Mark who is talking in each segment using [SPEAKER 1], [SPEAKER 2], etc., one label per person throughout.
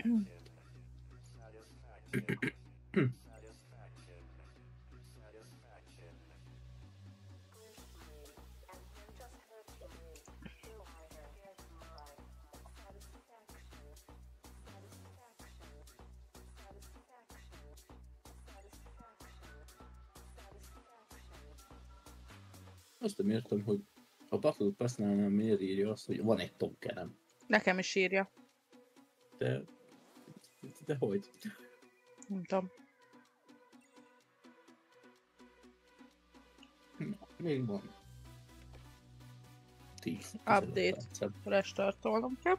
[SPEAKER 1] Azt nem értem, hogy a Battle Pass-nál miért írja azt, hogy van egy tokenem.
[SPEAKER 2] Nekem is írja.
[SPEAKER 1] De hogy?
[SPEAKER 2] Nem tudom.
[SPEAKER 1] Na, még van. 10.
[SPEAKER 2] Update. Restartolnom kell.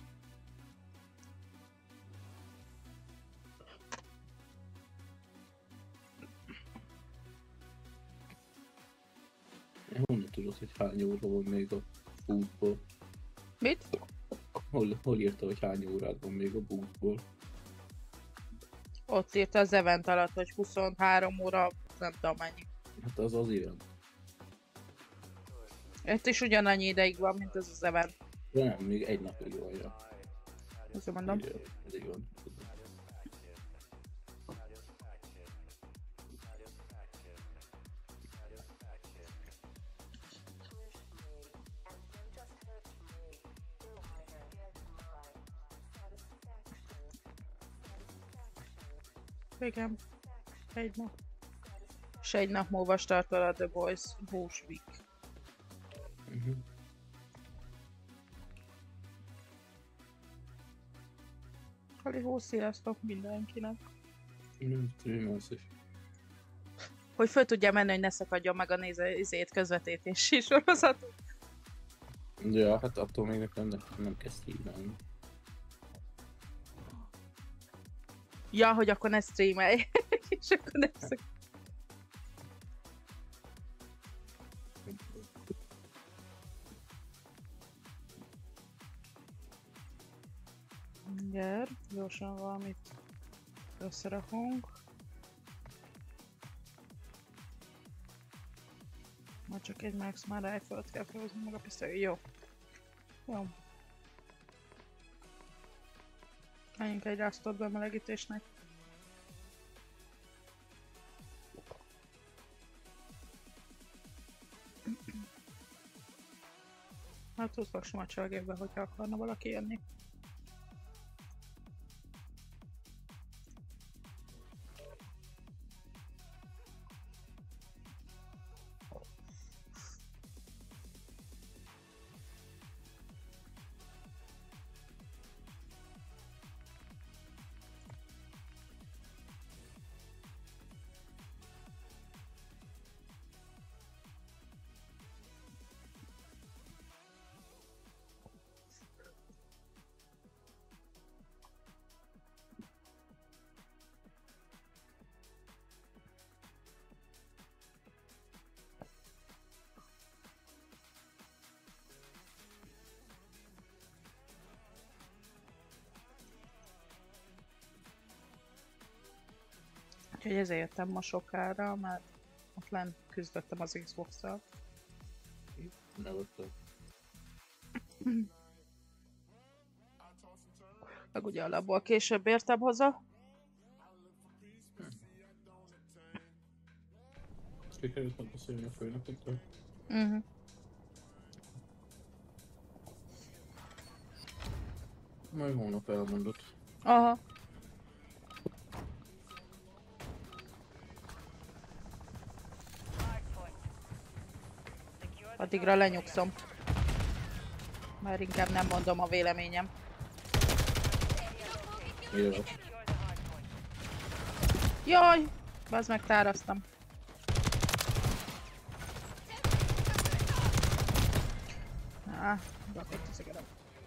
[SPEAKER 1] Honnan tudod, hogy hány óra van még a bootból?
[SPEAKER 2] Mit?
[SPEAKER 1] Hol írta, hogy hány órád van még a bootból?
[SPEAKER 2] Ott írta az event alatt, hogy 23 óra, nem tudom mennyi.
[SPEAKER 1] Hát az az event.
[SPEAKER 2] Itt is ugyanannyi ideig van, mint ez az event.
[SPEAKER 1] De nem, még egy napig van, ja.
[SPEAKER 2] Azt mondom.
[SPEAKER 1] Így van.
[SPEAKER 2] Igen. Egy nap. És egy nap múlva startol a The Boys Hús Week. Halihó, sziasztok mindenkinek.
[SPEAKER 1] Streamelsz is.
[SPEAKER 2] Hogy föl tudja menni, hogy ne szakadjon meg a nézőizét közvetítési sorozatot.
[SPEAKER 1] Ja, hát attól még nekem nem kezd streamelni.
[SPEAKER 2] Ja, hogy akkor ne streamelj. És akkor ne szakadjon. Mindjárt, gyorsan valamit összerakunk. Majd csak egy Max már rifle-t kell felhozni meg a pisztoly. Jó. Jó. Menjünk egy rasztott bemelegítésnek. Hát tudok smacsagébbe, hogyha akarna valaki jönni. Úgyhogy ezért jöttem ma sokára, mert ott lent küzdöttem az Xbox-szal. Meg ugye alapból később értem haza.
[SPEAKER 1] Sikerült megbeszélni a főnökötől? Majd holnap elmondod.
[SPEAKER 2] Aha. Addigra lenyugszom. Már inkább nem mondom a véleményem.
[SPEAKER 1] Jó.
[SPEAKER 2] Jaj! Bazd meg, táraztam. Rakott az egerem.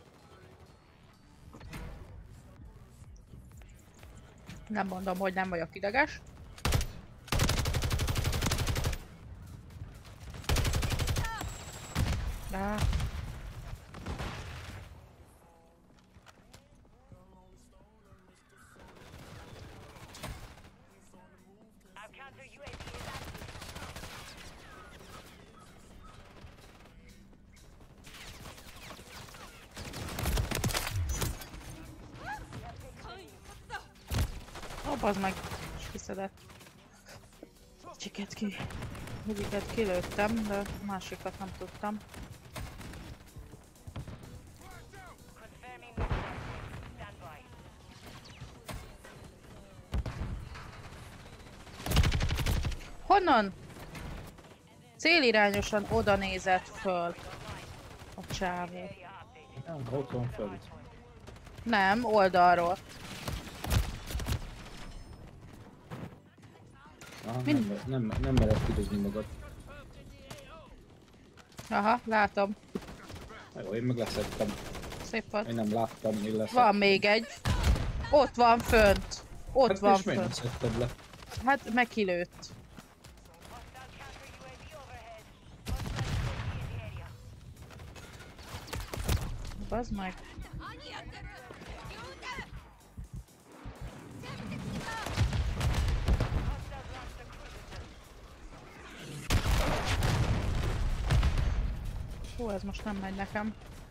[SPEAKER 2] Nem mondom, hogy nem vagyok ideges. De... az meg is kiszedett. Egyiket kilőttem, de a másikat nem tudtam. Honnan? Célirányosan oda nézett föl a csávó.
[SPEAKER 1] Nem, ott van fönt.
[SPEAKER 2] Nem, oldalról.
[SPEAKER 1] Aha, nem mered kidozni magad.
[SPEAKER 2] Aha, látom.
[SPEAKER 1] Jó, én meg leszettem.
[SPEAKER 2] Szép volt.
[SPEAKER 1] Én nem láttam, én leszettem.
[SPEAKER 2] Van még egy. Ott van fönt. Ott
[SPEAKER 1] Hát
[SPEAKER 2] van
[SPEAKER 1] és miért nem
[SPEAKER 2] fönt.
[SPEAKER 1] szedted le?
[SPEAKER 2] Hát megkilőtt. Bazd meg. Hú, ez most nem megy nekem.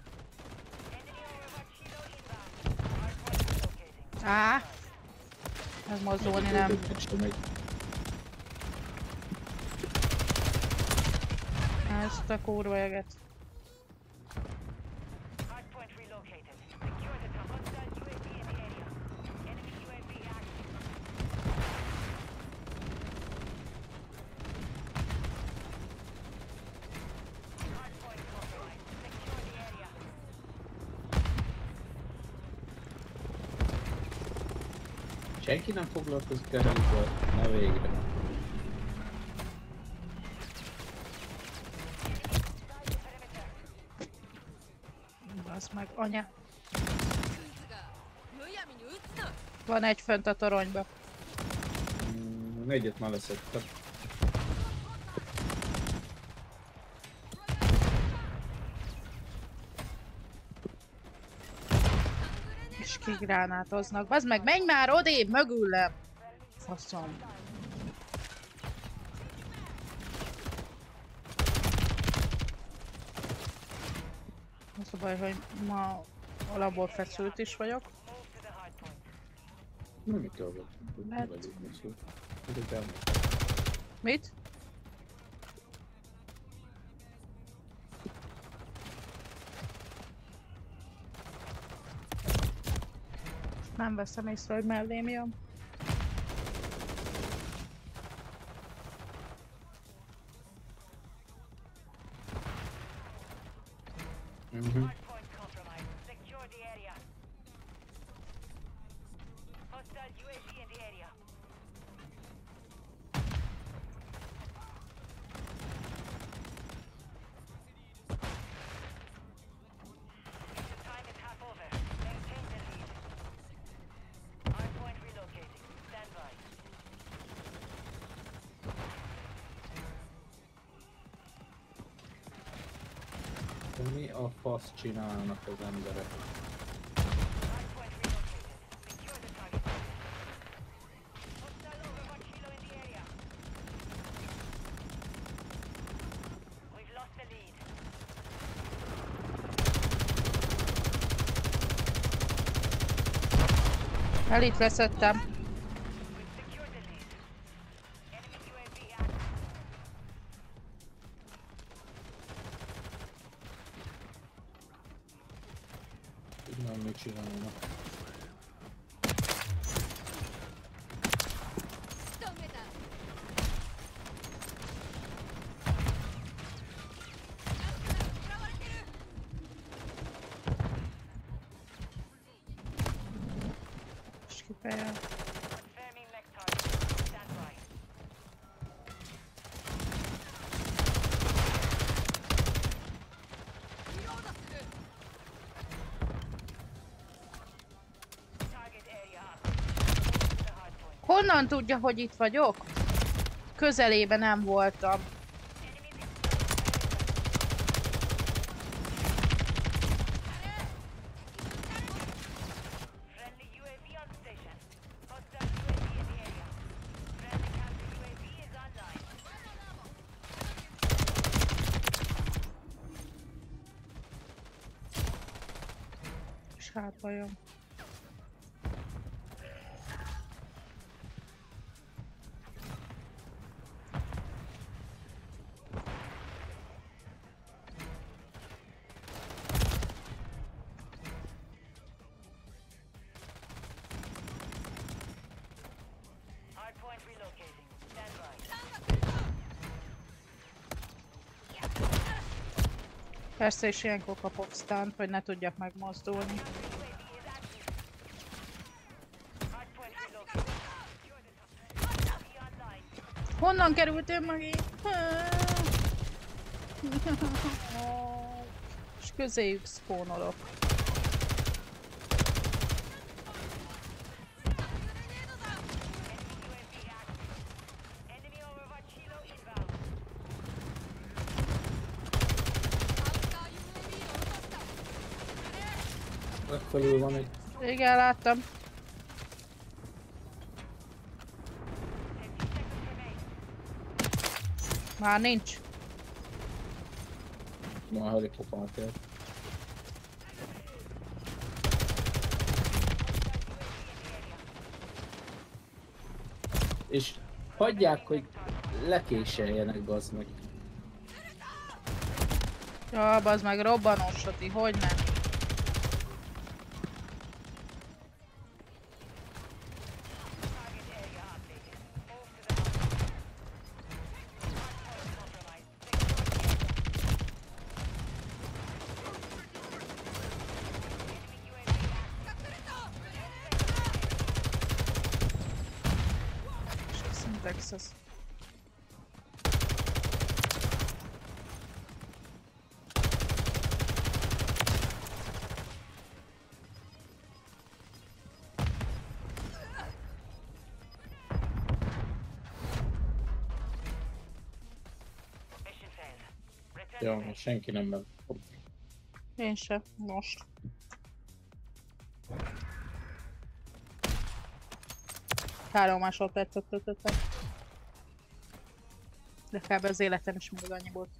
[SPEAKER 2] Á! Ez mozdulni nem. Ezt a kurva jeget.
[SPEAKER 1] Senki nem foglalkozik a helyükkel? Na végre.
[SPEAKER 2] Bazd meg, anya. Van egy fönt a toronyba.
[SPEAKER 1] Egyet már leszettem.
[SPEAKER 2] És kigránátoznak. Bazd meg, menj már odébb, mögülem! Faszom. Az a baj, hogy ma alapból feszült is vagyok.
[SPEAKER 1] Nem mit dolgot.
[SPEAKER 2] Hát.
[SPEAKER 1] Hát.
[SPEAKER 2] Mit? Nem veszem észre, hogy mellém jön.
[SPEAKER 1] Mi a fasz csinálnak az emberek?
[SPEAKER 2] Elit leszettem.
[SPEAKER 1] Nem mit csinálnak.
[SPEAKER 2] És kifejel. Honnan tudja, hogy itt vagyok? Közelében nem voltam. És hátba jön. Persze, és ilyenkor kapok stunt, hogy ne tudjak megmozdulni. Honnan kerültél megint? És közéjük spawnolok.
[SPEAKER 1] Megfelül van egy...
[SPEAKER 2] Igen, láttam. Már nincs.
[SPEAKER 1] Ma a helikopter. És hagyják, hogy lekéseljenek, bazd meg.
[SPEAKER 2] Ja, bazd meg, robbanós soti, hogy nem? Texas.
[SPEAKER 1] Ja, most senki nem ment.
[SPEAKER 2] Én sem, most. Három másodpercet töltöttem. De kb. Az életem is még annyi volt.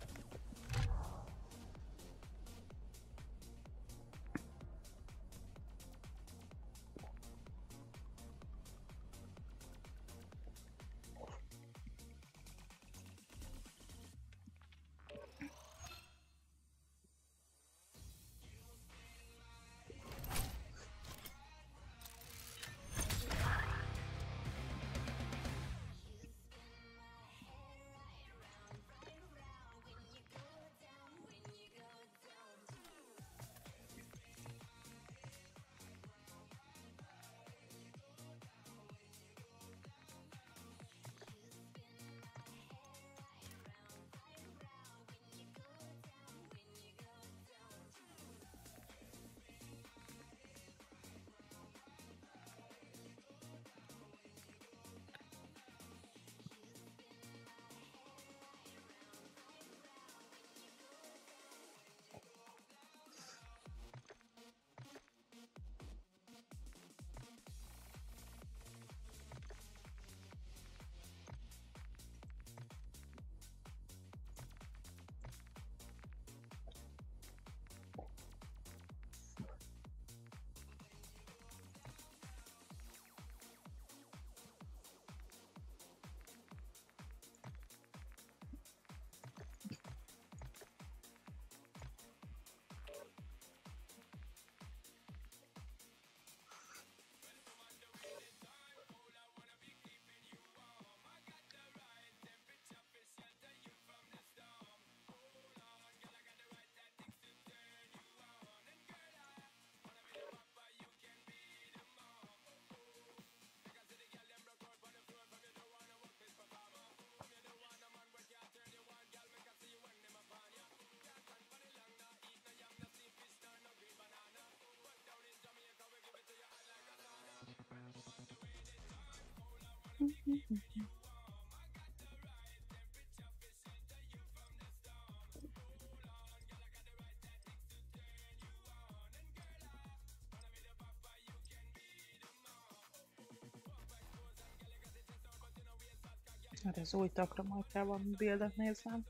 [SPEAKER 2] Hát az új takra majd kell valami bildet néznem.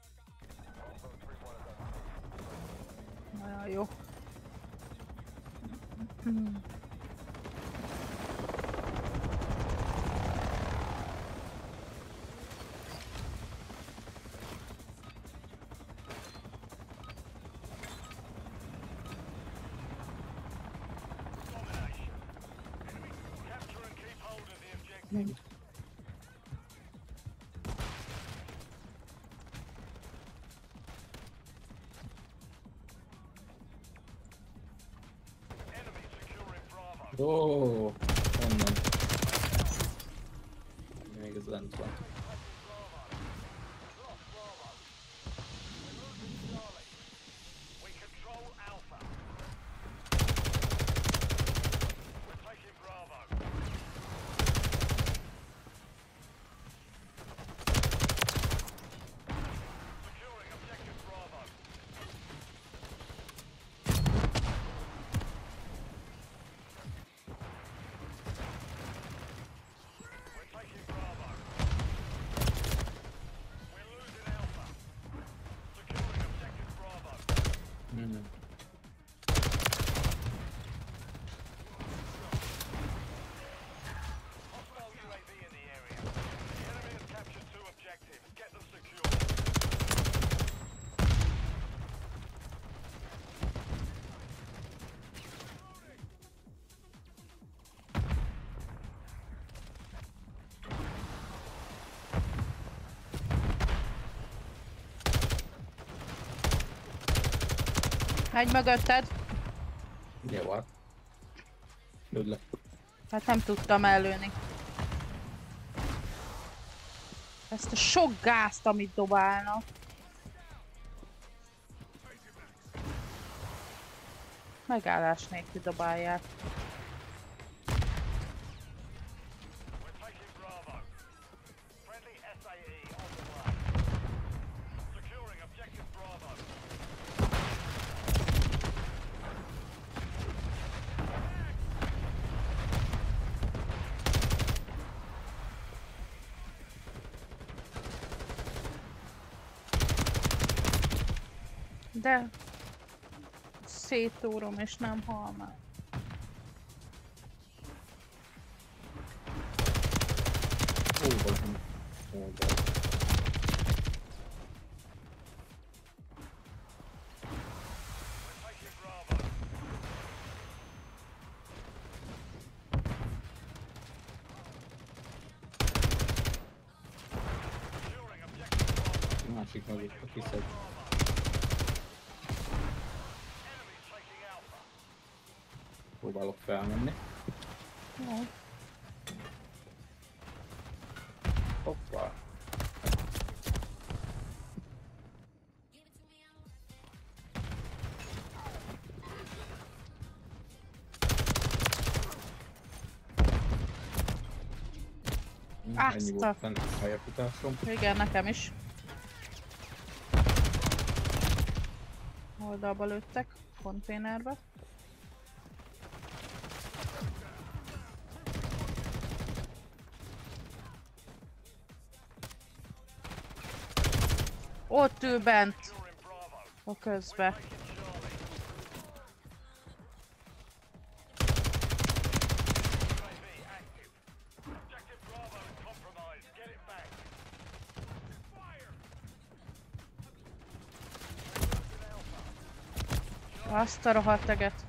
[SPEAKER 2] Nagyon jó.
[SPEAKER 1] Ó, onnan. Még ez lent van.
[SPEAKER 2] Megy mögötted.
[SPEAKER 1] Jó van. Lőd le.
[SPEAKER 2] Hát nem tudtam előni. Ezt a sok gázt, amit dobálnak. Megállás nélkül dobálják. De szétúrom és nem hal meg.
[SPEAKER 1] Másik mögött a kiszed. Próbálok felmenni.
[SPEAKER 2] Jó.
[SPEAKER 1] Hoppá. Ennyi volt fent a pályafutásom.
[SPEAKER 2] Igen, nekem is. Oldalba lőttek, konténerbe. Ott ül bent a közbe. Azt a rohadt eget.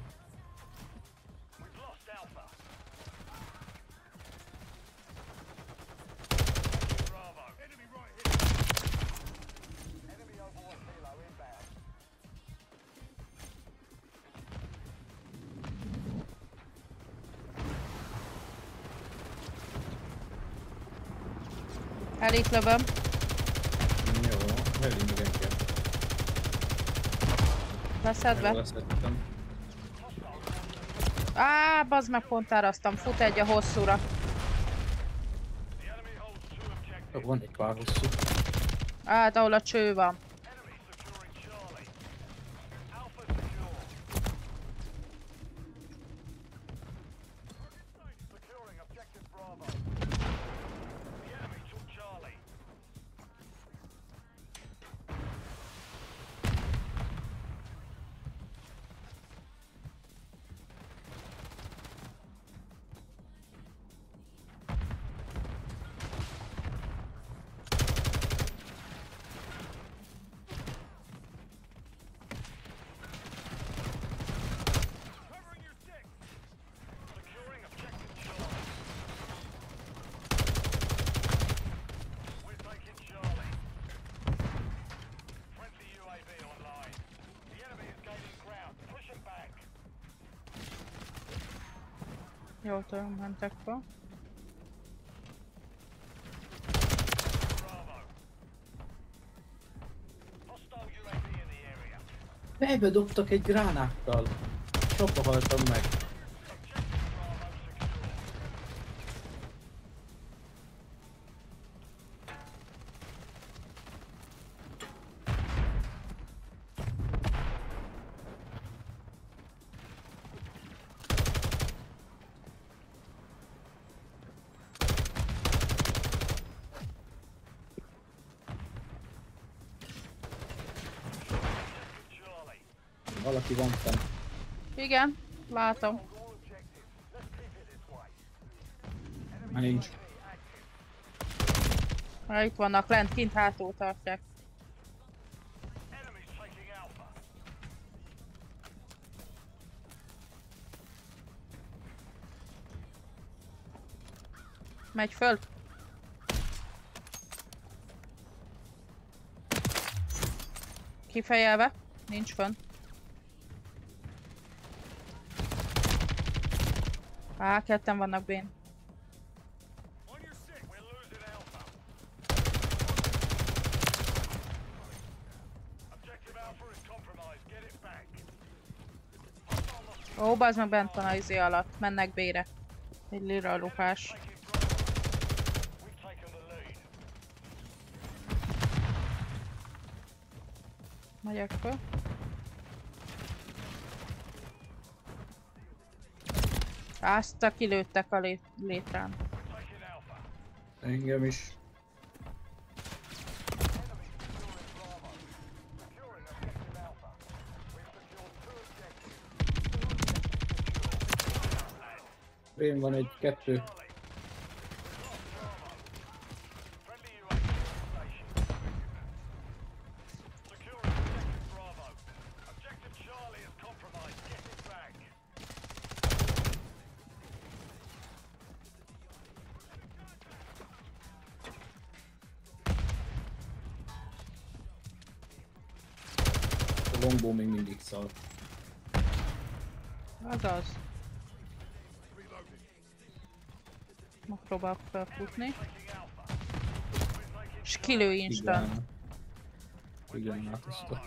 [SPEAKER 2] Elég lövöm.
[SPEAKER 1] Jó, velünk meg engem.
[SPEAKER 2] Leszedve.
[SPEAKER 1] Leszedtem.
[SPEAKER 2] Á, bazd meg, pont áraztam. Fut egy a hosszúra.
[SPEAKER 1] Van egy pár hosszú.
[SPEAKER 2] Hát, ahol a cső van. Jól tudom, mentek fel.
[SPEAKER 1] Fejbe dobtak egy gránáttal. Sokba haltam meg. Valaki van fent.
[SPEAKER 2] Igen, látom.
[SPEAKER 1] Már nincs.
[SPEAKER 2] Itt vannak lent, kint hátul tartják. Megy föl. Kifejelve. Nincs fönn. Á, ketten vannak bén. Ó, bazd meg, bent van a izé alatt. Mennek B-re. Egy lira lopás. Megyek föl. Azt a kilőttek a létrán.
[SPEAKER 1] Engem is. Én van egy, kettő. A longbow még mindig szar.
[SPEAKER 2] Azaz. Megpróbálok felfutni. És kilő instant.
[SPEAKER 1] Igen, átozta.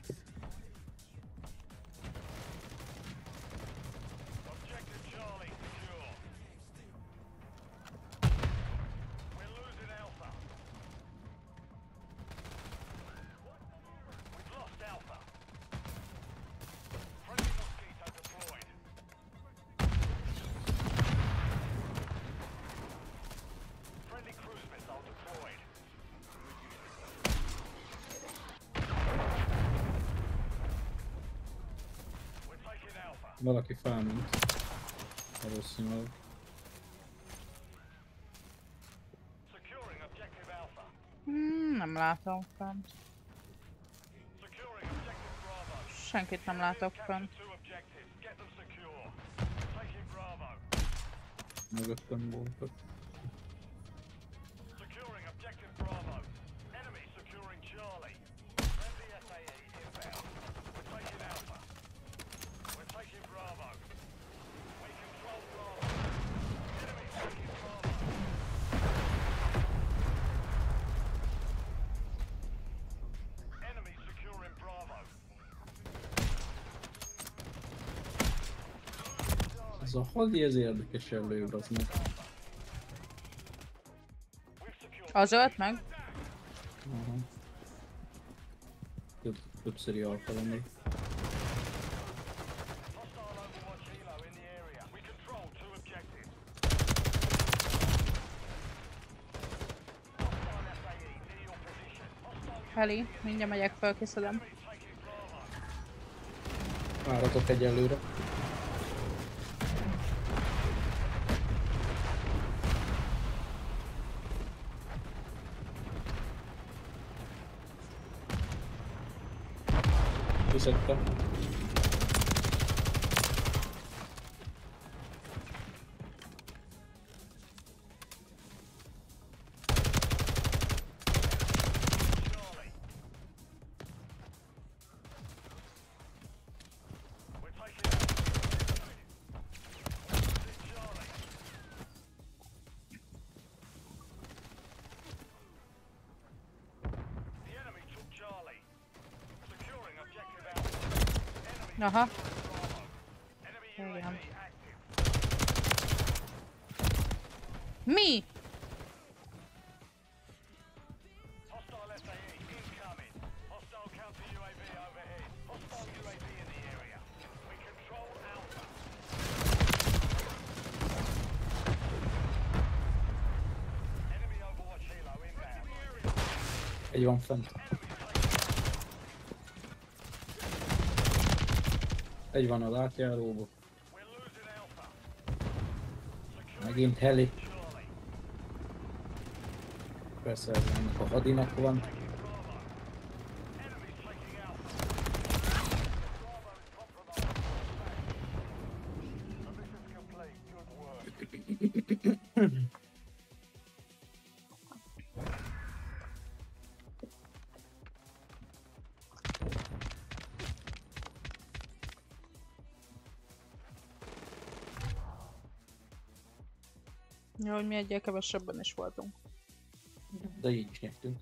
[SPEAKER 1] Valaki felment. Valószínűleg.
[SPEAKER 2] Nem látom fent. Senkit nem látok fent.
[SPEAKER 1] Mögöttem voltak. Ez a hadi, ez érdekes előbb, az meg.
[SPEAKER 2] Az ölt meg?
[SPEAKER 1] Aha. Többszöri alkalom még.
[SPEAKER 2] Heli, mindjárt megyek fel, kiszedem.
[SPEAKER 1] Váratok egyelőre. Kiszedtem.
[SPEAKER 2] Aha. Igen. Mi?
[SPEAKER 1] Egy van fent. Egy van az átjáróba. Megint heli. Persze ez ennek a hadinak van.
[SPEAKER 2] Jó, hogy mi egyel kevesebben is voltunk.
[SPEAKER 1] De így is nyertünk.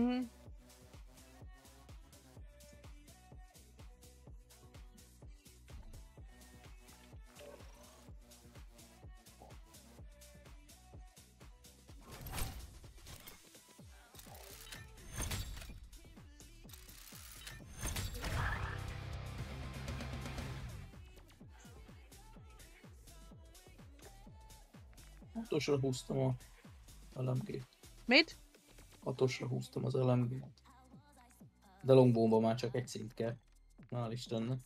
[SPEAKER 1] Atosra húztam a LMG-t.
[SPEAKER 2] Mit?
[SPEAKER 1] Atosra húztam az LMG-t. De longbomba már csak egy szint kell. Hál' Istennek.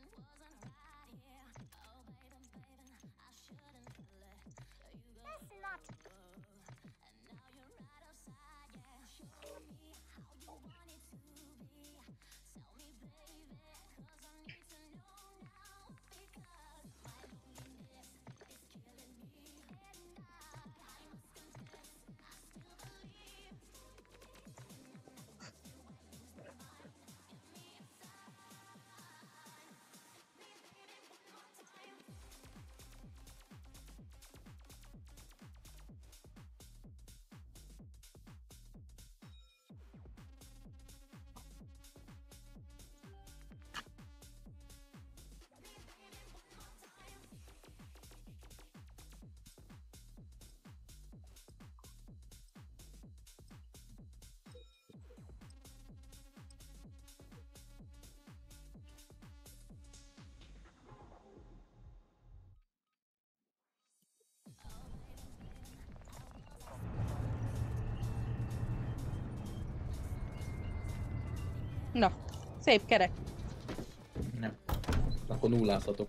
[SPEAKER 2] Na, szép kerek.
[SPEAKER 1] Nem. Akkor nullázhatok.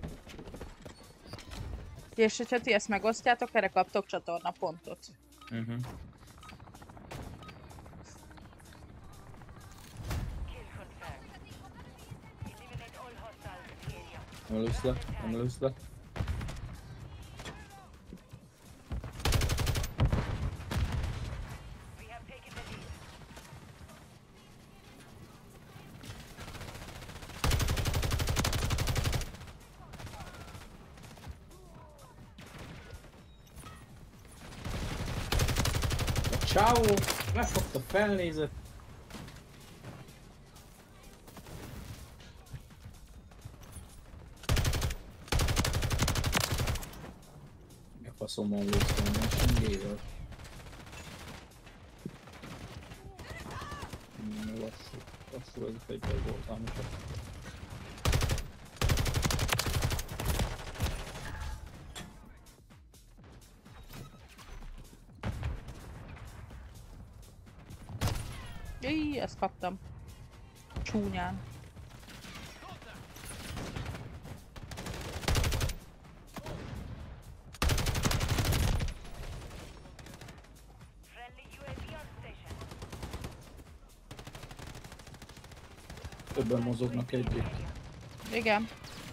[SPEAKER 2] És hogyha ti ezt megosztjátok, erre kaptok csatornapontot.
[SPEAKER 1] Emelőszlek. Csávó! Lefogta, felnézett. A faszommal lőztem, a singével. Lassú ez a fegyver volt ámított.
[SPEAKER 2] Jaj, ezt kaptam. Csúnyán.
[SPEAKER 1] Többen mozognak együtt.
[SPEAKER 2] Igen.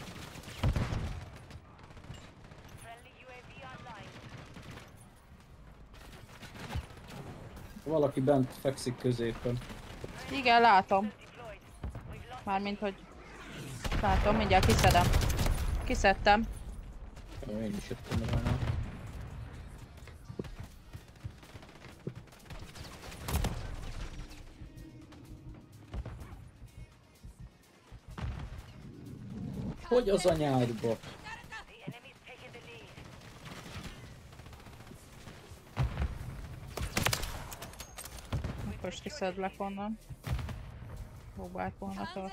[SPEAKER 1] Valaki bent fekszik középen.
[SPEAKER 2] Igen, látom. Mármint, hogy... Látom, mindjárt kiszedem. Kiszedtem.
[SPEAKER 1] Én is jöttem rá. Hogy az anyádba?
[SPEAKER 2] Most kiszedlek onnan. Próbálj volna fel.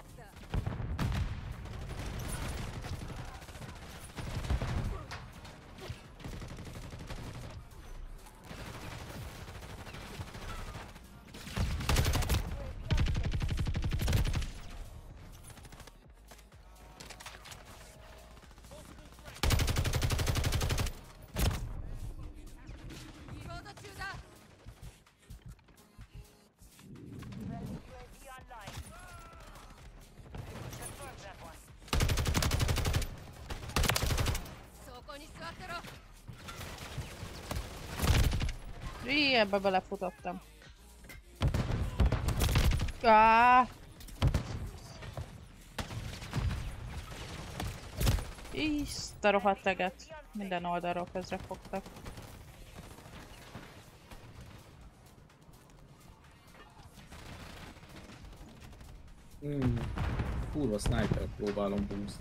[SPEAKER 2] Ebbe belefutottam. Te rohadt teget. Minden oldalról közre fogtak.
[SPEAKER 1] Kurva sniper próbálom boost.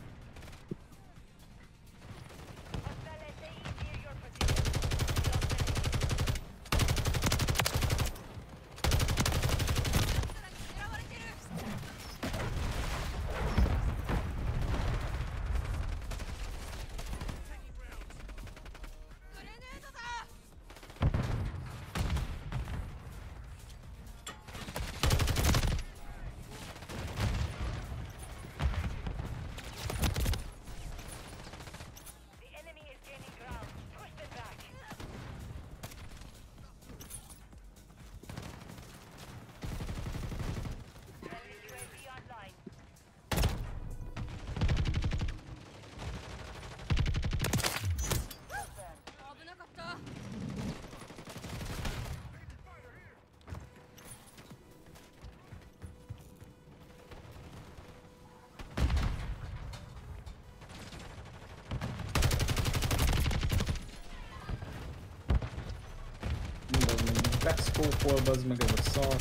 [SPEAKER 1] Backscope-ol, bazd meg ez a szar.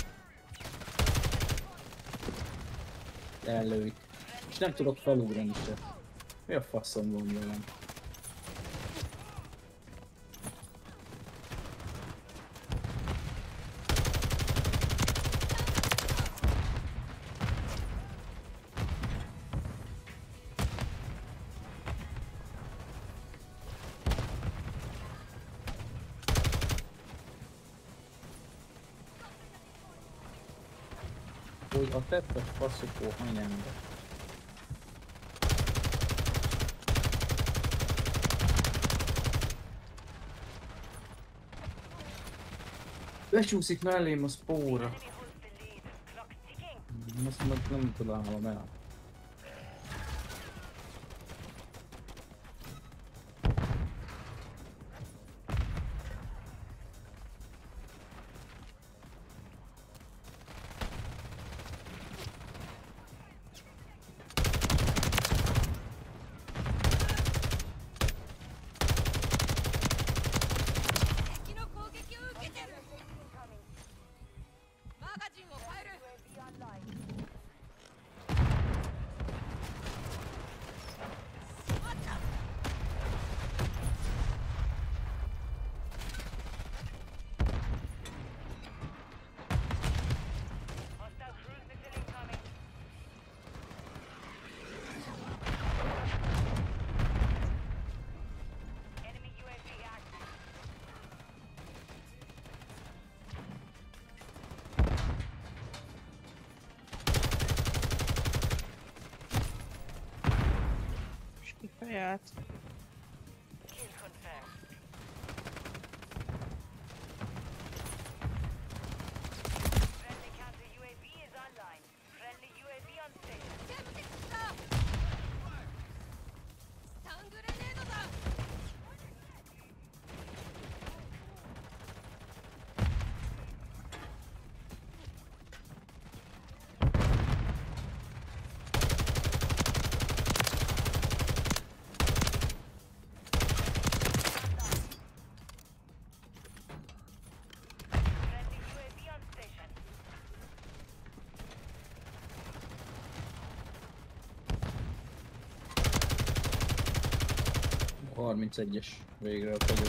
[SPEAKER 1] Ellőik. És nem tudok felugrani se. Mi a faszom van velem? Hogy a teppes faszokó anyámba. Lecsúszik mellém a spóra. Azt nem találom el. 31-es végre a fegyő.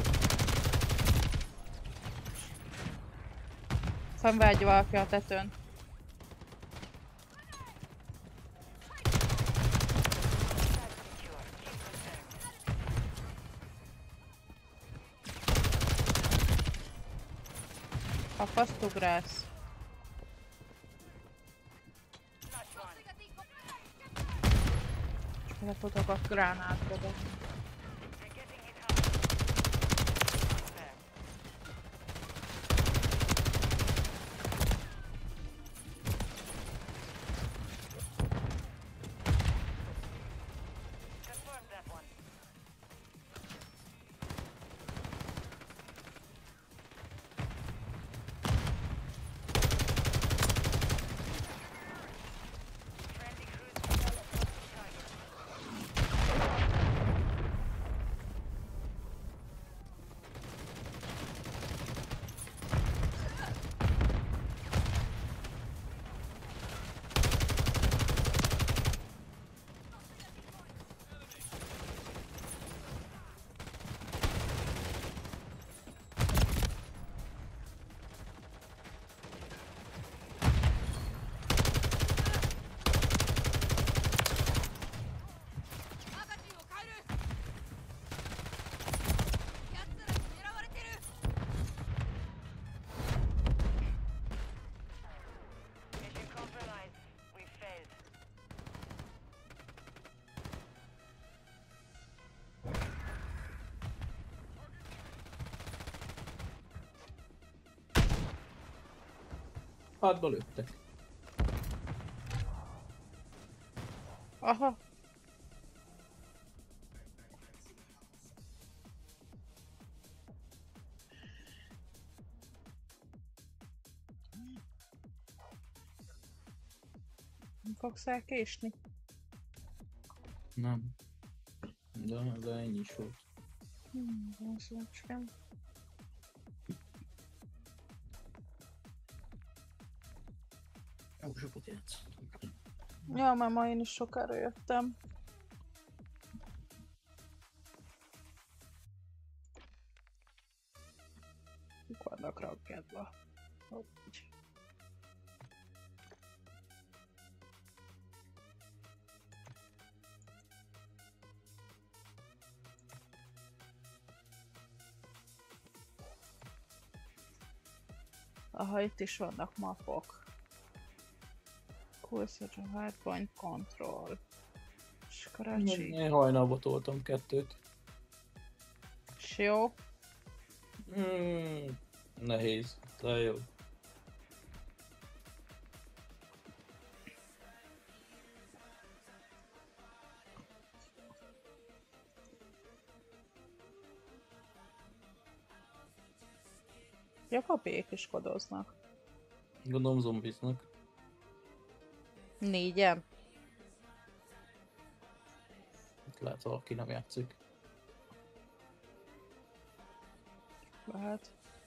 [SPEAKER 2] Fennvágy valaki a tetőn. Akaszt ugrálsz. Lefutok a gránátba be.
[SPEAKER 1] Hátba lőttek.
[SPEAKER 2] Aha. Nem fogsz elkésni?
[SPEAKER 1] Nem. De ennyi is volt.
[SPEAKER 2] Az lecském.
[SPEAKER 1] Jó sokat játszottunk.
[SPEAKER 2] Ja, már ma én is sokára jöttem. Mik vannak rankádba? Úgy. Aha, itt is vannak mapok. Course of Hardpoint Control. Scratchy.
[SPEAKER 1] Én hajnalba toltam 2-t.
[SPEAKER 2] És jó.
[SPEAKER 1] Nehéz, de jó.
[SPEAKER 2] Ja, papék is kodoznak.
[SPEAKER 1] Gondolom zombiznak.
[SPEAKER 2] 4-en.
[SPEAKER 1] Itt lehet valaki nem játszik.
[SPEAKER 2] Lehet.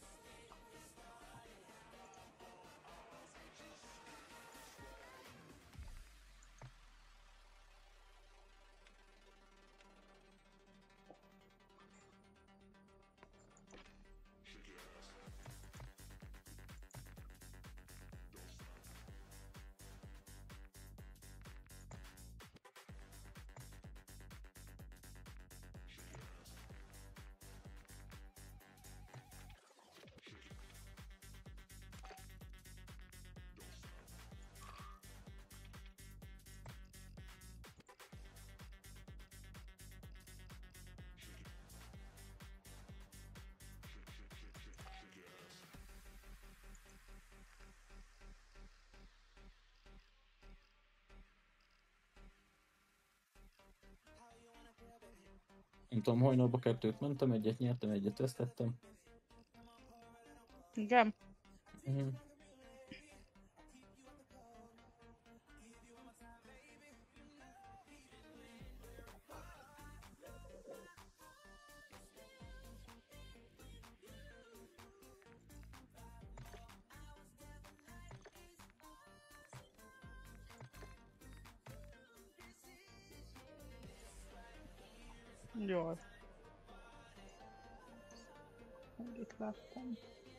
[SPEAKER 1] Nem tudom, hajnalba 2-t mentem, 1-et nyertem, 1-et vesztettem.
[SPEAKER 2] Igen. Jól. Úgy itt láttam.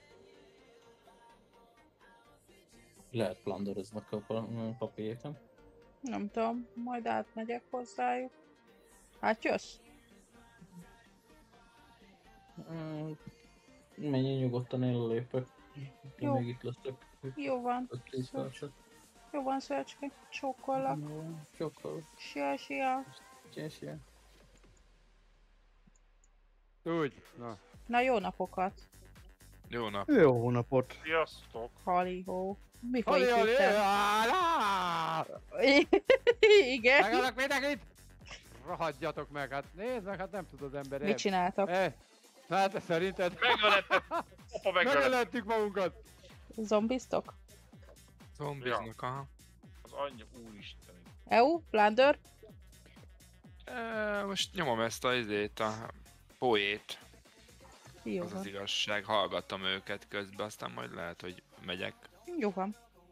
[SPEAKER 1] Lehet plunderoznak a papírjéken.
[SPEAKER 2] Nem tudom, majd átmegyek hozzájuk. Hát jössz?
[SPEAKER 1] Menj nyugodtan, én lépek. Én
[SPEAKER 2] Jó.
[SPEAKER 1] még itt leszek.
[SPEAKER 2] Jó van.
[SPEAKER 1] 5-10 percet.
[SPEAKER 2] Jó van, Szöcske. Csókollak.
[SPEAKER 1] Sokkal.
[SPEAKER 2] Sia, sia.
[SPEAKER 1] Csesje.
[SPEAKER 3] Úgy, na.
[SPEAKER 2] Na jó napokat.
[SPEAKER 4] Jó nap.
[SPEAKER 5] Jó napot!
[SPEAKER 6] Sziasztok!
[SPEAKER 2] Halihó. Mi
[SPEAKER 3] Ali,
[SPEAKER 2] folyik
[SPEAKER 3] ali,
[SPEAKER 2] itt? Igen.
[SPEAKER 3] Megállok mindenkit! Rohadjatok meg, hát nézd meg, hát nem tud az ember
[SPEAKER 2] Mit csináltak?
[SPEAKER 3] Hát szerinted?
[SPEAKER 6] Megöletted! Opa, megöletted!
[SPEAKER 3] Megölettük magunkat!
[SPEAKER 2] Zombiztok?
[SPEAKER 4] Zombiznak, aha.
[SPEAKER 6] Az anyja, úristen.
[SPEAKER 2] EU? Plunder?
[SPEAKER 4] Most nyomom ezt a izét, a poét.
[SPEAKER 2] Jó
[SPEAKER 4] Az az
[SPEAKER 2] van.
[SPEAKER 4] igazság. Hallgattam őket közben, aztán majd lehet, hogy megyek.
[SPEAKER 2] Jó van.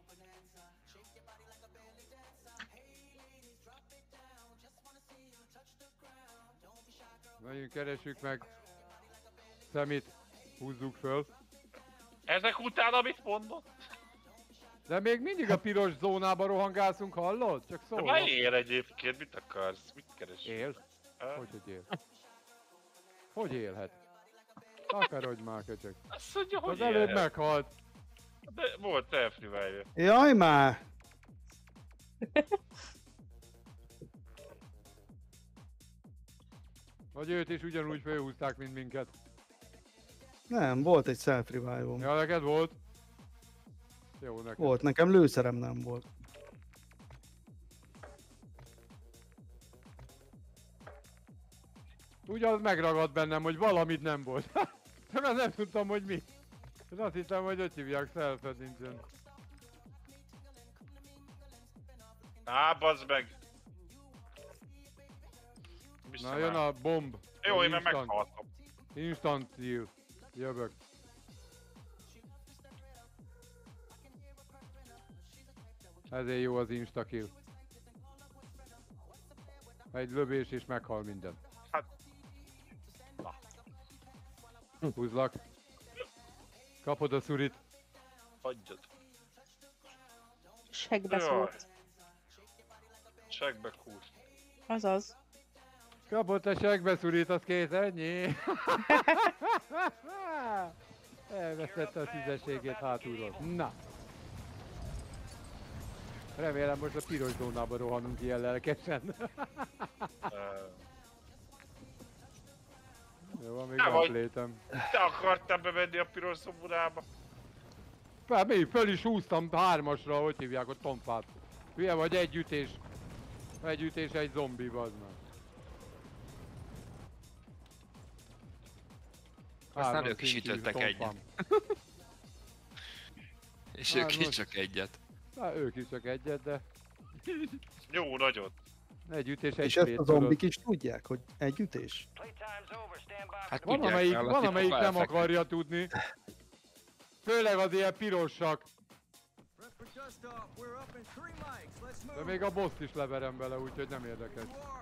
[SPEAKER 3] Megyünk, keressük meg. Szemét húzzuk föl.
[SPEAKER 6] Ezek után, amit mondott?
[SPEAKER 3] De még mindig a piros zónába rohangászunk, hallod? Csak
[SPEAKER 6] De
[SPEAKER 3] szól.
[SPEAKER 6] már él egyébként, mit akarsz? Mit keres?
[SPEAKER 3] Él?
[SPEAKER 6] Hát,
[SPEAKER 3] Hogy él? Hogy élhet? Takarodj már, köcsök.
[SPEAKER 6] azt mondja, hogy
[SPEAKER 3] Az előbb
[SPEAKER 6] élhet.
[SPEAKER 3] meghalt.
[SPEAKER 6] De volt elfrivájja.
[SPEAKER 5] Jaj már!
[SPEAKER 3] Vagy őt is ugyanúgy felhúzták, mint minket.
[SPEAKER 5] Nem, volt egy self revive-om.
[SPEAKER 3] Ja, neked volt? Jó, neked.
[SPEAKER 5] Volt, nekem lőszerem nem volt.
[SPEAKER 3] Ugyan megragadt bennem, hogy valamit nem volt. Mert nem tudtam, hogy mi. És azt hittem, hogy öt hívják, selfed nincsen.
[SPEAKER 6] Á, bazd meg!
[SPEAKER 3] Na jön a bomb.
[SPEAKER 6] Jó, én már
[SPEAKER 3] Instant.
[SPEAKER 6] meghaltam.
[SPEAKER 3] Instant heal. Jövök. Ezért jó az insta kill. Egy lövés és meghal minden.
[SPEAKER 6] Hát... Na.
[SPEAKER 3] Húzlak. Kapod a szurit.
[SPEAKER 6] Hagyjad.
[SPEAKER 2] Segbe
[SPEAKER 6] Jaj.
[SPEAKER 2] szólt.
[SPEAKER 6] Segbe kúr.
[SPEAKER 2] Azaz.
[SPEAKER 3] Kapott a segbe szurit, az kész, ennyi. Elvesztette a szüzességét hátulról. Na. Remélem most a piros zónába rohanunk ilyen lelkesen. Jó, van még
[SPEAKER 6] Ne vagy.
[SPEAKER 3] plétem.
[SPEAKER 6] Te akartál bevenni a piros szoburába?
[SPEAKER 3] Mi? Föl is húztam hármasra, hogy hívják ott tompát. Hülye vagy egy ütés. Egy ütés, egy zombi, bazd meg.
[SPEAKER 4] Aztán
[SPEAKER 3] Hárman
[SPEAKER 4] ők is
[SPEAKER 3] szintű
[SPEAKER 4] ütöttek egyet.
[SPEAKER 3] tompám.
[SPEAKER 4] És
[SPEAKER 3] Hát
[SPEAKER 4] ők is
[SPEAKER 3] most-
[SPEAKER 4] csak egyet.
[SPEAKER 3] Hát ők is csak egyet, de
[SPEAKER 6] Jó, nagyot.
[SPEAKER 3] egy ütés, egy
[SPEAKER 5] És ezt
[SPEAKER 3] plét,
[SPEAKER 5] a zombik is tudják, hogy egy ütés?
[SPEAKER 4] Hát
[SPEAKER 3] Van
[SPEAKER 4] tudják,
[SPEAKER 3] amelyik,
[SPEAKER 4] mert
[SPEAKER 3] van,
[SPEAKER 4] akik
[SPEAKER 3] amelyik nem
[SPEAKER 4] felfeküdt.
[SPEAKER 3] akarja tudni. Főleg az ilyen pirosak. De még a boss is leverem bele, úgyhogy nem érdekes.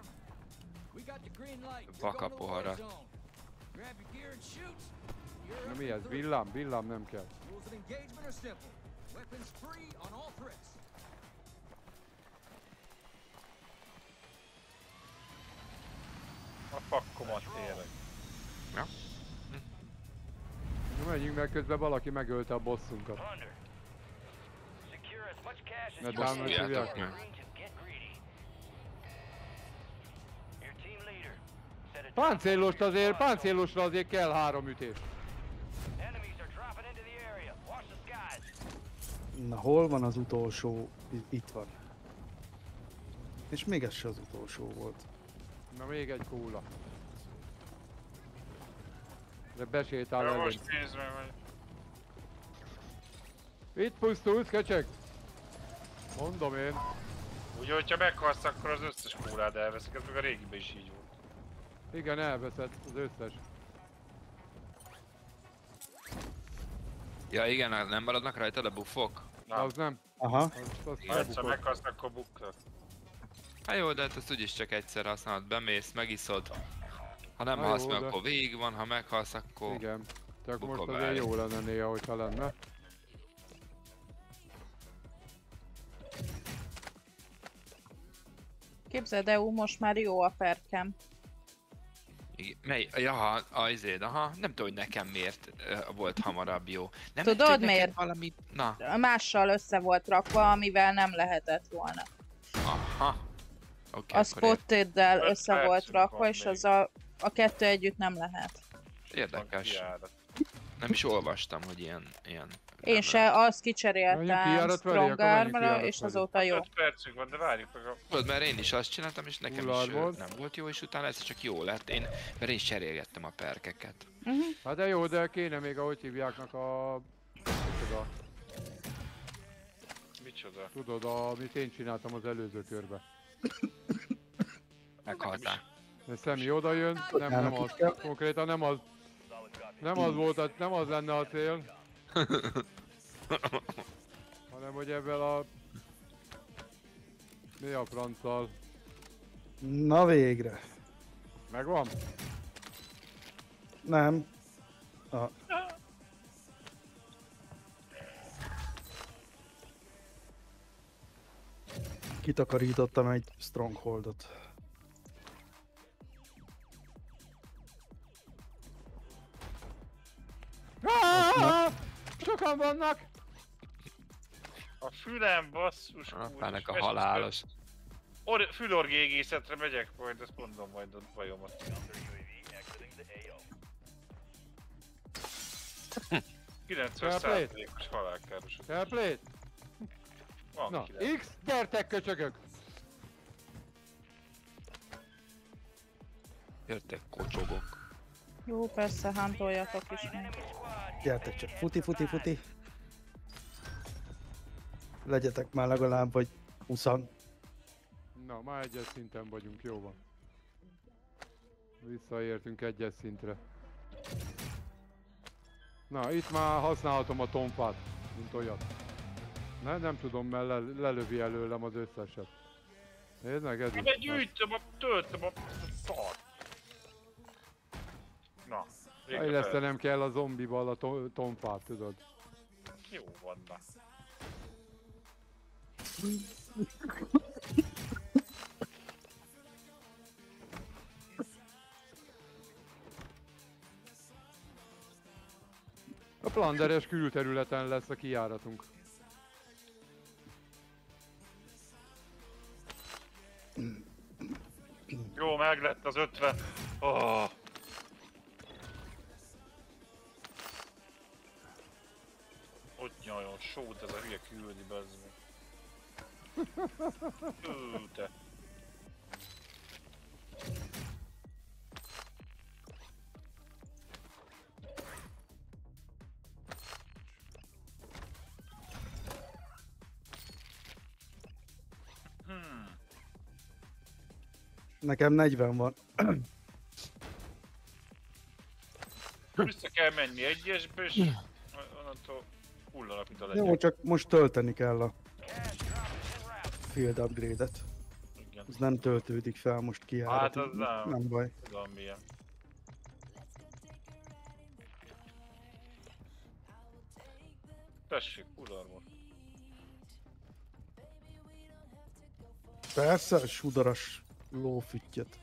[SPEAKER 4] Baka poharat.
[SPEAKER 3] Na mi ez? Villám? Villám nem kell.
[SPEAKER 6] A fakkomat tényleg.
[SPEAKER 3] Na menjünk meg, közben valaki megölte a bosszunkat. Ne támadj,
[SPEAKER 4] Bosszuljátok
[SPEAKER 3] hívják?
[SPEAKER 4] meg.
[SPEAKER 3] Páncélosra azért kell 3 ütés.
[SPEAKER 5] Na hol van az utolsó? Itt van. És még ez se az utolsó volt.
[SPEAKER 3] Na még egy kóla. De besétál
[SPEAKER 6] Ja,
[SPEAKER 3] elő.
[SPEAKER 6] most nézd meg, hogy...
[SPEAKER 3] Itt pusztulsz, köcsög? Mondom én.
[SPEAKER 6] Ugye, hogyha meghalsz, akkor az összes kórád elveszik, ez meg a régiben is így volt.
[SPEAKER 3] Igen, elveszed az összes.
[SPEAKER 4] Ja igen, nem maradnak rajtad a buffok?
[SPEAKER 6] Na,
[SPEAKER 3] Az nem.
[SPEAKER 5] Aha.
[SPEAKER 3] Az
[SPEAKER 4] Igen.
[SPEAKER 6] egyszer
[SPEAKER 3] elbukott.
[SPEAKER 6] meghalsz, akkor buktak.
[SPEAKER 4] Hát jó, de hát ezt úgyis csak egyszer használod, bemész, megiszod. Ha nem
[SPEAKER 3] Na
[SPEAKER 4] halsz
[SPEAKER 3] jó,
[SPEAKER 4] meg,
[SPEAKER 3] de-
[SPEAKER 4] akkor végig van, ha meghalsz, akkor
[SPEAKER 3] Igen. Csak most
[SPEAKER 4] Buková.
[SPEAKER 3] azért jó lenne néha, hogyha lenne.
[SPEAKER 2] Képzeld, EU most már jó a perkem.
[SPEAKER 4] Igen. Mely? Jaha, aha. Nem tudom, hogy nekem miért volt hamarabb jó. Nem
[SPEAKER 2] Tudod,
[SPEAKER 4] lehet, hogy neked
[SPEAKER 2] miért?
[SPEAKER 4] Valami... Na,
[SPEAKER 2] Mással össze volt rakva, amivel nem lehetett volna.
[SPEAKER 4] aha. Oké,
[SPEAKER 2] A
[SPEAKER 4] akkor
[SPEAKER 2] Spotted-del
[SPEAKER 6] Öt
[SPEAKER 2] össze volt
[SPEAKER 6] percünk
[SPEAKER 2] rakva,
[SPEAKER 6] van
[SPEAKER 2] és
[SPEAKER 6] még.
[SPEAKER 2] az a kettő együtt nem lehet.
[SPEAKER 4] Érdekes.
[SPEAKER 6] Kijárat.
[SPEAKER 4] Nem is olvastam, hogy ilyen
[SPEAKER 2] Én
[SPEAKER 4] nem
[SPEAKER 2] se,
[SPEAKER 4] lehet.
[SPEAKER 2] azt
[SPEAKER 3] Menjünk
[SPEAKER 2] kicseréltem
[SPEAKER 3] kijárat felé,
[SPEAKER 2] Strong
[SPEAKER 3] akkor menjünk
[SPEAKER 2] Armra,
[SPEAKER 3] kijárat
[SPEAKER 2] és
[SPEAKER 3] felé.
[SPEAKER 2] azóta jó.
[SPEAKER 6] 5 percünk van, de várjuk meg a...
[SPEAKER 4] Tudod, mert én is azt csináltam, és nekem
[SPEAKER 3] Full
[SPEAKER 4] is
[SPEAKER 3] armor.
[SPEAKER 4] nem volt jó, és utána ez csak jó lett. Mert én is cserélgettem a perkeket.
[SPEAKER 3] Hát de jó, de kéne még ahogy hívjáknak a... Micsoda?
[SPEAKER 6] Micsoda?
[SPEAKER 3] Tudod, amit én csináltam az előző körbe.
[SPEAKER 4] Meghaltál.
[SPEAKER 3] De Szemi oda jön, nem az, konkrétan nem az. Nem az volt, nem az lenne a cél. Hanem hogy ebben a... Mi a franccal?
[SPEAKER 5] Na végre.
[SPEAKER 3] Megvan?
[SPEAKER 5] Nem. Kitakarítottam egy strongholdot.
[SPEAKER 3] Sokan vannak!
[SPEAKER 6] A fülem, basszus,
[SPEAKER 4] Apának a halálos.
[SPEAKER 6] Fülorgégészetre megyek majd, ezt mondom majd a bajomat. 90%-os halálkárosodás.
[SPEAKER 3] Fairplay?
[SPEAKER 6] Van
[SPEAKER 3] Na,
[SPEAKER 6] 9.
[SPEAKER 3] X, gyertek köcsögök!
[SPEAKER 4] Jöttek kocsogok.
[SPEAKER 2] Jó, persze, hántoljatok is meg.
[SPEAKER 5] Gyertek csak, futi, futi, futi. Legyetek már legalább, vagy 20.
[SPEAKER 3] Na, már egyes szinten vagyunk, jó van. Visszaértünk egyes szintre. Na, itt már használhatom a tonfát, mint olyat. Nem tudom, mert lelövi előlem az összeset. Nézd meg, ez
[SPEAKER 6] De gyűjtöm, töltöm a szart. Na, végre fel.
[SPEAKER 3] fejlesztenem kell a zombival a tonfát, tudod.
[SPEAKER 6] Jó van, na.
[SPEAKER 3] A planderes külterületen lesz a kijáratunk.
[SPEAKER 6] Jó, meglett az 50. Oh. Ott nyaljon, sót ez a hülye küldi, bazd meg. Te.
[SPEAKER 5] Nekem 40 van.
[SPEAKER 6] Vissza kell menni egyesbe, és onnantól hullanak, mint a
[SPEAKER 5] Jó,
[SPEAKER 6] legyek.
[SPEAKER 5] csak most tölteni kell a field upgrade-et.
[SPEAKER 6] Igen.
[SPEAKER 5] Ez nem töltődik fel most kijárat.
[SPEAKER 6] Hát az nem.
[SPEAKER 5] Nem baj.
[SPEAKER 6] Tudom milyen. Tessék, udarmor.
[SPEAKER 5] Persze, sudaras lófüttyet.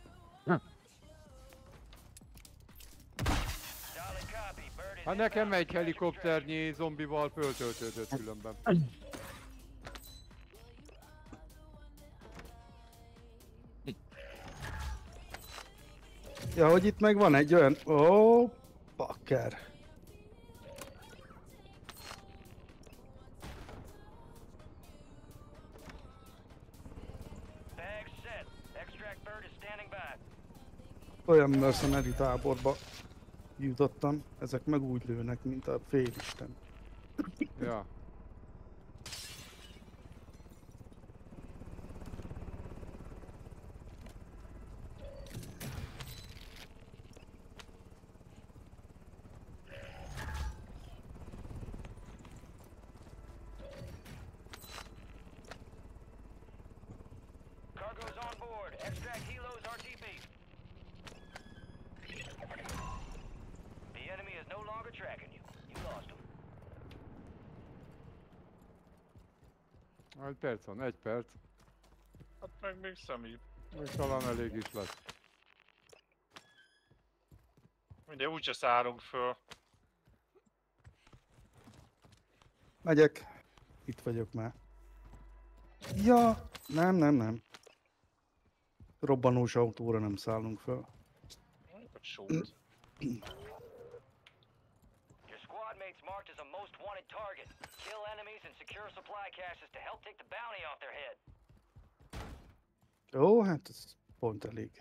[SPEAKER 3] Hát nekem egy helikopternyi zombival föltöltődött különben.
[SPEAKER 5] Ja, hogy itt meg van egy olyan... Ó, pakker. Olyan mercenary táborba jutottam, ezek meg úgy lőnek, mint a félisten.
[SPEAKER 3] Ja.
[SPEAKER 7] Cargo's on board. Extract helos RTB. The enemy is no longer tracking.
[SPEAKER 3] Egy perc van, 1 perc.
[SPEAKER 6] Hát meg még személy.
[SPEAKER 3] Még talán elég is lesz.
[SPEAKER 6] Mindegy, úgyse szállunk föl.
[SPEAKER 5] Megyek. Itt vagyok már. Ja, nem. Robbanós autóra nem szállunk föl.
[SPEAKER 6] Csak sót.
[SPEAKER 7] Your squad mate's marked as a most wanted target. Kill enemies and secure supply caches to help take the bounty off their head.
[SPEAKER 5] Jó, hát ez pont elég.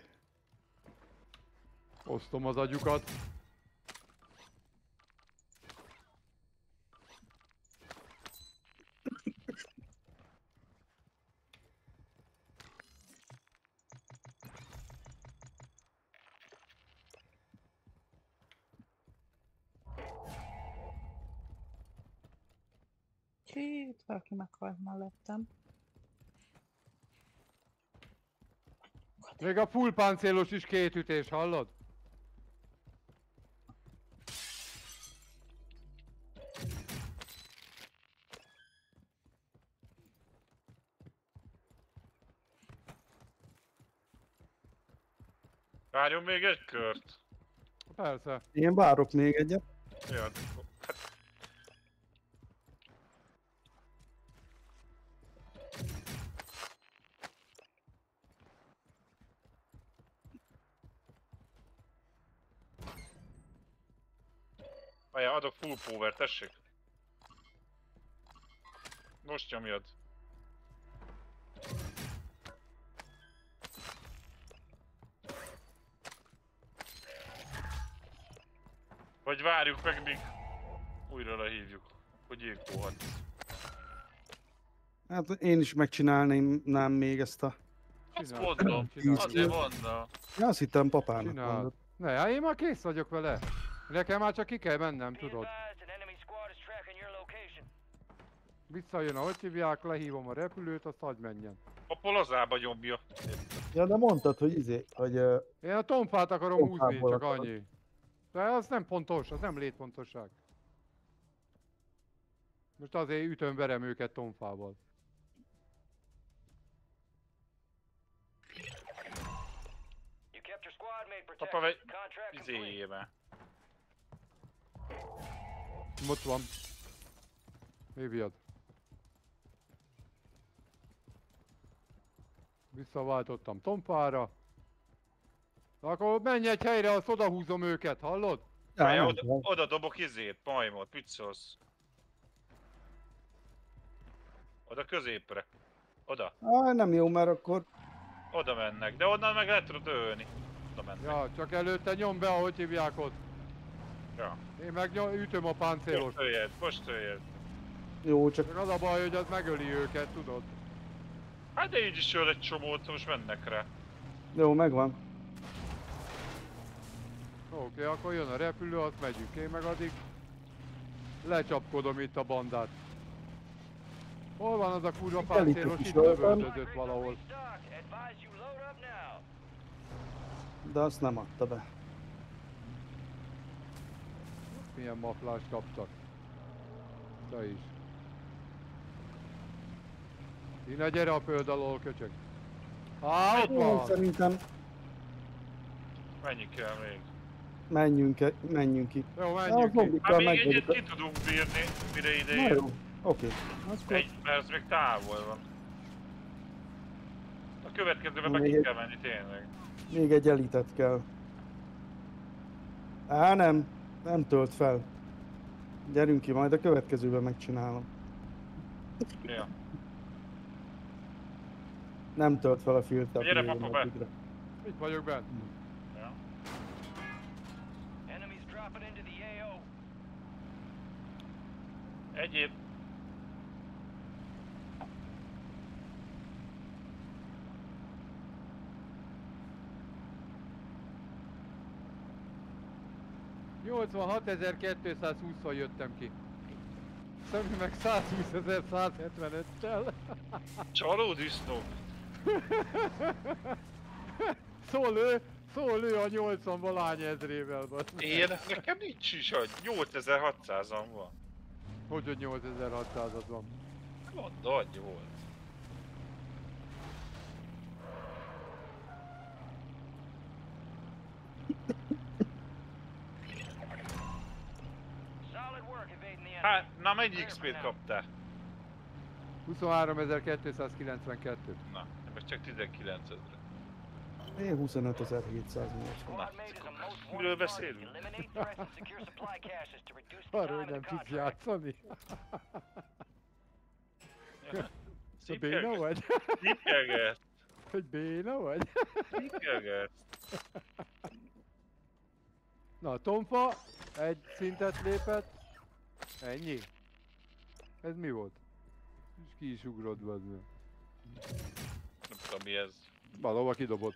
[SPEAKER 3] Osztom az agyukat.
[SPEAKER 2] Itt valaki meghalt mellettem.
[SPEAKER 3] Még a full páncélos is 2 ütés, hallod?
[SPEAKER 6] Várjon még egy kört.
[SPEAKER 3] Persze.
[SPEAKER 5] Én várok még egyet.
[SPEAKER 6] Ja, hát várjál, adok full power, tessék. Most nyomjad. Vagy várjuk meg, míg újra lehívjuk, hogy gyilkolhatsz.
[SPEAKER 5] Hát én is megcsinálnám még ezt a...
[SPEAKER 6] Azt mondom,
[SPEAKER 3] Csináld.
[SPEAKER 6] azért mondom.
[SPEAKER 5] Ja, azt hittem papának
[SPEAKER 3] Csináld.
[SPEAKER 5] mondod.
[SPEAKER 3] Ne, hát én már kész vagyok vele. Nekem már csak ki kell mennem,
[SPEAKER 7] Be
[SPEAKER 3] tudod.
[SPEAKER 7] advised, an enemy squad is tracking your location.
[SPEAKER 3] Visszajön, ahogy hívják, lehívom a repülőt, azt hadd menjen.
[SPEAKER 6] A polozába nyomja.
[SPEAKER 5] Ja, de mondtad, hogy hogy...
[SPEAKER 3] Én a tomfát akarom
[SPEAKER 5] Tomfából
[SPEAKER 3] húzni, csak
[SPEAKER 5] akarod.
[SPEAKER 3] annyi. De az nem pontos, az nem létfontosság. Most azért ütöm-verem őket tomfával.
[SPEAKER 7] You kept your squad mate
[SPEAKER 6] Apa,
[SPEAKER 7] protected.
[SPEAKER 6] vagy
[SPEAKER 7] Contract complete.
[SPEAKER 6] izéjébe.
[SPEAKER 3] Ott van. Hívjad. Visszaváltottam tomfára. Akkor menj egy helyre, azt odahúzom őket, hallod?
[SPEAKER 6] Várjál,
[SPEAKER 5] nem
[SPEAKER 6] oda,
[SPEAKER 5] tudom.
[SPEAKER 6] oda dobok izét, majmot, mit szólsz? Oda középre. Oda.
[SPEAKER 5] Nem jó, mert akkor...
[SPEAKER 6] Oda mennek, de onnan meg le tudod ölni. Oda mennek.
[SPEAKER 3] Ja, csak előtte nyom be, ahogy hívják ott.
[SPEAKER 6] Ja.
[SPEAKER 3] Én meg ütöm a páncélos.
[SPEAKER 6] Most öljed, most öljed.
[SPEAKER 5] Jó, csak...
[SPEAKER 3] Csak az a baj, hogy az megöli őket, tudod?
[SPEAKER 6] Hát de így is öl egy csomót, most mennek rá.
[SPEAKER 5] Jó, megvan.
[SPEAKER 3] Oké, akkor jön a repülő, azt megyünk. Én meg addig lecsapkodom itt a bandát. Hol van az a kurva páncélos?
[SPEAKER 5] is
[SPEAKER 3] Itt
[SPEAKER 5] öltem.
[SPEAKER 3] lövöldözött valahol.
[SPEAKER 7] Restocked. Advise you load up now.
[SPEAKER 5] De azt nem adta be.
[SPEAKER 3] Milyen maflást kaptak. Te is. Ina, gyere a föld alól, köcsög. Á, ott
[SPEAKER 5] Jó,
[SPEAKER 3] van!
[SPEAKER 5] szerintem
[SPEAKER 6] Mennyi kell még?
[SPEAKER 5] menjünk ki.
[SPEAKER 3] Jó,
[SPEAKER 5] A
[SPEAKER 3] menjünk ki.
[SPEAKER 5] zombikkal
[SPEAKER 6] Hát még egyet
[SPEAKER 5] megverjük.
[SPEAKER 6] ki tudunk bírni, mire ide
[SPEAKER 5] Na
[SPEAKER 6] ér.
[SPEAKER 5] jó, oké. Akkor
[SPEAKER 6] Egy, mert az még távol van. A következőben meg
[SPEAKER 5] Még
[SPEAKER 6] ki
[SPEAKER 5] egy-
[SPEAKER 6] kell menni tényleg.
[SPEAKER 5] még egy elitet kell. Nem tölt fel. Gyerünk ki, majd a következőben megcsinálom.
[SPEAKER 6] Ja.
[SPEAKER 5] Nem tölt fel a filtert.
[SPEAKER 6] Gyere,
[SPEAKER 5] még
[SPEAKER 6] papa,
[SPEAKER 5] egy
[SPEAKER 6] be.
[SPEAKER 5] addigra.
[SPEAKER 3] Itt vagyok bent.
[SPEAKER 6] Ja.
[SPEAKER 7] Enemies dropping into the AO.
[SPEAKER 6] Egyéb.
[SPEAKER 3] ...86.220-szal jöttem ki. Szemű meg 120.175-tel.
[SPEAKER 6] Csaló disznó.
[SPEAKER 3] Szól ő a 80 valány ezrével.
[SPEAKER 6] Én, nekem nincs is, hogy 8600-an van.
[SPEAKER 3] Hogy 8600-ad van.
[SPEAKER 6] Mondod, hogy volt.
[SPEAKER 7] work evading the enemy.
[SPEAKER 6] Hát, na mennyi
[SPEAKER 7] Clear for
[SPEAKER 6] XP-t
[SPEAKER 7] now.
[SPEAKER 6] kaptál?
[SPEAKER 3] 23.292.
[SPEAKER 6] Na, én meg csak 19 ezre.
[SPEAKER 5] Én 25.780.
[SPEAKER 7] Squad mate is a most
[SPEAKER 6] Miről
[SPEAKER 7] wanted target.
[SPEAKER 6] beszélünk?
[SPEAKER 7] Eliminate threats and secure supply caches to reduce the
[SPEAKER 3] Arról,
[SPEAKER 7] time
[SPEAKER 3] hogy
[SPEAKER 7] of
[SPEAKER 3] nem
[SPEAKER 7] the
[SPEAKER 3] tudsz
[SPEAKER 7] contract.
[SPEAKER 3] játszani. Te
[SPEAKER 6] Szipkelget.
[SPEAKER 3] béna vagy?
[SPEAKER 6] Szipkelget.
[SPEAKER 3] Hogy béna vagy?
[SPEAKER 6] Szipkelget.
[SPEAKER 3] Na, Tomfa, egy szintet lépett. Ennyi? Ez mi volt? És ki is ugrott, bazd meg.
[SPEAKER 6] Nem tudom mi ez.
[SPEAKER 3] Valahova kidobott.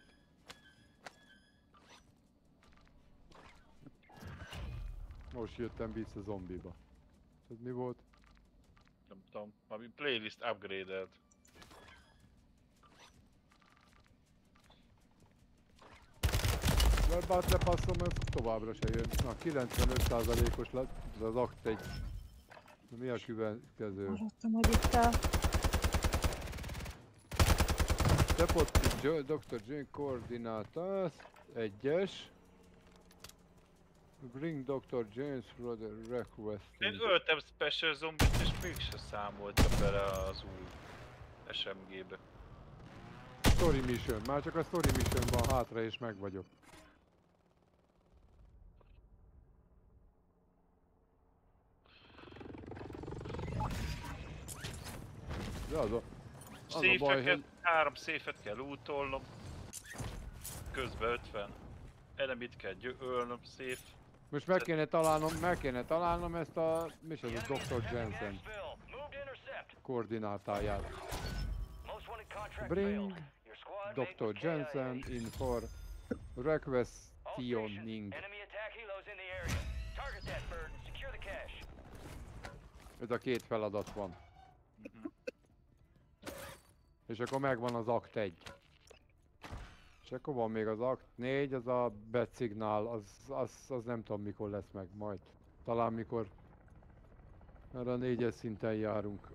[SPEAKER 3] Most jöttem vissza zombiba. Ez mi volt?
[SPEAKER 6] Nem tudom. Valami playlist upgrade-elt.
[SPEAKER 3] Bár lepasszom, ez továbbra se jön. Na, 95%-os lett, ez az akt egy. Na, mi a következő?
[SPEAKER 2] Maradtam, hogy itt áll.
[SPEAKER 3] Tepotti Dr. Jane koordináta, egyes. Bring Dr. James brother request.
[SPEAKER 6] Én öltem special zombit és mégse számoltam bele az új SMG-be.
[SPEAKER 3] Story mission, már csak a story mission van hátra és meg vagyok. De az a baj,
[SPEAKER 6] Széfeket,
[SPEAKER 3] hogy
[SPEAKER 6] 3 széfet kell lootolnom. Közben 50. Enemit kell ölnöm, széf.
[SPEAKER 3] most meg kéne találnom ezt a, mi is ez a Dr. Jensen
[SPEAKER 7] Move to intercept.
[SPEAKER 3] koordinátáját.
[SPEAKER 7] Most wanted contract
[SPEAKER 3] Bring
[SPEAKER 7] failed. Your squad mate
[SPEAKER 3] Dr.
[SPEAKER 7] was KIA.
[SPEAKER 3] Jensen in for
[SPEAKER 7] All stations,
[SPEAKER 3] requestioning.
[SPEAKER 7] enemy attack helos in the area. Target that bird and secure the cache.
[SPEAKER 3] Ez a két feladat van. És akkor megvan az akt 1. És akkor van még az akt 4, az a betsignál, az nem tudom mikor lesz meg majd. Talán mikor erre a 4-es szinten járunk.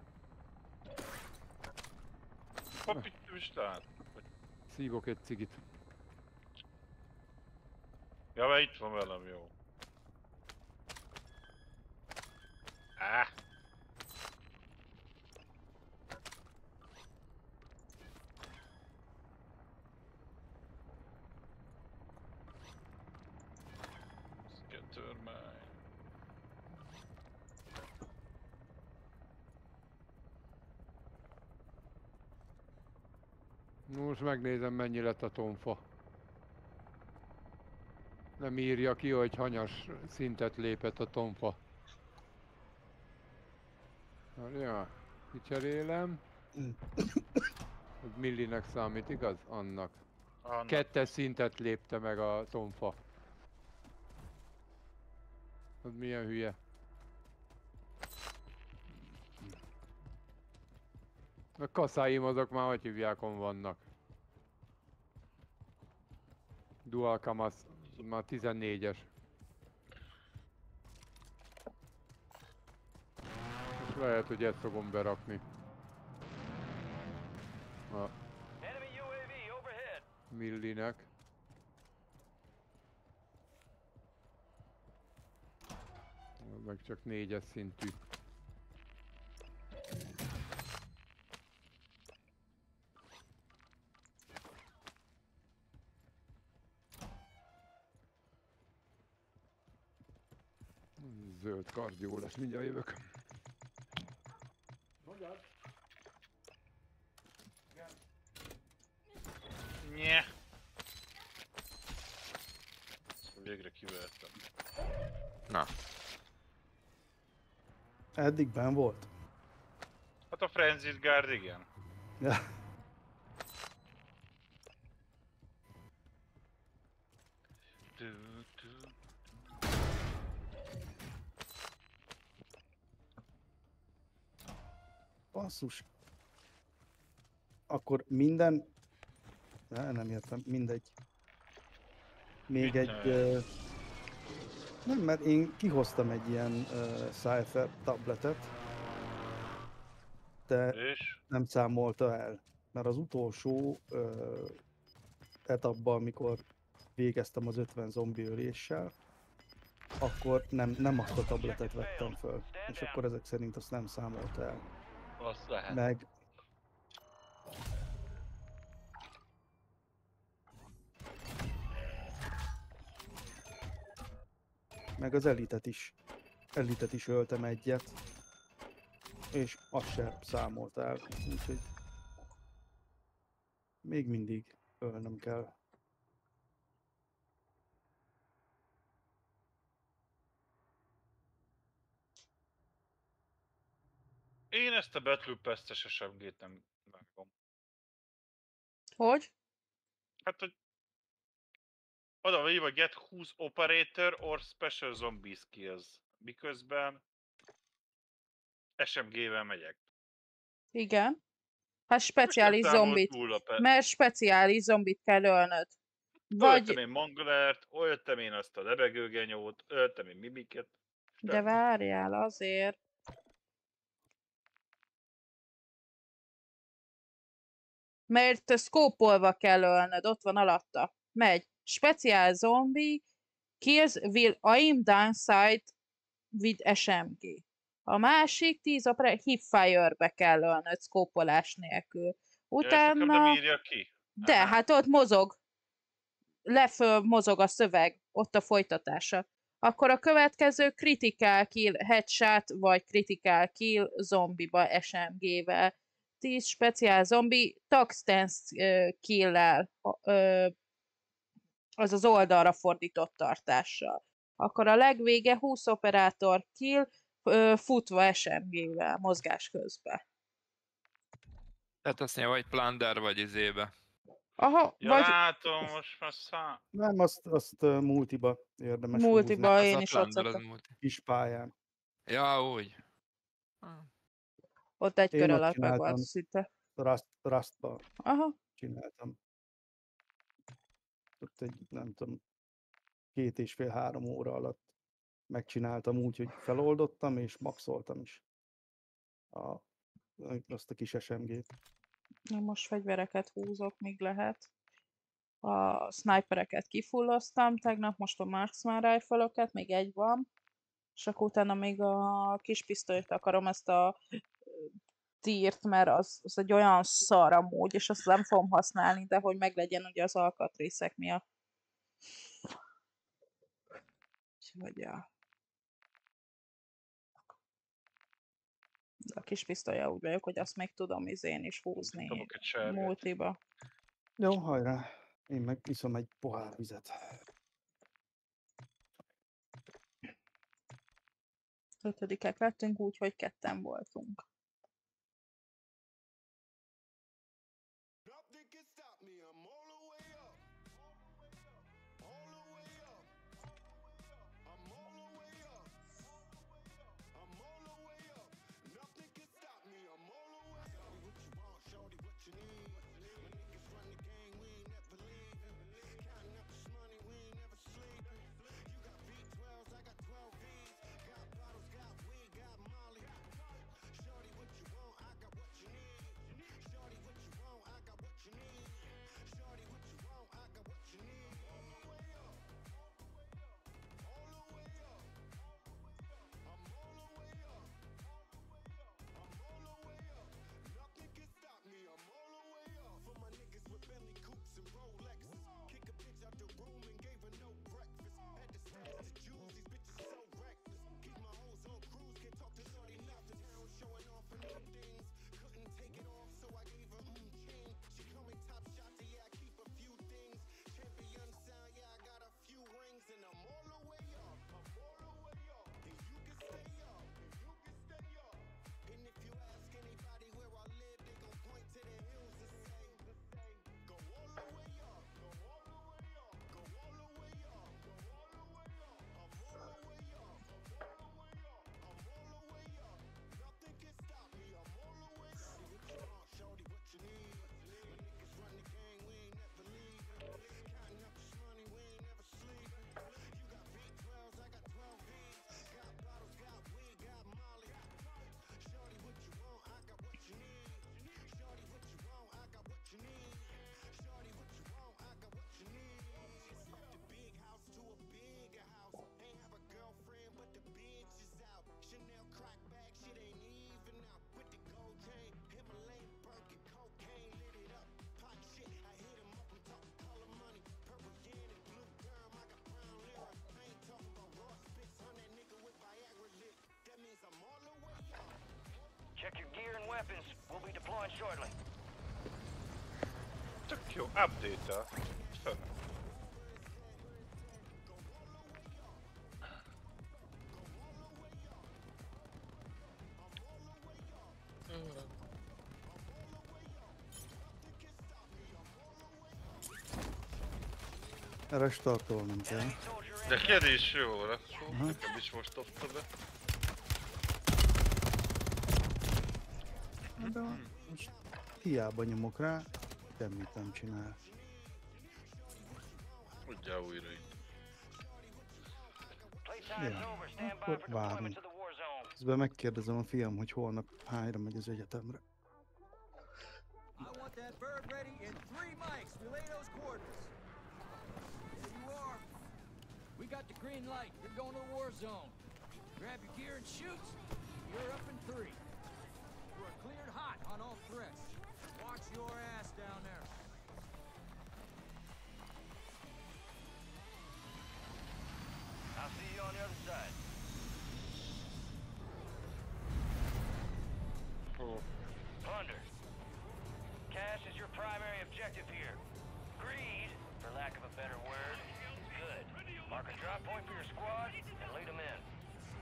[SPEAKER 6] Hopp, itt is lát.
[SPEAKER 3] Szívok egy cigit.
[SPEAKER 6] Ja, mert itt van velem, jó. Scattermine.
[SPEAKER 3] Most megnézem mennyi lett a tonfa. Nem írja ki, hogy hanyas szintet lépett a tonfa. Ja, kicserélem. Ez millinek számít, igaz? Annak.
[SPEAKER 6] Annak.
[SPEAKER 3] 2-es szintet lépte meg a tonfa. Az milyen hülye. A kaszáim azok már hogy hívjákon vannak. Dual Kamasz, már 14-es. És lehet, hogy ezt fogom berakni. A
[SPEAKER 7] Enemy UAV overhead.
[SPEAKER 3] millinek. Meg csak 4-es szintű. Zöld kardió lesz, mindjárt jövök.
[SPEAKER 6] Nye. Ezt végre kivertem.
[SPEAKER 4] Na,
[SPEAKER 5] Eddig benn volt?
[SPEAKER 6] Hát a Frenzied Guard igen.
[SPEAKER 5] Ja. Basszus. Akkor minden... Nem értem, mindegy. Még
[SPEAKER 6] Mit
[SPEAKER 5] egy... Nem, mert én kihoztam egy ilyen Cypher tabletet, de
[SPEAKER 6] És?
[SPEAKER 5] nem számolta el. Mert az utolsó etapban, amikor végeztem az 50 zombi öléssel, akkor nem azt a tabletet vettem föl. És akkor ezek szerint azt nem számolta el.
[SPEAKER 6] Azt lehet.
[SPEAKER 5] Meg az elitet is öltem egyet. És azt sem számolt el. Úgyhogy még mindig ölnöm kell.
[SPEAKER 6] Én ezt a Battle Pass-es SMG-t nem vágom.
[SPEAKER 2] Hogy?
[SPEAKER 6] Hát, hogy oda van írva Get Who's Operator or Special Zombie Skills. Miközben SMG-vel megyek.
[SPEAKER 2] Igen. Hát speciális
[SPEAKER 6] Most nem
[SPEAKER 2] zombit.
[SPEAKER 6] számol túl a pe-
[SPEAKER 2] Mert speciális zombit kell ölnöd.
[SPEAKER 6] Öltem
[SPEAKER 2] Vagy...
[SPEAKER 6] én Manglert, öltem én azt a lebegőgenyót, öltem én Mimiket.
[SPEAKER 2] De várjál azért. Mert szkópolva kell ölnöd, ott van alatta. Megy. Speciál zombie kills will aim down sight with SMG. A másik 10 hipfire-be kell ölnöd szkópolás nélkül.
[SPEAKER 6] Utána... nem
[SPEAKER 2] Utána...
[SPEAKER 6] írja ki.
[SPEAKER 2] De,
[SPEAKER 6] Aha.
[SPEAKER 2] hát ott mozog. Leföl mozog a szöveg, ott a folytatása. Akkor a következő critical kill headshot, vagy critical kill zombiba SMG-vel. 10 speciál zombi tag stance kill-lel, az az oldalra fordított tartással. Akkor a legvége 20 operátor kill, futva SMG-vel, mozgás közben.
[SPEAKER 4] Tehát azt mondja, vagy plunder, vagy izébe.
[SPEAKER 2] Aha,
[SPEAKER 6] Ja,
[SPEAKER 2] vagy
[SPEAKER 6] látom, most már
[SPEAKER 5] Nem, azt multiba érdemes
[SPEAKER 2] multiba
[SPEAKER 5] húzni.
[SPEAKER 2] én
[SPEAKER 4] Az
[SPEAKER 2] is
[SPEAKER 4] a
[SPEAKER 2] ott
[SPEAKER 4] plunder, az
[SPEAKER 2] szoktam.
[SPEAKER 4] multi.
[SPEAKER 5] Kis pályán.
[SPEAKER 4] Ja, úgy.
[SPEAKER 2] Ott egy
[SPEAKER 5] Én
[SPEAKER 2] kör
[SPEAKER 5] ott
[SPEAKER 2] alatt meg van
[SPEAKER 5] csináltam.
[SPEAKER 2] szinte.
[SPEAKER 5] Rustba
[SPEAKER 2] Aha.
[SPEAKER 5] csináltam. Ott egy, nem tudom, 2,5-3 óra alatt megcsináltam úgy, hogy feloldottam és maxoltam is azt a kis SMG-t.
[SPEAKER 2] Én most fegyvereket húzok, míg lehet. A snipereket kifulloztam tegnap, most a marksman rifle-öket, még egy van. És akkor utána még a kis pisztolyt akarom, ezt a tírt, mert az egy olyan szar amúgy, és azt nem fogom használni, de hogy meglegyen ugye az alkatrészek miatt. Úgyhogy ja. De a kis pisztolya úgy vagyok, hogy azt még tudom izén is húzni
[SPEAKER 6] Dobok egy sárgát.
[SPEAKER 2] multiba.
[SPEAKER 5] Jó, hajrá! Én meg iszom egy pohár vizet.
[SPEAKER 2] 5-ek lettünk, úgyhogy 2-en voltunk.
[SPEAKER 7] Check your gear and weapons. We'll be deploying shortly.
[SPEAKER 6] Tök jó, update-el. Fene.
[SPEAKER 5] Erre startolnom kell.
[SPEAKER 7] Enemy soldier
[SPEAKER 6] Neked is jó lesz.
[SPEAKER 5] Aha.
[SPEAKER 6] Nekem is most dobta be.
[SPEAKER 5] De most hiába nyomok rá, semmit nem csinál.
[SPEAKER 6] Ugyan újra itt.
[SPEAKER 7] Playtime's
[SPEAKER 5] Ja,
[SPEAKER 7] over. Stand by
[SPEAKER 5] akkor
[SPEAKER 7] for deployment
[SPEAKER 5] várunk.
[SPEAKER 7] to the war zone.
[SPEAKER 5] Közben megkérdezem a fiam, hogy holnap hányra megy az egyetemre.
[SPEAKER 8] I want that bird ready in 3 mics. Relay those coordinates. There you are. We got the green light. You're going to the war zone. Grab your gear and shoot. You're up in 3. You are cleared hot on all threats. Watch your ass down there.
[SPEAKER 7] I'll see you on the other side.
[SPEAKER 6] Ó,
[SPEAKER 7] Plunder. Cash is your primary objective here. Greed, for lack of a better word, is good. Mark a drop point for your squad and lead them in.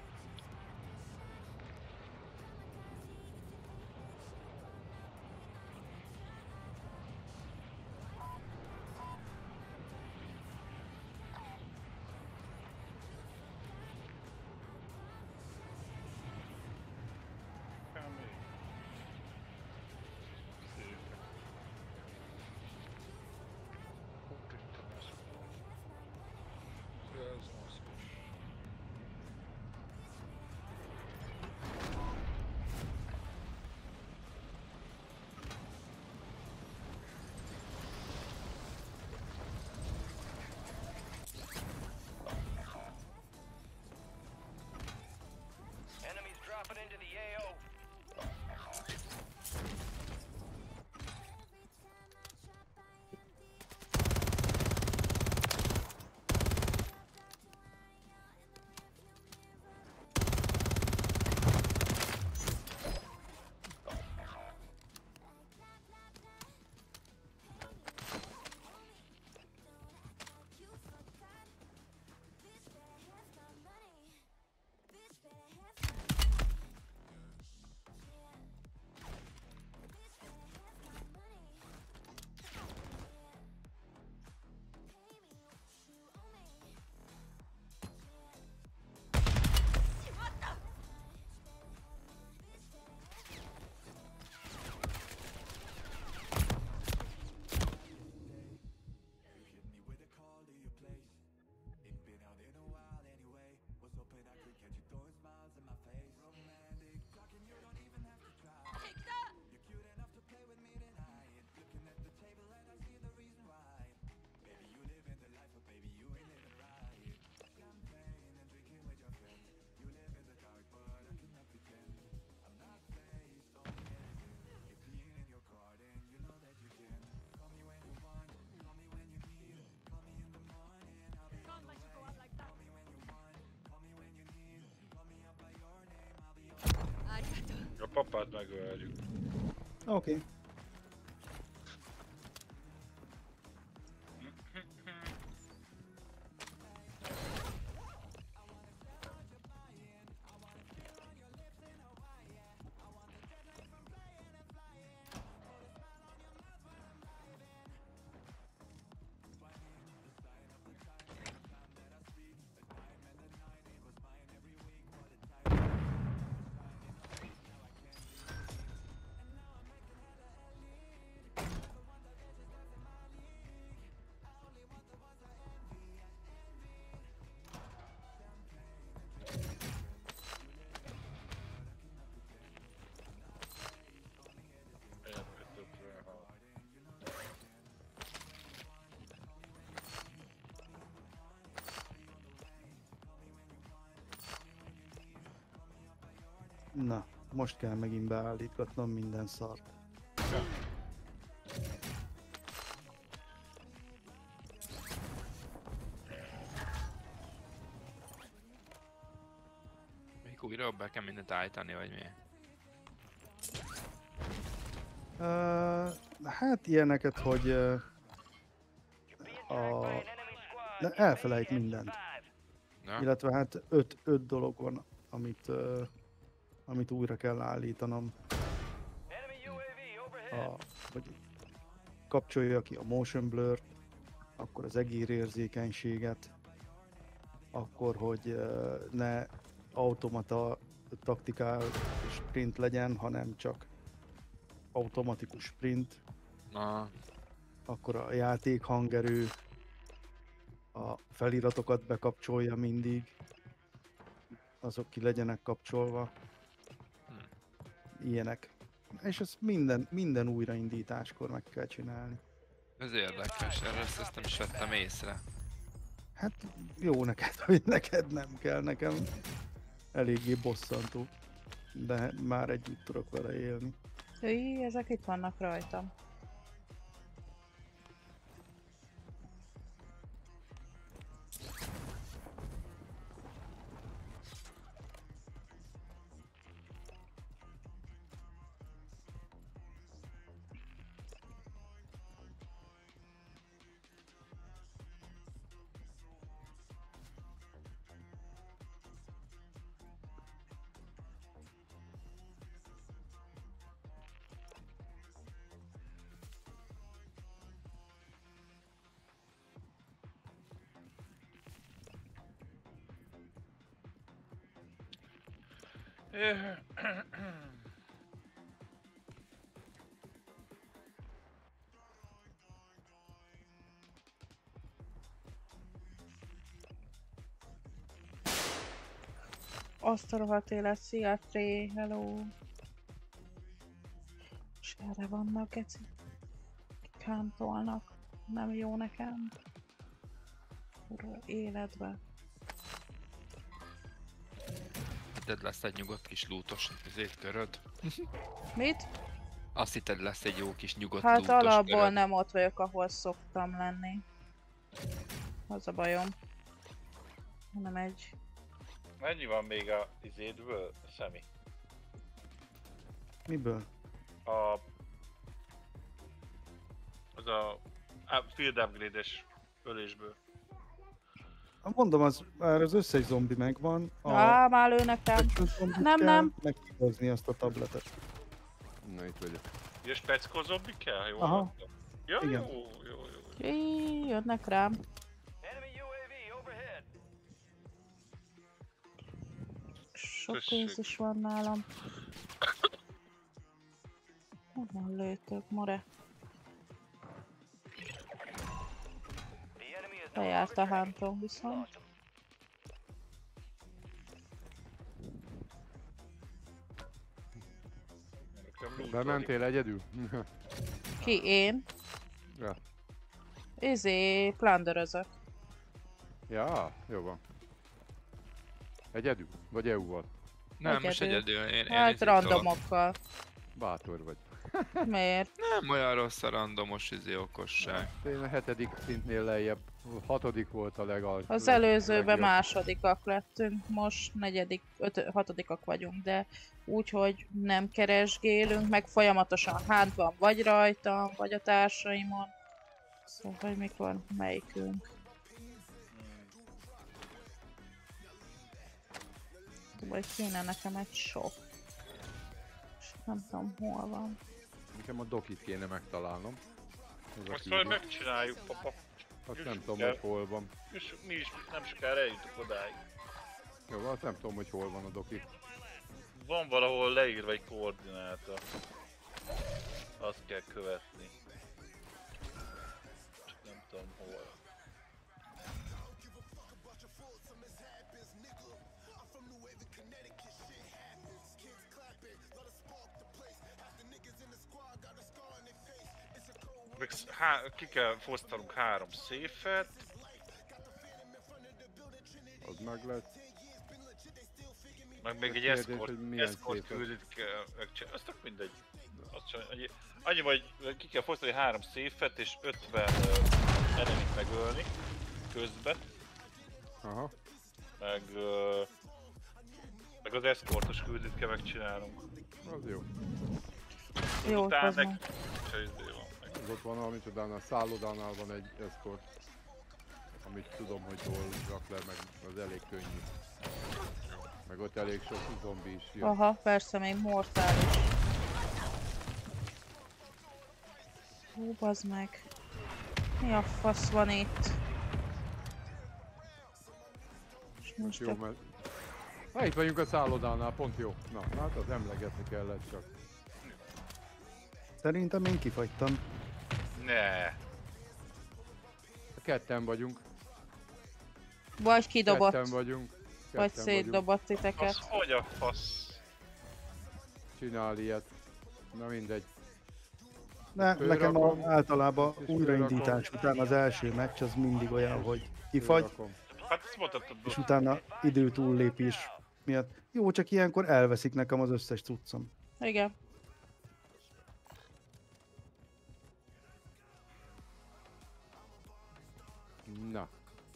[SPEAKER 6] kemény. Szép. Úristen, ez ez maszkos.
[SPEAKER 7] Enemies dropping into the AO.
[SPEAKER 6] A papát megverjük.
[SPEAKER 5] Oké. Na, most kell megint beállítgatnom minden szart.
[SPEAKER 4] Még újra be kell mindent állítani, vagy mi?
[SPEAKER 5] Hát ilyeneket, hogy elfelejt mindent.
[SPEAKER 4] Ja?
[SPEAKER 5] Illetve hát öt dolog van, amit újra kell állítanom. Hogy kapcsolja ki a motion blur-t, akkor az egérérzékenységet, akkor, hogy ne automata taktikál sprint legyen, hanem csak automatikus sprint.
[SPEAKER 4] Aha.
[SPEAKER 5] Akkor a játék hangerő, a feliratokat bekapcsolja mindig, azok ki legyenek kapcsolva. Ilyenek. És ezt minden újraindításkor meg kell csinálni.
[SPEAKER 4] Ez érdekes, erre ezt nem is vettem észre.
[SPEAKER 5] Hát jó neked, hogy neked nem kell, nekem eléggé bosszantó. De már együtt tudok vele élni.
[SPEAKER 2] Ezek itt vannak rajtam. Azt a rohadt élet, szia Tré, hello! És erre vannak, geci. Kántolnak. Nem jó nekem. Kurva életbe.
[SPEAKER 4] Hitted lesz egy nyugodt kis lútos köröd?
[SPEAKER 2] Mit?
[SPEAKER 4] Azt hitted lesz egy jó kis nyugodt
[SPEAKER 2] Hát
[SPEAKER 4] lútos
[SPEAKER 2] alapból
[SPEAKER 4] köröd?
[SPEAKER 2] nem ott vagyok, ahol szoktam lenni. Az a bajom. Hanem egy...
[SPEAKER 6] Mennyi van még a izédből, Szemi?
[SPEAKER 5] Miből?
[SPEAKER 6] Az a field upgrade-es ölésből.
[SPEAKER 5] Mondom, már az összes zombi megvan.
[SPEAKER 2] Már lő nekem. Nem.
[SPEAKER 5] Meg kell hozni azt a tabletet.
[SPEAKER 3] Na itt vagyok.
[SPEAKER 6] Ja, speckó zombi kell? Jól
[SPEAKER 5] Aha.
[SPEAKER 6] mondtam. Ja,
[SPEAKER 5] Igen.
[SPEAKER 6] jó.
[SPEAKER 2] Jönnek rám. Sok
[SPEAKER 6] Köszönjük.
[SPEAKER 2] pénz is van nálam. Honnan lőtök, more? Bejárt a hántom viszont.
[SPEAKER 6] Nekem lootolni.
[SPEAKER 3] Bementél egyedül?
[SPEAKER 2] Ki? Én?
[SPEAKER 3] Ja.
[SPEAKER 2] Plunderözök.
[SPEAKER 3] Ja, jó van. Egyedül? Vagy EU-val?
[SPEAKER 4] Nem, most
[SPEAKER 2] Egyedül.
[SPEAKER 4] egyedül. Én
[SPEAKER 2] Hát
[SPEAKER 4] izét tolok.
[SPEAKER 2] randomokkal.
[SPEAKER 3] Bátor vagy.
[SPEAKER 2] Miért?
[SPEAKER 4] Nem olyan rossz a randomos okosság.
[SPEAKER 3] Én a 7. szintnél lejjebb, 6. volt a legalsó.
[SPEAKER 2] Az előzőben másodikak lettünk, most 6-ak vagyunk, de úgy, hogy nem keresgélünk, meg folyamatosan hát van vagy rajtam, vagy a társaimon. Szóval, hogy mikor melyikünk. Vagy kéne nekem egy sok. És nem tudom hol van.
[SPEAKER 3] Nekem a dokit kéne megtalálnom. Ez a
[SPEAKER 6] Azt majd
[SPEAKER 3] kívül.
[SPEAKER 6] megcsináljuk, papa.
[SPEAKER 3] Azt nem tudom,
[SPEAKER 6] kell.
[SPEAKER 3] hogy hol van.
[SPEAKER 6] És mi is nem sokára eljutunk odáig.
[SPEAKER 3] Jó, azt nem tudom, hogy hol van a doki.
[SPEAKER 6] Van valahol leírva egy koordináta. Azt kell követni. Csak nem tudom hol. Meg ki kell fosztanunk 3 széfet.
[SPEAKER 3] Az meg lesz.
[SPEAKER 6] Meg még egy
[SPEAKER 3] Kérdés, hogy milyen
[SPEAKER 6] escort
[SPEAKER 3] széfet.
[SPEAKER 6] küldit kell megcsinálni. Azt tök mindegy. Azt csak annyi, hogy ki kell fosztani 3 széfet és 50 enemit megölni közben.
[SPEAKER 3] Aha.
[SPEAKER 6] Meg az escortos küldit kell megcsinálnunk.
[SPEAKER 3] Az jó.
[SPEAKER 2] Jó,
[SPEAKER 6] Után
[SPEAKER 2] az
[SPEAKER 6] meg...
[SPEAKER 2] meg.
[SPEAKER 3] Ott van valami csodán, a szállodánál van egy eszkort. Amit tudom, hogy hol rak le, meg az elég könnyű. Meg ott elég sok zombi is jön.
[SPEAKER 2] Aha, persze, még mortális. Hú, bazd meg. Mi a fasz van itt? És most
[SPEAKER 3] Jó, mert... Hát itt vagyunk a szállodánál, pont jó. Na, hát az emlegetni kellett csak.
[SPEAKER 5] Szerintem én kifagytam.
[SPEAKER 6] Ne.
[SPEAKER 3] Ketten vagyunk.
[SPEAKER 2] vagy kidobott,
[SPEAKER 3] Ketten vagyunk.
[SPEAKER 2] vagy
[SPEAKER 3] Ketten
[SPEAKER 2] szétdobott
[SPEAKER 6] Az
[SPEAKER 2] titeket.
[SPEAKER 6] hogy a fasz?
[SPEAKER 3] Csinál ilyet. Na mindegy.
[SPEAKER 5] Nekem
[SPEAKER 3] Fölrakom.
[SPEAKER 5] általában
[SPEAKER 3] És
[SPEAKER 5] újraindítás után az első meccs az mindig olyan, hogy kifagy,
[SPEAKER 3] Fölrakom.
[SPEAKER 6] Hát ezt mondhatod,
[SPEAKER 5] és utána idő túllépés miatt. Jó, csak ilyenkor elveszik nekem az összes cuccom.
[SPEAKER 2] Igen.
[SPEAKER 3] Na.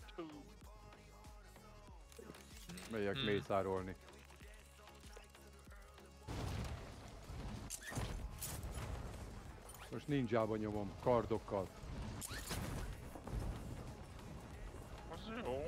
[SPEAKER 3] Megyek mészárolni. Most ninjába nyomom, kardokkal.
[SPEAKER 6] Az jó.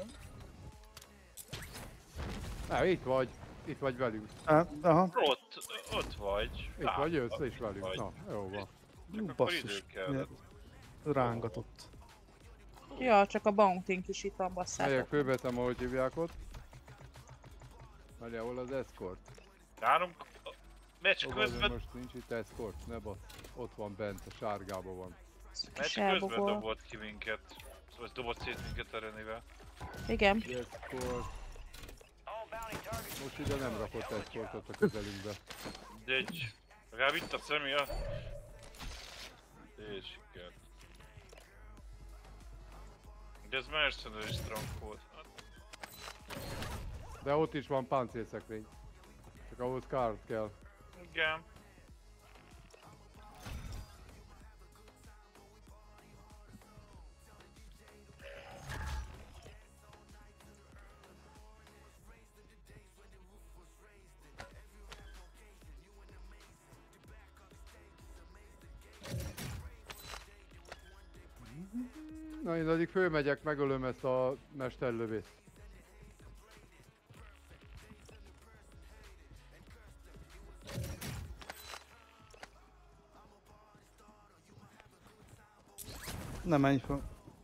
[SPEAKER 3] Itt vagy velünk.
[SPEAKER 5] Aha,
[SPEAKER 6] Ott vagy.
[SPEAKER 3] Itt vagy, jössz
[SPEAKER 6] Látlak,
[SPEAKER 3] is velünk.
[SPEAKER 6] vagy.
[SPEAKER 3] Na, jó van.
[SPEAKER 5] jó,
[SPEAKER 6] akkor
[SPEAKER 5] basszus.
[SPEAKER 6] idő kellett.
[SPEAKER 5] Rángatott.
[SPEAKER 2] Ja, csak a bounty-nk is itt van,
[SPEAKER 3] Megyek,
[SPEAKER 2] basszátok.
[SPEAKER 3] fölvetem, ahogy hívják ott. Várjál, hol az escort?
[SPEAKER 6] Nálunk a meccs
[SPEAKER 3] Ó, azért
[SPEAKER 6] közben,
[SPEAKER 3] most nincs itt escort, ne basz. Ott van bent, a sárgában van.
[SPEAKER 2] Kis
[SPEAKER 6] meccs közben
[SPEAKER 2] elbogol.
[SPEAKER 6] dobott ki minket. Szóval dobott szét minket a Renivel.
[SPEAKER 2] Igen.
[SPEAKER 3] Escort.
[SPEAKER 7] All bounty targets
[SPEAKER 3] Most ide nem rakott escortot a közelünkbe.
[SPEAKER 6] De egy... Legalább itt a személye. És sikert. De ez mercenary stronghold. Hát,
[SPEAKER 3] De ott is van páncélszekrény. Csak ahhoz card kell.
[SPEAKER 6] igen.
[SPEAKER 3] Na én addig fölmegyek, megölöm ezt a mesterlövészt.
[SPEAKER 5] Ne menj fel,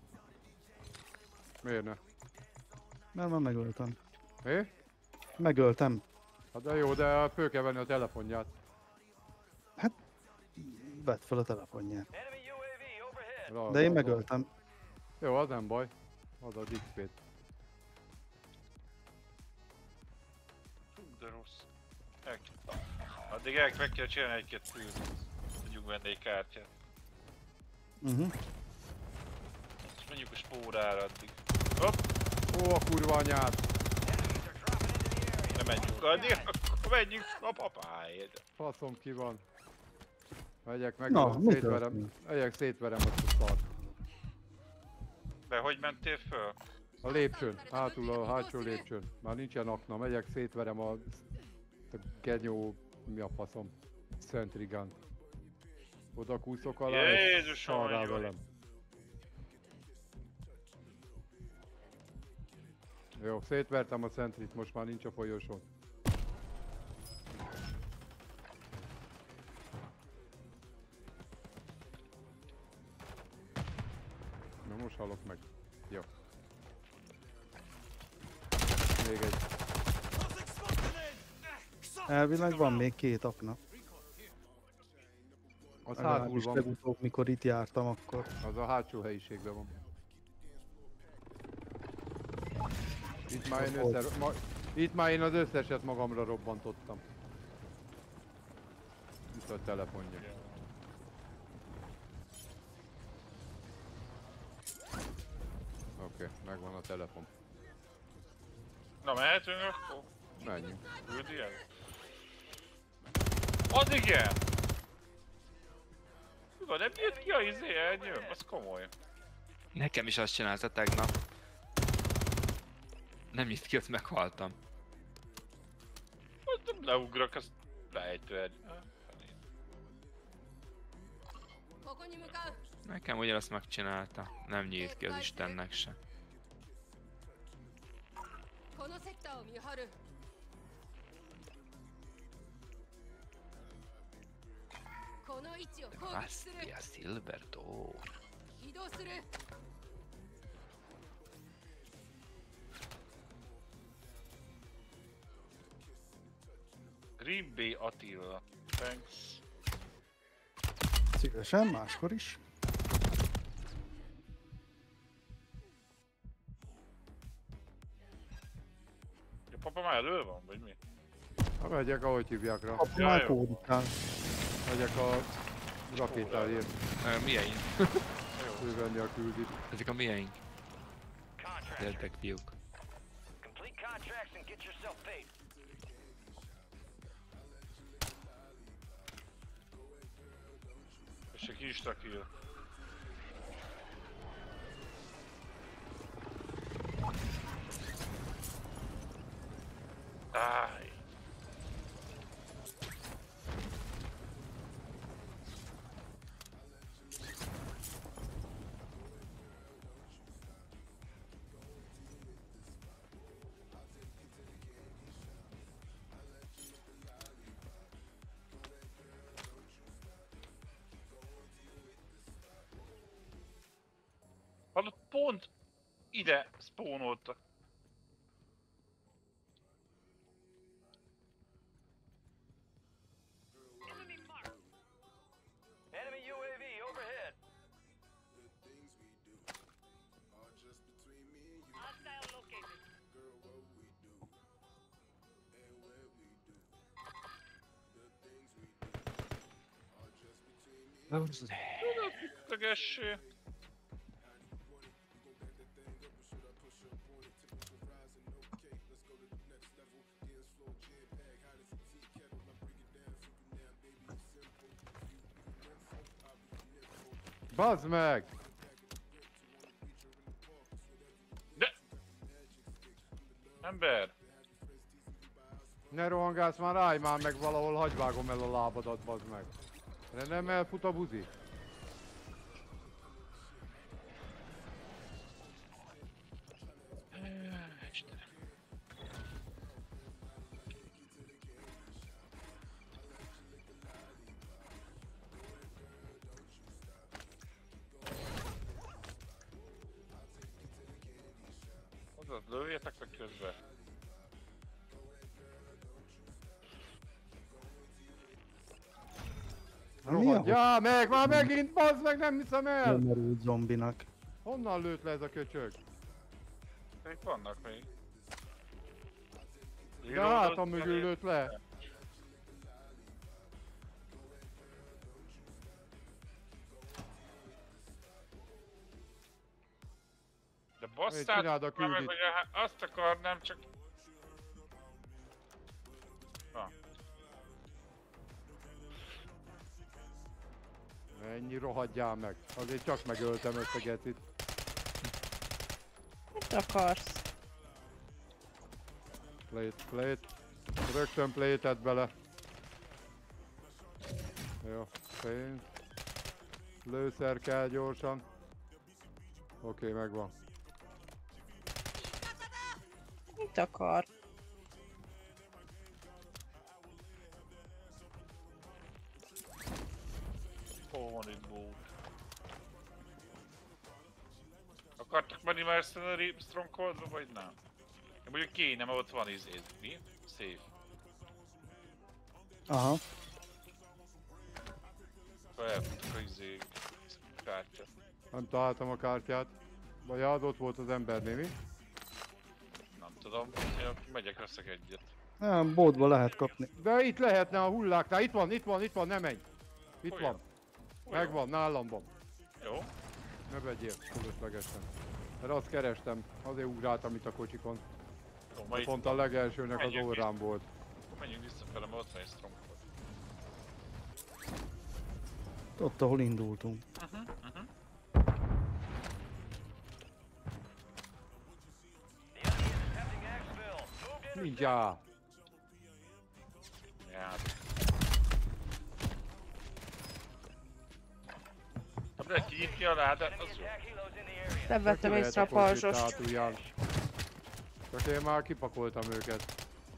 [SPEAKER 3] Miért ne?
[SPEAKER 5] mert már megöltem.
[SPEAKER 3] Mi?
[SPEAKER 5] Megöltem.
[SPEAKER 3] Hát de jó, de föl kell venni a telefonját.
[SPEAKER 5] Vedd fel a telefonját.
[SPEAKER 7] enemy UAV overhead.
[SPEAKER 5] De én megöltem.
[SPEAKER 3] Jó, az nem baj. Adod XP-t.
[SPEAKER 6] De rossz. Addig meg kell csinálni egy-két fűzőt. Tudjuk venni egy kártyát. És menjünk a spórára addig. Hopp!
[SPEAKER 3] Ó, a kurva anyád!
[SPEAKER 7] Enemies are dropping into the area.
[SPEAKER 6] Nem menjünk addig, akkor menjünk a papáért.
[SPEAKER 3] Faszom ki van. Megyek meg,
[SPEAKER 5] Na, mi
[SPEAKER 3] szétverem.
[SPEAKER 5] történt?
[SPEAKER 3] Megyek, szétverem azt a szart.
[SPEAKER 6] De hogy mentél föl?
[SPEAKER 3] A lépcsőn, hátul a hátsó lépcsőn. Már nincsen akna, megyek, szétverem a genyó, mi a faszom, Centrigant. Oda kúszok alá, és
[SPEAKER 6] Jézusom,
[SPEAKER 3] szarrá
[SPEAKER 6] hogy vagy.
[SPEAKER 3] velem. Jó, szétvertem a Centrit, most már nincs a folyosón. Na most halok meg. Jó. Még egy.
[SPEAKER 5] Elvileg van még 2 akna.
[SPEAKER 3] Az hátul
[SPEAKER 5] Legalábbis
[SPEAKER 3] van,
[SPEAKER 5] legutóbb, mikor itt jártam, akkor.
[SPEAKER 3] az a hátsó helyiségben van. Itt már itt már én az összeset magamra robbantottam. Itt a telefonja. Oké, megvan a telefon.
[SPEAKER 6] Na mehetünk akkor?
[SPEAKER 3] Menjünk.
[SPEAKER 6] Küldi el? Az igen! Hűha, nem jött ki a elnyőm? Az komoly.
[SPEAKER 4] Nekem is azt csinálta tegnap. Nem itt ki, ott meghaltam.
[SPEAKER 6] Az nem leugrok, azt lejtőed.
[SPEAKER 4] Nekem ugyanazt megcsinálta. Nem nyílt ki az Istennek se.
[SPEAKER 9] このセクターを見張る この位置を攻撃する
[SPEAKER 4] Bastia Silver Door.
[SPEAKER 9] 移動する
[SPEAKER 6] Green Bay Attila. Thanks.
[SPEAKER 5] Szívesen, máskor is.
[SPEAKER 6] A papa már elő van, vagy mi?
[SPEAKER 3] Ha megyek, ahogy hívják rá.
[SPEAKER 5] Apa
[SPEAKER 6] Ja,
[SPEAKER 5] már
[SPEAKER 6] jó.
[SPEAKER 5] kódikál.
[SPEAKER 3] Megyek a rakétáért.
[SPEAKER 4] Milyeink?
[SPEAKER 3] Fölvenni a küldit.
[SPEAKER 4] Ezek a milyeink?
[SPEAKER 7] Contractor.
[SPEAKER 4] Gyertek fiúk.
[SPEAKER 7] Complete contracts and get yourself paid.
[SPEAKER 6] És egy kis kill. Áj. Hallod, pont ide spawnoltak.
[SPEAKER 7] Enemy UAV overhead.
[SPEAKER 6] Tegessé.
[SPEAKER 3] Bazd meg!
[SPEAKER 6] De! Ember!
[SPEAKER 3] Ne rohangálsz már, állj már meg valahol, hagyj vágom el a lábadat, bazd meg. De nem elfut a buzi.
[SPEAKER 6] Istenem. Oda lőjetek meg közben.
[SPEAKER 5] Mi a
[SPEAKER 3] Rohadjál meg, már megint, bazd meg, nem hiszem el!
[SPEAKER 5] lemerült zombinak?
[SPEAKER 3] Honnan lőtt le ez a köcsög?
[SPEAKER 6] Itt vannak még.
[SPEAKER 3] De hátam mögül lőtt le.
[SPEAKER 6] De
[SPEAKER 3] Hey,
[SPEAKER 6] basszát,
[SPEAKER 3] csináld a
[SPEAKER 6] már meg,
[SPEAKER 3] küldit.
[SPEAKER 6] hogy azt akarnám, csak...
[SPEAKER 3] Ennyi, rohadjál meg. Azért csak megöltem ezt a gecit.
[SPEAKER 2] Mit akarsz?
[SPEAKER 3] Plate. Rögtön plate-et bele. Jó, pénz. Lőszer kell gyorsan. Oké, megvan.
[SPEAKER 2] Mit akar?
[SPEAKER 6] Hol van itt bót? Akartak menni Mercenary Strongholdba, vagy nem? Én mondjuk kéne, mert ott van izé. Mi? Safe.
[SPEAKER 5] Aha.
[SPEAKER 6] Akkor elfutottak a izé... kártya.
[SPEAKER 3] Nem találtam a kártyát. Vagy ott volt az embernél, mi?
[SPEAKER 6] Nem tudom, én akkor megyek, veszek egyet.
[SPEAKER 5] Nem, bótba lehet kapni.
[SPEAKER 3] De itt lehetne a hulláknál. Itt van, ne menj. Itt
[SPEAKER 6] Hol
[SPEAKER 3] van.
[SPEAKER 6] van?
[SPEAKER 3] Megvan, nálam van.
[SPEAKER 6] Jó.
[SPEAKER 3] Ne vegyél, fölöslegesen. Mert azt kerestem, azért ugráltam itt a kocsikon.
[SPEAKER 6] Jó, ma itt
[SPEAKER 3] Pont a legelsőnek az
[SPEAKER 6] Menjünk
[SPEAKER 3] órám volt.
[SPEAKER 6] menjünk visszafele, mert ott van egy Stronghold.
[SPEAKER 5] Ott, ahol indultunk.
[SPEAKER 7] The enemy is attempting exfil. Move to
[SPEAKER 3] Mindjárt.
[SPEAKER 6] Ja, De kinyitni a ládát, az jó.
[SPEAKER 7] Attack helos in the area.
[SPEAKER 2] Nem vettem
[SPEAKER 3] Csak
[SPEAKER 2] észre a
[SPEAKER 3] kivehetek ott itt
[SPEAKER 2] pajzsost.
[SPEAKER 3] hátulján. Csak én már kipakoltam őket.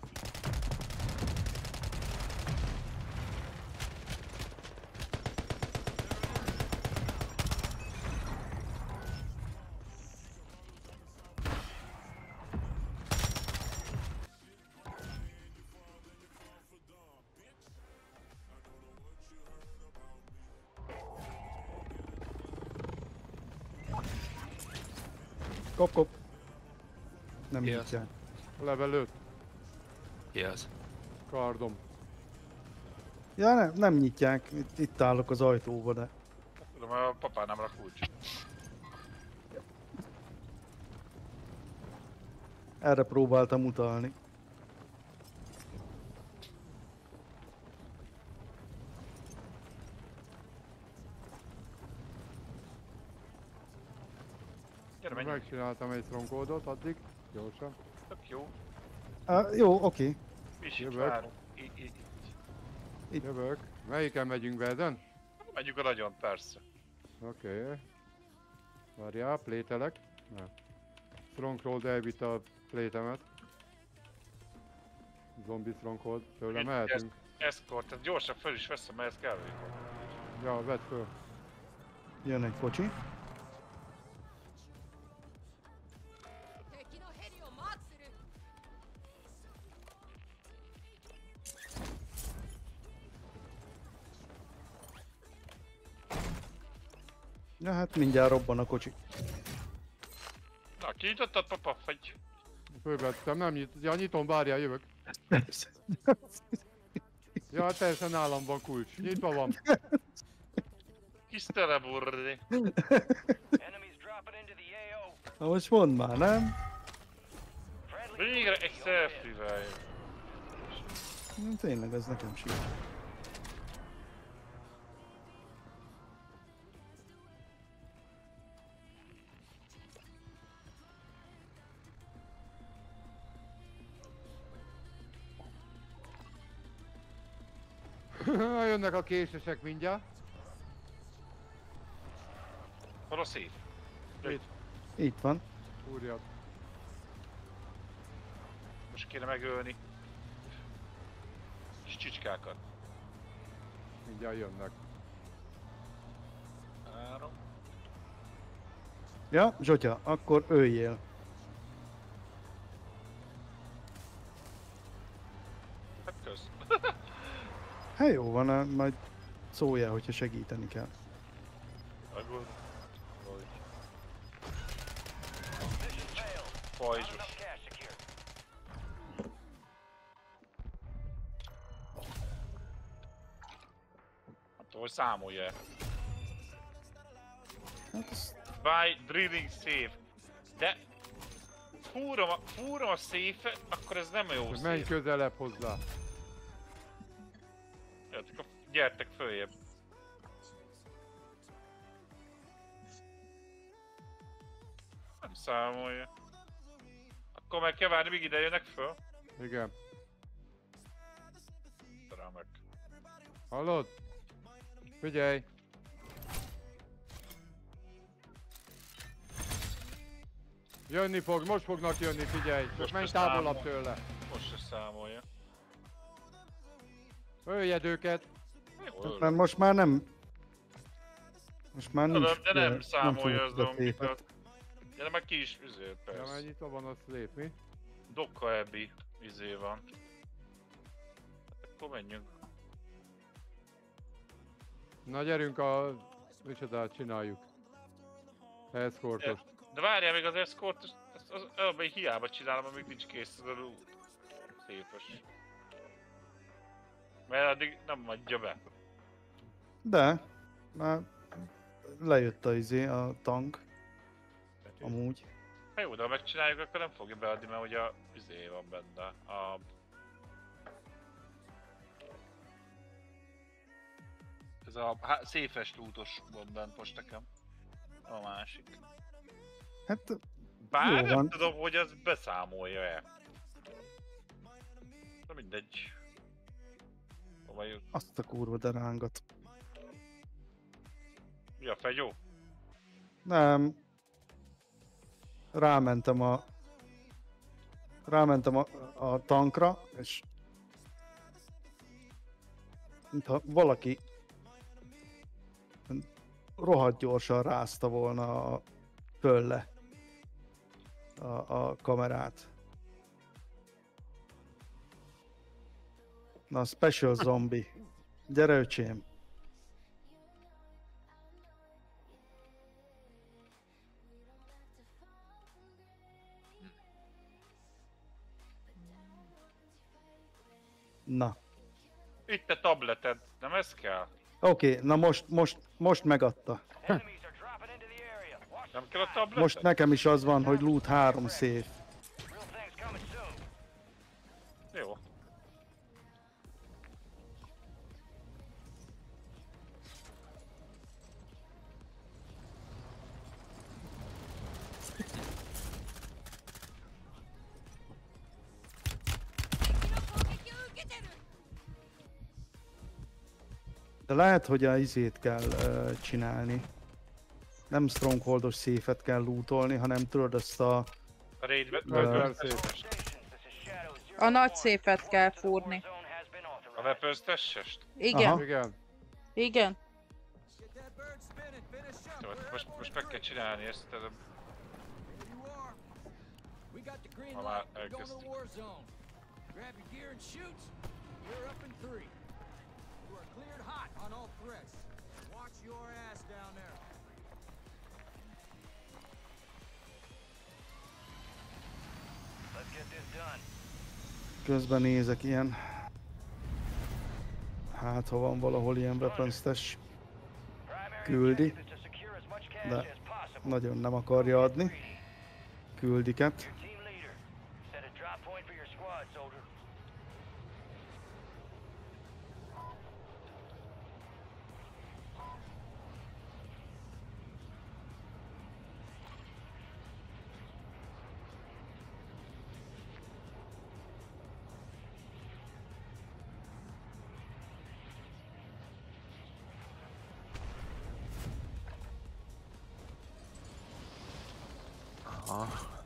[SPEAKER 5] Kop. Nem
[SPEAKER 4] Ki az?
[SPEAKER 5] nyitják.
[SPEAKER 3] Level 5.
[SPEAKER 4] Ki az?
[SPEAKER 3] Kardom.
[SPEAKER 5] Ja, nem nyitják. Itt állok az ajtóba, de...
[SPEAKER 6] Tudom, a papánámra kulcs.
[SPEAKER 5] Erre próbáltam utalni.
[SPEAKER 6] Gyere, menjünk.
[SPEAKER 3] Megcsináltam egy strongholdot addig. Gyorsan.
[SPEAKER 6] Tök jó.
[SPEAKER 5] Jó, oké.
[SPEAKER 6] Mi is itt
[SPEAKER 3] Jövök.
[SPEAKER 6] várunk.
[SPEAKER 3] Jövök. Melyiken megyünk be ezen?
[SPEAKER 6] Menjünk a nagyon, persze.
[SPEAKER 3] Oké. Várjál, plételek. Nem. Stronghold elvitte a plétemet. Zombi stronghold. Tőle
[SPEAKER 6] Egy-
[SPEAKER 3] mehetünk.
[SPEAKER 6] Escort, tehát gyorsan föl is veszem, mert ez kell.
[SPEAKER 3] Ja, vedd föl.
[SPEAKER 5] Jön egy kocsi.
[SPEAKER 9] 敵のヘリをマークする
[SPEAKER 5] Ja, hát mindjárt robban a kocsi.
[SPEAKER 6] Na, kinyitottad, papa? Vagy...
[SPEAKER 3] Fölvettem, nem ja, nyitom, várjál, jövök. Ja, hát teljesen nálam van kulcs. Nyitva van.
[SPEAKER 6] Kis teleburri.
[SPEAKER 7] Enemies dropping into the AO.
[SPEAKER 5] Na most mondd már, nem?
[SPEAKER 7] Friendly
[SPEAKER 6] Végre egy selfie-vel.
[SPEAKER 5] Tényleg, ez nekem sikerült.
[SPEAKER 3] Jönnek a késesek mindjárt.
[SPEAKER 6] Hol a szép?
[SPEAKER 3] Itt.
[SPEAKER 5] Itt van.
[SPEAKER 3] Úrjad.
[SPEAKER 6] Most kéne megölni. Kis csicskákat.
[SPEAKER 3] Mindjárt jönnek.
[SPEAKER 6] 3.
[SPEAKER 5] Ja, Zsotya, akkor öljél.
[SPEAKER 6] Hát kösz.
[SPEAKER 5] Hát jó van, majd szóljál, hogyha segíteni kell.
[SPEAKER 6] Agol.
[SPEAKER 7] mission failed.
[SPEAKER 6] Pajzsos.
[SPEAKER 7] Cash secured.
[SPEAKER 6] Nem tudom, hogy számolja.
[SPEAKER 5] Hát ez...
[SPEAKER 6] Buy drilling safe. De... Fúrom a safe-et, akkor ez nem jó
[SPEAKER 3] Menj
[SPEAKER 6] safe.
[SPEAKER 3] közelebb hozzá.
[SPEAKER 6] Gyertek följebb. Nem számolja. Akkor meg kell várni, míg ide jönnek föl?
[SPEAKER 3] Igen.
[SPEAKER 6] Remek.
[SPEAKER 3] Hallod? Figyelj! Jönni fog, most fognak jönni, figyelj! Csak
[SPEAKER 6] Most
[SPEAKER 3] menj
[SPEAKER 6] ezt
[SPEAKER 3] távolabb
[SPEAKER 6] számol.
[SPEAKER 3] tőle!
[SPEAKER 6] Most se számolja.
[SPEAKER 3] Öljed őket!
[SPEAKER 6] Jó, örülök.
[SPEAKER 5] Mert most már nem... Most már nincs...
[SPEAKER 6] Tudom, de nem számolja az
[SPEAKER 5] fog a szépet.
[SPEAKER 6] zombikat. De meg ki is üzél,
[SPEAKER 3] Ja,
[SPEAKER 6] persze.
[SPEAKER 3] mert nyitva van a szlép, mi?
[SPEAKER 6] Dokka ebbi izé van. Akkor menjünk.
[SPEAKER 3] Na gyerünk a... Micsodát csináljuk. Escortos.
[SPEAKER 6] De várjál még az escort, az hiába csinálom, amíg nincs kész az a loot. Szépes. Mert addig nem adja be.
[SPEAKER 5] De, már lejött a tank, amúgy.
[SPEAKER 6] Ha jó, de ha megcsináljuk, akkor nem fogja beadni, mert ugye a izé van benne. A... Ez a széfes lootos van bent most nekem. A másik.
[SPEAKER 5] Hát,
[SPEAKER 6] Bár
[SPEAKER 5] jó
[SPEAKER 6] nem
[SPEAKER 5] van.
[SPEAKER 6] tudom, hogy az beszámolja-e. De mindegy. Hova jut?
[SPEAKER 5] Azt a kurva de rángat.
[SPEAKER 6] Mi a fegyó?
[SPEAKER 5] Nem. Rámentem a tankra, és mintha valaki rohadt gyorsan rázta volna fölle a kamerát. Na, special zombie. Gyere, öcsém. Na.
[SPEAKER 6] Itt a tableted, nem ez kell?
[SPEAKER 5] Oké, na most megadta.
[SPEAKER 7] Enemies are dropping into the area. Watch
[SPEAKER 6] Nem kell a tableted?
[SPEAKER 5] Most nekem is az van, hogy loot 3 safe.
[SPEAKER 7] real things coming soon.
[SPEAKER 6] Jó.
[SPEAKER 5] De lehet, hogy a izét kell csinálni. Nem strongholdos széfet kell lootolni, hanem tudod azt a...
[SPEAKER 6] A raidbe...
[SPEAKER 5] Ö,
[SPEAKER 2] A nagy szépet kell fúrni.
[SPEAKER 6] A weapons tessest?
[SPEAKER 2] Igen,
[SPEAKER 5] Aha.
[SPEAKER 3] Igen.
[SPEAKER 2] igen.
[SPEAKER 8] Get that bird spinning. Finish up.
[SPEAKER 6] Jó, most meg kell csinálni ezt.
[SPEAKER 8] There you are. We got the green
[SPEAKER 6] Ha már
[SPEAKER 8] light. We're going to
[SPEAKER 6] elkezdtük.
[SPEAKER 8] the war zone. Grab your gear and shoot. We're up in 3. You are cleared hot on all threats. Watch your ass down there.
[SPEAKER 7] Let's get this done.
[SPEAKER 5] Közben nézek ilyen... Hát, ha van valahol ilyen weapons stash,
[SPEAKER 7] Primary
[SPEAKER 5] küldi,
[SPEAKER 7] objective is to secure as much cash
[SPEAKER 5] de
[SPEAKER 7] as possible.
[SPEAKER 5] nagyon nem akarja adni. Küldiket.
[SPEAKER 7] Team leader, set a drop point for your squad, soldier.
[SPEAKER 4] Aha.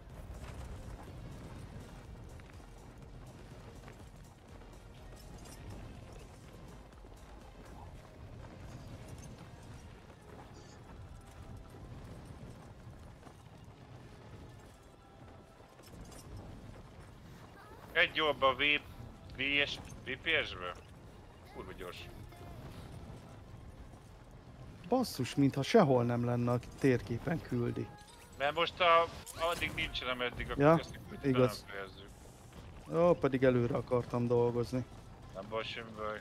[SPEAKER 6] Egy jobb a VS VPS-ből? Kurva gyors.
[SPEAKER 5] Basszus, mintha sehol nem lenne a térképen küldi.
[SPEAKER 6] Mert most addig nincsen, ameddig a
[SPEAKER 5] Ja,
[SPEAKER 6] ezt
[SPEAKER 5] igaz.
[SPEAKER 6] nem fejezzük.
[SPEAKER 5] Ó, pedig előre akartam dolgozni.
[SPEAKER 6] Nem baj, semmi baj.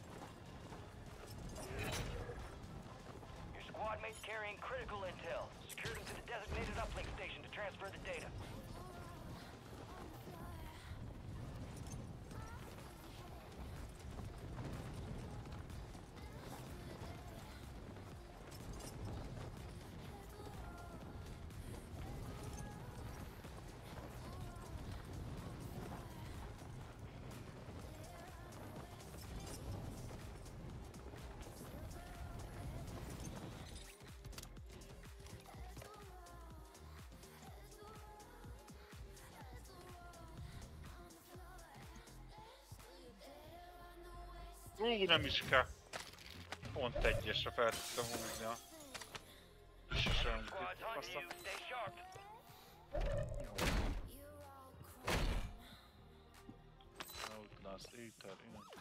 [SPEAKER 7] Your squad mates carrying critical intel. Secure them to the designated uplink station to transfer the data.
[SPEAKER 6] Nem is kell. Pont egyesre fel tudtam húzni a... Sosem
[SPEAKER 7] Squad's on
[SPEAKER 6] azt
[SPEAKER 7] you. Stay sharp.
[SPEAKER 6] Outlast, Ether,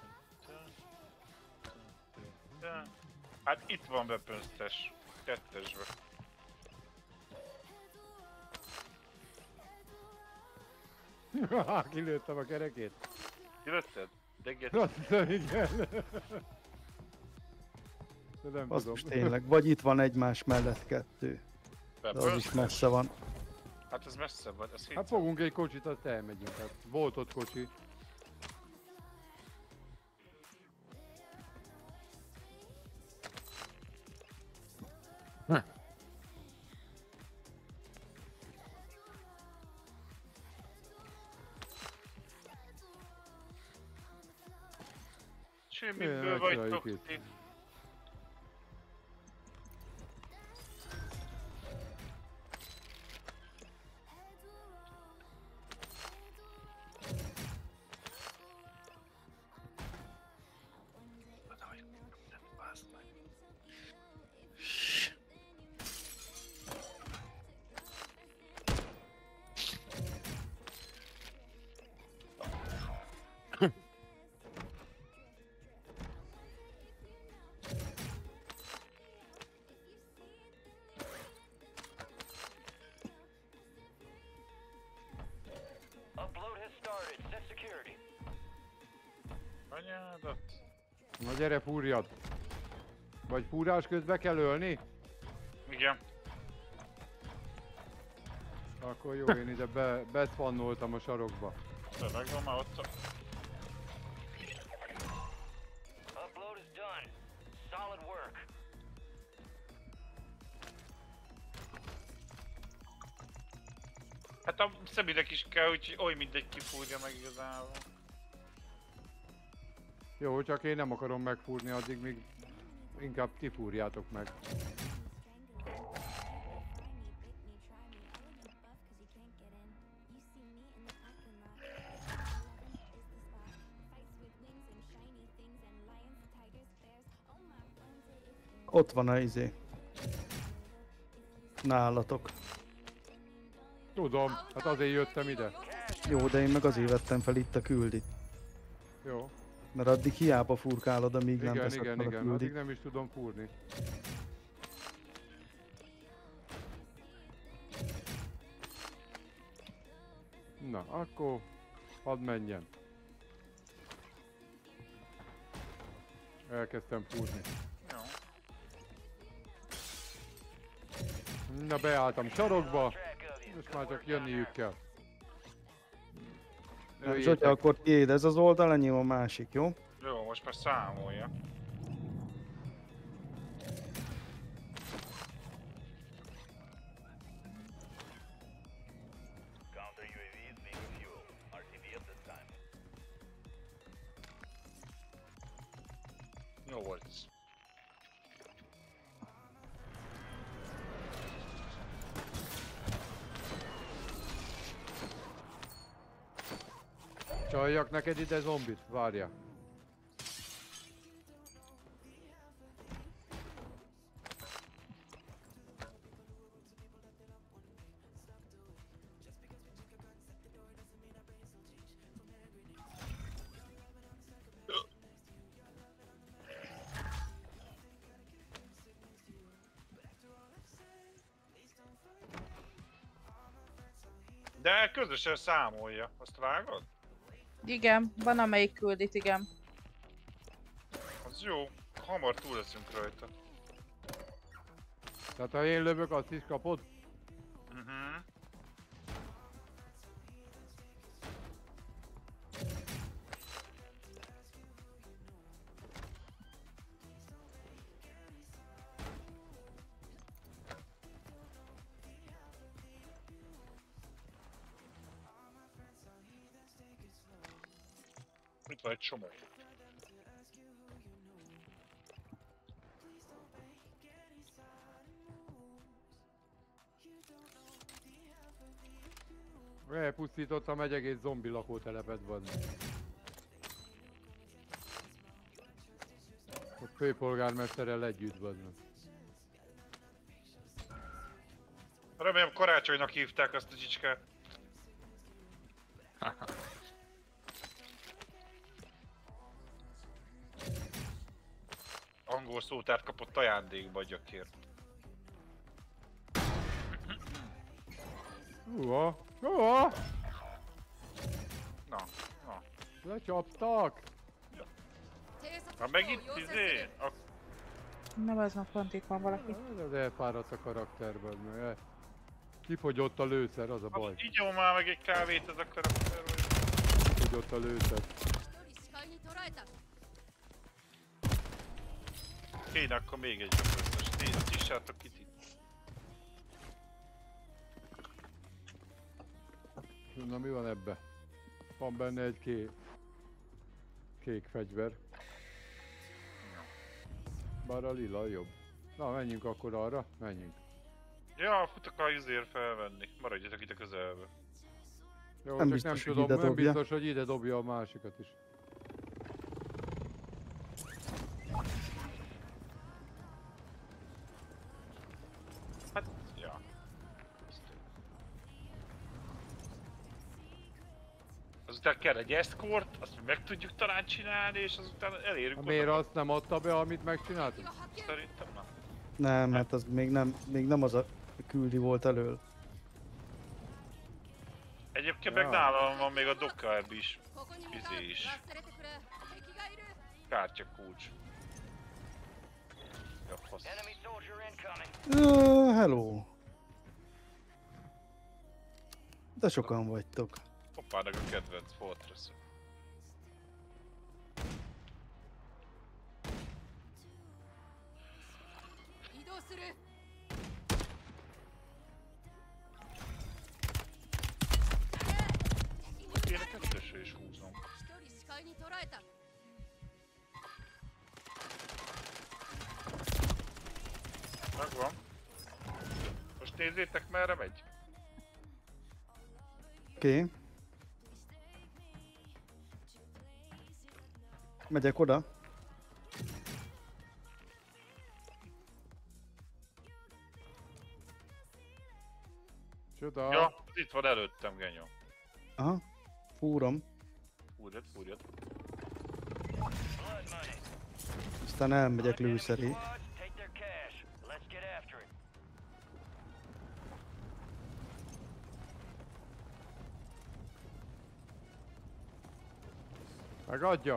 [SPEAKER 6] hát itt van weapons-tes. Kettesbe.
[SPEAKER 3] Kilőttem a kerekét.
[SPEAKER 6] Kilőtted? Deget.
[SPEAKER 3] Azt hiszem, igen. De nem
[SPEAKER 5] Basszus,
[SPEAKER 3] tudom.
[SPEAKER 5] tényleg. Vagy itt van egymás mellett 2. De az is
[SPEAKER 6] Weapons-tes?
[SPEAKER 5] messze van.
[SPEAKER 6] Hát ez messze van, ez
[SPEAKER 3] Hát fogunk egy kocsit, azt elmegyünk. Hát volt ott kocsi.
[SPEAKER 6] Semmiből
[SPEAKER 3] Megcsináljuk
[SPEAKER 6] vagytok
[SPEAKER 3] itt.
[SPEAKER 6] ti. Anyádat.
[SPEAKER 3] Na gyere, fúrjad! Vagy fúrás közben kell ölni?
[SPEAKER 6] Igen.
[SPEAKER 3] Akkor jó, én ide beszpannoltam a sarokba.
[SPEAKER 6] De megvan már ott.
[SPEAKER 7] Upload is done. Solid work.
[SPEAKER 6] Hát a Szabinek is kell, úgyhogy oly mindegy kifúrja meg igazából.
[SPEAKER 3] Jó, csak én nem akarom megfúrni, addig még inkább ti fúrjátok meg.
[SPEAKER 5] Ott van a izé. Nálatok.
[SPEAKER 3] Tudom, hát azért jöttem ide.
[SPEAKER 5] Jó, de én meg azért vettem fel itt a küldit.
[SPEAKER 3] Jó.
[SPEAKER 5] Mert addig hiába furkálod, amíg nem
[SPEAKER 3] Igen,
[SPEAKER 5] teszed
[SPEAKER 3] igen,
[SPEAKER 5] fel a
[SPEAKER 3] igen, addig
[SPEAKER 5] küldit.
[SPEAKER 3] nem is tudom fúrni. Na, akkor hadd menjen. Elkezdtem fúrni.
[SPEAKER 6] Jó.
[SPEAKER 3] Na, beálltam sarokba, most már csak jönniük kell.
[SPEAKER 5] Zsotya, akkor tiéd ez az oldal, enyém a másik, jó?
[SPEAKER 6] Jó, most már számolja.
[SPEAKER 7] Counter UAV is being refueled. RTB at this time.
[SPEAKER 6] Jó volt ez.
[SPEAKER 3] Csaljak neked ide zombit, várja.
[SPEAKER 6] De közösen számolja, azt vágod?
[SPEAKER 2] Igen, van amelyik küldit, igen.
[SPEAKER 6] Az jó, hamar túl leszünk rajta.
[SPEAKER 3] Tehát ha én lövök, azt is kapod?
[SPEAKER 6] Itt van egy csomó.
[SPEAKER 3] Elpusztítottam egy egész zombi lakótelepet van. A főpolgármesterrel együtt van.
[SPEAKER 6] Remélem Karácsonynak hívták azt a csicskát. Angol szótárt kapott ajándékba a gyökért.
[SPEAKER 3] Uha! Uha!
[SPEAKER 6] Na, na.
[SPEAKER 3] Lecsaptak!
[SPEAKER 6] Ha megint izé?
[SPEAKER 2] Neveznek, pont itt van valaki.
[SPEAKER 3] Ez elfáradt a karakterben, mert kifogyott a lőszer, az a baj.
[SPEAKER 6] Így jó már meg egy kávét ez a karakter vagy.
[SPEAKER 3] Kifogyott a lőszer.
[SPEAKER 6] Kéne akkor még egy gyakorlatos. Tissátok itt.
[SPEAKER 3] Na mi van ebbe? Van benne egy kék fegyver. Bár a lila jobb. Na menjünk akkor arra, menjünk.
[SPEAKER 6] Ja, futok a izért felvenni. Maradjatok itt a közelbe.
[SPEAKER 3] Jó,
[SPEAKER 5] Nem
[SPEAKER 3] csak
[SPEAKER 5] biztos,
[SPEAKER 3] nem
[SPEAKER 5] hogy
[SPEAKER 3] tudom,
[SPEAKER 5] ide
[SPEAKER 3] nem
[SPEAKER 5] dobja.
[SPEAKER 3] biztos, hogy ide dobja a másikat is.
[SPEAKER 6] Hát, ja. Azután kell egy escort, azt meg tudjuk talán csinálni, és azután elérünk
[SPEAKER 3] Miért
[SPEAKER 6] oda.
[SPEAKER 3] azt nem adta be, amit megcsináltunk?
[SPEAKER 6] Szerintem nem.
[SPEAKER 5] Nem, hát az még nem az a küldi volt elől.
[SPEAKER 6] Egyébként
[SPEAKER 3] Ja.
[SPEAKER 6] meg nálam van még a Docker is. Izé is. Kártya kulcs. Jó, fasz.
[SPEAKER 7] Enemy soldier incoming.
[SPEAKER 5] Hello. De sokan vagytok.
[SPEAKER 6] Hoppának a kedvenc Fortress.
[SPEAKER 9] 移動する
[SPEAKER 6] Kéne kettősre is húznom.
[SPEAKER 9] 一人視界に捉えた
[SPEAKER 6] Megvan. Most nézzétek merre megy.
[SPEAKER 5] Oké. Megyek oda.
[SPEAKER 3] Csoda.
[SPEAKER 6] Ja, itt van előttem, genyó.
[SPEAKER 5] Aha. Fúrom.
[SPEAKER 6] Fúrjad, fúrjad.
[SPEAKER 7] Blood money.
[SPEAKER 5] Aztán elmegyek lőszeré.
[SPEAKER 7] Squads, take their cash. Let's get after it.
[SPEAKER 3] Megadja.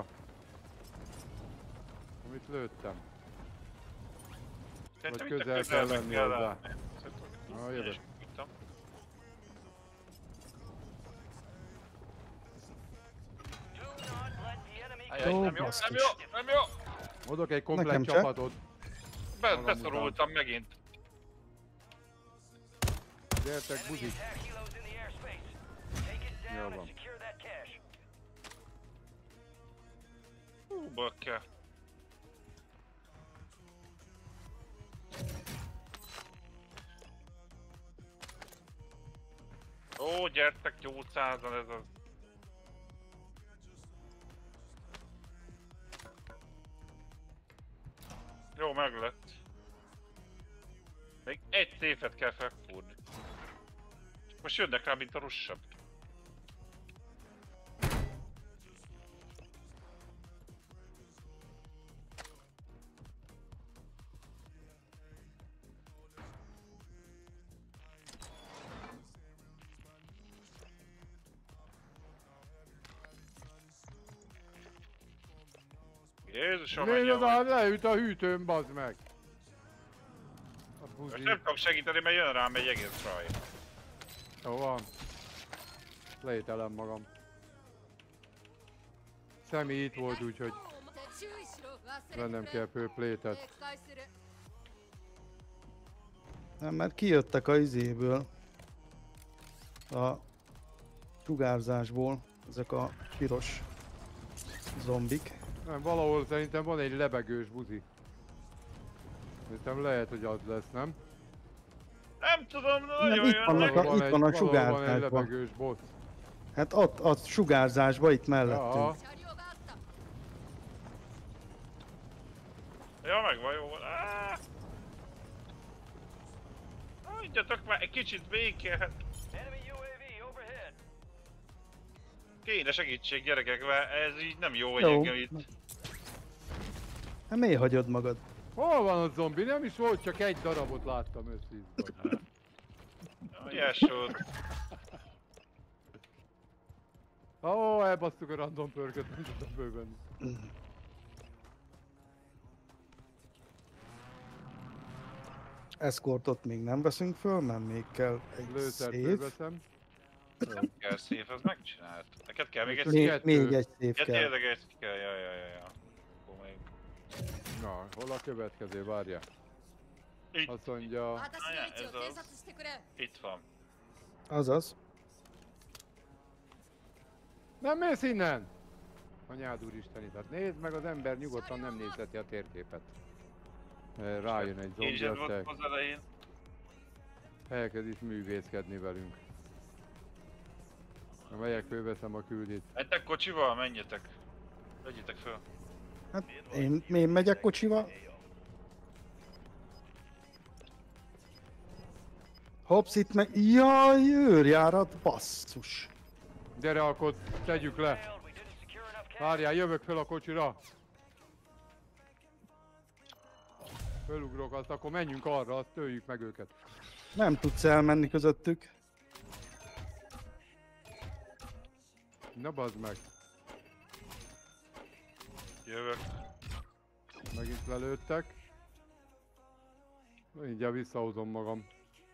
[SPEAKER 3] Amit lőttem.
[SPEAKER 6] Szerintem
[SPEAKER 3] Vagy
[SPEAKER 6] itt a
[SPEAKER 3] közel kell
[SPEAKER 6] közelben
[SPEAKER 3] lenni
[SPEAKER 6] kell
[SPEAKER 3] hozzá.
[SPEAKER 6] állni.
[SPEAKER 3] Na, jövök.
[SPEAKER 6] És tudtam.
[SPEAKER 7] Do not let the enemy
[SPEAKER 6] Ajaj,
[SPEAKER 5] Ó,
[SPEAKER 6] nem jó, nem
[SPEAKER 5] basszus.
[SPEAKER 6] jó, nem jó!
[SPEAKER 3] Adok egy komplet
[SPEAKER 5] Nekem se.
[SPEAKER 3] csapatot.
[SPEAKER 6] Be,
[SPEAKER 3] Magam
[SPEAKER 6] beszorultam megint.
[SPEAKER 3] Gyertek,
[SPEAKER 7] enemy
[SPEAKER 3] buzik.
[SPEAKER 7] attack helos in the airspace. Take it down
[SPEAKER 3] van.
[SPEAKER 7] and secure that cash.
[SPEAKER 6] Hú, bakker. Ó, gyertek 800-an ez az. Jó, meg lett. Még egy széfet kell felfúrni. Most jönnek rá, mint a russabb. Jézusom,
[SPEAKER 3] Nézd,
[SPEAKER 6] ennyi
[SPEAKER 3] az leüt a hűtőn, bazd meg. A buzi.
[SPEAKER 6] most nem tudok segíteni, mert jön rám egy egész raj.
[SPEAKER 3] Jó van. Lételem magam. Szemi itt volt, úgyhogy
[SPEAKER 9] 注意しろ忘れて
[SPEAKER 3] vennem
[SPEAKER 9] く
[SPEAKER 3] kell
[SPEAKER 9] れ
[SPEAKER 3] plétet.
[SPEAKER 9] 警戒する
[SPEAKER 5] Nem, mert kijöttek a izéből. A sugárzásból. Ezek a piros zombik.
[SPEAKER 3] Nem, valahol szerintem van egy lebegős buzi. Szerintem lehet, hogy az lesz, nem?
[SPEAKER 6] Nem tudom,
[SPEAKER 5] Nem,
[SPEAKER 6] nagyon
[SPEAKER 5] itt
[SPEAKER 6] jön.
[SPEAKER 5] vannak
[SPEAKER 6] nagyon-
[SPEAKER 5] itt van a
[SPEAKER 3] valahol van egy
[SPEAKER 5] sugárzásban.
[SPEAKER 3] lebegős boss.
[SPEAKER 5] Hát ott a sugárzásban itt mellettünk.
[SPEAKER 3] Ja,
[SPEAKER 9] 車両があった
[SPEAKER 6] Ja, megvan, jó van. Áh! Hagyjatok már egy kicsit békén.
[SPEAKER 7] Enemy UAV overhead.
[SPEAKER 6] Kéne segítség, gyerekek, mert ez így nem jó, hogy
[SPEAKER 5] Jó.
[SPEAKER 6] engem itt.
[SPEAKER 5] Hát miért hagyod magad?
[SPEAKER 3] hol van a zombi? Nem is volt, csak egy darabot láttam összízva.
[SPEAKER 6] Ilyesút.
[SPEAKER 3] Ó, elbasztuk a random pörköt, nem tudtam fölvenni.
[SPEAKER 5] Escortot még nem veszünk föl, mert még kell egy
[SPEAKER 3] Lőszert
[SPEAKER 5] szév.
[SPEAKER 3] fölveszem.
[SPEAKER 6] Nem kell szép, az megcsinált. Neked kell még egy
[SPEAKER 3] Még-
[SPEAKER 6] szép.
[SPEAKER 5] Még egy szév
[SPEAKER 6] Ja,
[SPEAKER 5] kell.
[SPEAKER 6] tényleg egy kell, ja. Akkor még.
[SPEAKER 3] Na, hol a következő? Várja.
[SPEAKER 6] Itt,
[SPEAKER 3] Azt mondja,
[SPEAKER 9] 私の位置を
[SPEAKER 6] あいや
[SPEAKER 9] 偵察してくれ
[SPEAKER 6] itt van.
[SPEAKER 5] Azaz.
[SPEAKER 3] nem mész innen! Anyád úristeni, tehát nézd meg, az ember nyugodtan nem nézheti a térképet. Rájön egy
[SPEAKER 6] Én is ez
[SPEAKER 3] zombi,
[SPEAKER 6] volt
[SPEAKER 3] aztán
[SPEAKER 6] az elején.
[SPEAKER 3] elkezd is művészkedni velünk. Na, megyek, fölveszem a küldit.
[SPEAKER 6] Mentek kocsival, menjetek. Vegyétek föl.
[SPEAKER 5] Hát én megyek kocsival. Hopsz itt meg... Jaj, őrjárat, basszus.
[SPEAKER 3] Gyere, akkor tegyük le.
[SPEAKER 7] Failed. We didn't secure enough cash.
[SPEAKER 3] Várjál, jövök fel a kocsira. Fölugrok, azt akkor menjünk arra, azt töljük meg őket.
[SPEAKER 5] Nem tudsz elmenni közöttük.
[SPEAKER 3] Na bazd meg.
[SPEAKER 6] Jövök.
[SPEAKER 3] Megint lelőttek. Mindjárt visszahozom magam.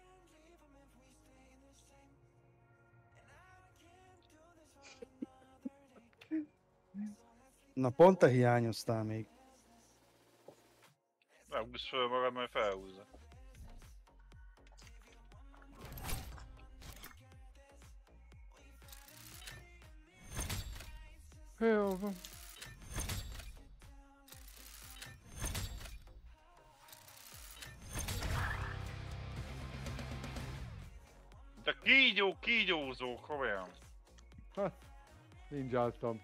[SPEAKER 5] Na pont te hiányoztál még.
[SPEAKER 6] Nem húzz föl magad, majd felhúzza.
[SPEAKER 3] Jó van.
[SPEAKER 6] De kígyózók, komolyan.
[SPEAKER 3] Ninjáztam.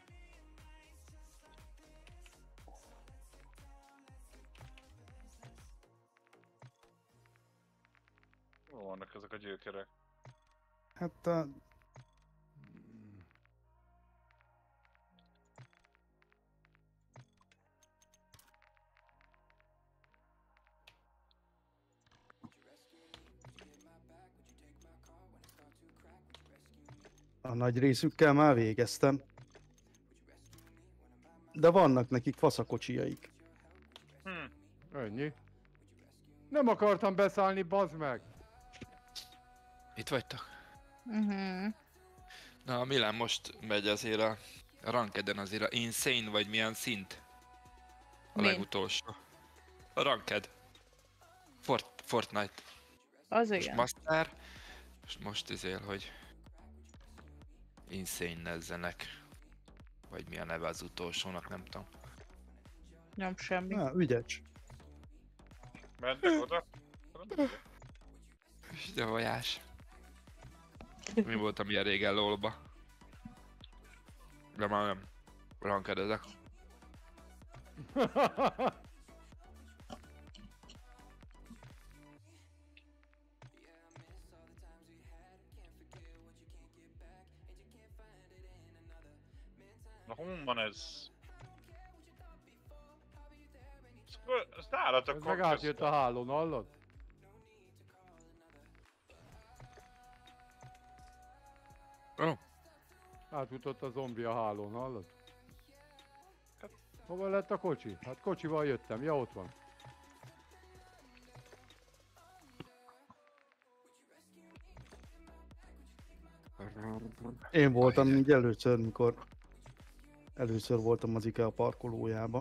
[SPEAKER 6] Hol vannak ezek a gyökerek?
[SPEAKER 5] Hát a... A nagy részükkel már végeztem. De vannak nekik faszakocsijaik.
[SPEAKER 3] Ennyi. Nem akartam beszállni, bazd meg!
[SPEAKER 4] Itt vagytok?
[SPEAKER 2] Na,
[SPEAKER 4] Na, Milán most megy azért a Rankeden azért a Insane, vagy milyen szint? A
[SPEAKER 2] Mi?
[SPEAKER 4] legutolsó. A Ranked. Fortnite.
[SPEAKER 2] Az
[SPEAKER 4] Most
[SPEAKER 2] igen.
[SPEAKER 4] Master. És most izél, hogy Insane nezzenek. Vagy mi a neve az utolsónak, nem tudom.
[SPEAKER 2] Nem semmi.
[SPEAKER 5] Na, ügyes.
[SPEAKER 6] Mentek oda?
[SPEAKER 4] De vajás. Mi voltam ilyen régen LOL-ba. De már nem rankedezek.
[SPEAKER 6] Na hol van ez? Ezt nálatok
[SPEAKER 3] Ez meg átjött a hálón, hallod?
[SPEAKER 4] Ó,
[SPEAKER 3] Átjutott a zombi a hálón, hallod? Hova lett a kocsi? Hát kocsival jöttem, ja ott van.
[SPEAKER 5] Én voltam így először, mikor először voltam az IKEA parkolójába.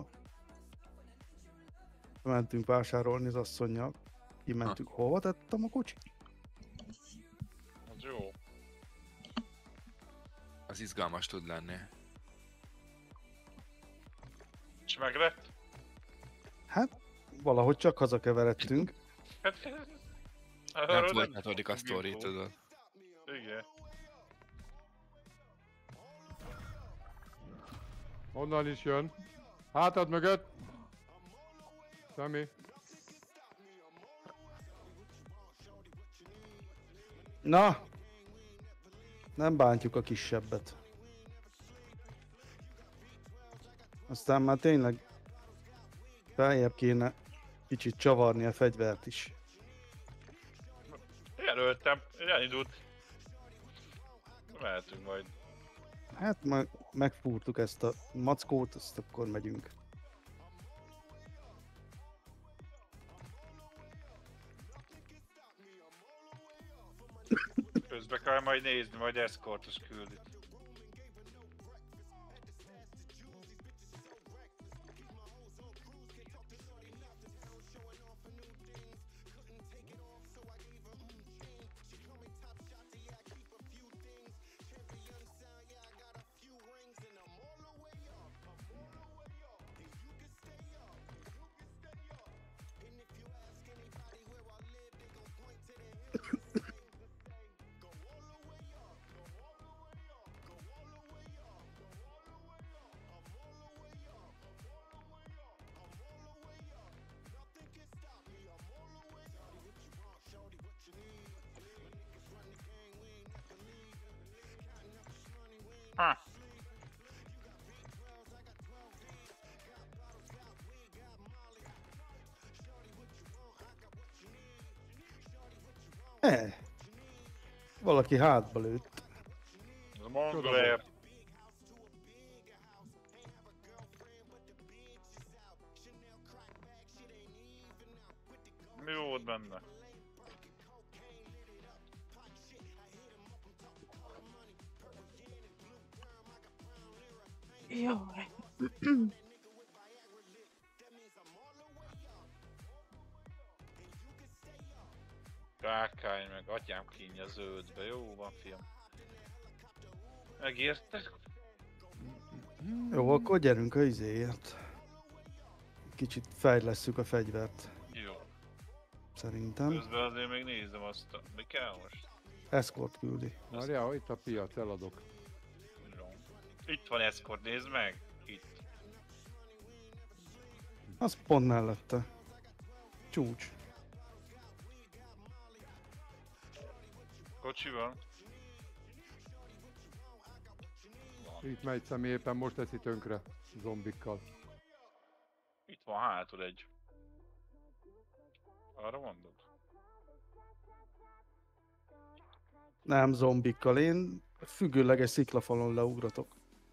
[SPEAKER 5] Mentünk vásárolni az asszonnyal. Kimentünk, hova tettem a kocsit?
[SPEAKER 6] Az jó.
[SPEAKER 4] az izgalmas tud lenni.
[SPEAKER 6] És meglett?
[SPEAKER 5] Hát, valahogy csak hazakeveredtünk.
[SPEAKER 4] Nem folytatódik a sztori, tudod.
[SPEAKER 6] Igen.
[SPEAKER 3] Onnan is jön. Hátad mögött. Semmi.
[SPEAKER 5] Na! Nem bántjuk a kisebbet. Aztán már tényleg feljebb kéne kicsit csavarni a fegyvert is.
[SPEAKER 6] Jelöltem, elindult. Mehetünk majd.
[SPEAKER 5] Hát majd megfúrtuk ezt a mackót, azt akkor megyünk.
[SPEAKER 6] Közben kell majd nézni, majd eszkortos küldik. Ha!
[SPEAKER 5] Valaki hátba lőtt.
[SPEAKER 6] Ez a mongol. Mi volt benne?
[SPEAKER 2] Jaj.
[SPEAKER 6] Kákálj meg, atyám kínja zöldbe, jó van fiam. Megérted?
[SPEAKER 5] Jó, akkor gyerünk a izéért. Kicsit fejlesszük a fegyvert.
[SPEAKER 6] Jó.
[SPEAKER 5] Szerintem.
[SPEAKER 6] Közben azért még nézem azt a... Mi kell most?
[SPEAKER 5] Escort küldi.
[SPEAKER 3] Várjál, itt a piac, eladok.
[SPEAKER 6] Jó. Itt van Escort, nézd meg! Itt.
[SPEAKER 5] Az pont mellette. Csúcs.
[SPEAKER 6] Kocsi van.
[SPEAKER 3] Itt megy személy, éppen most teszi tönkre zombikkal.
[SPEAKER 6] Itt van hátul egy. Arra mondod?
[SPEAKER 5] Nem zombikkal, én függőleges sziklafalon leugratok.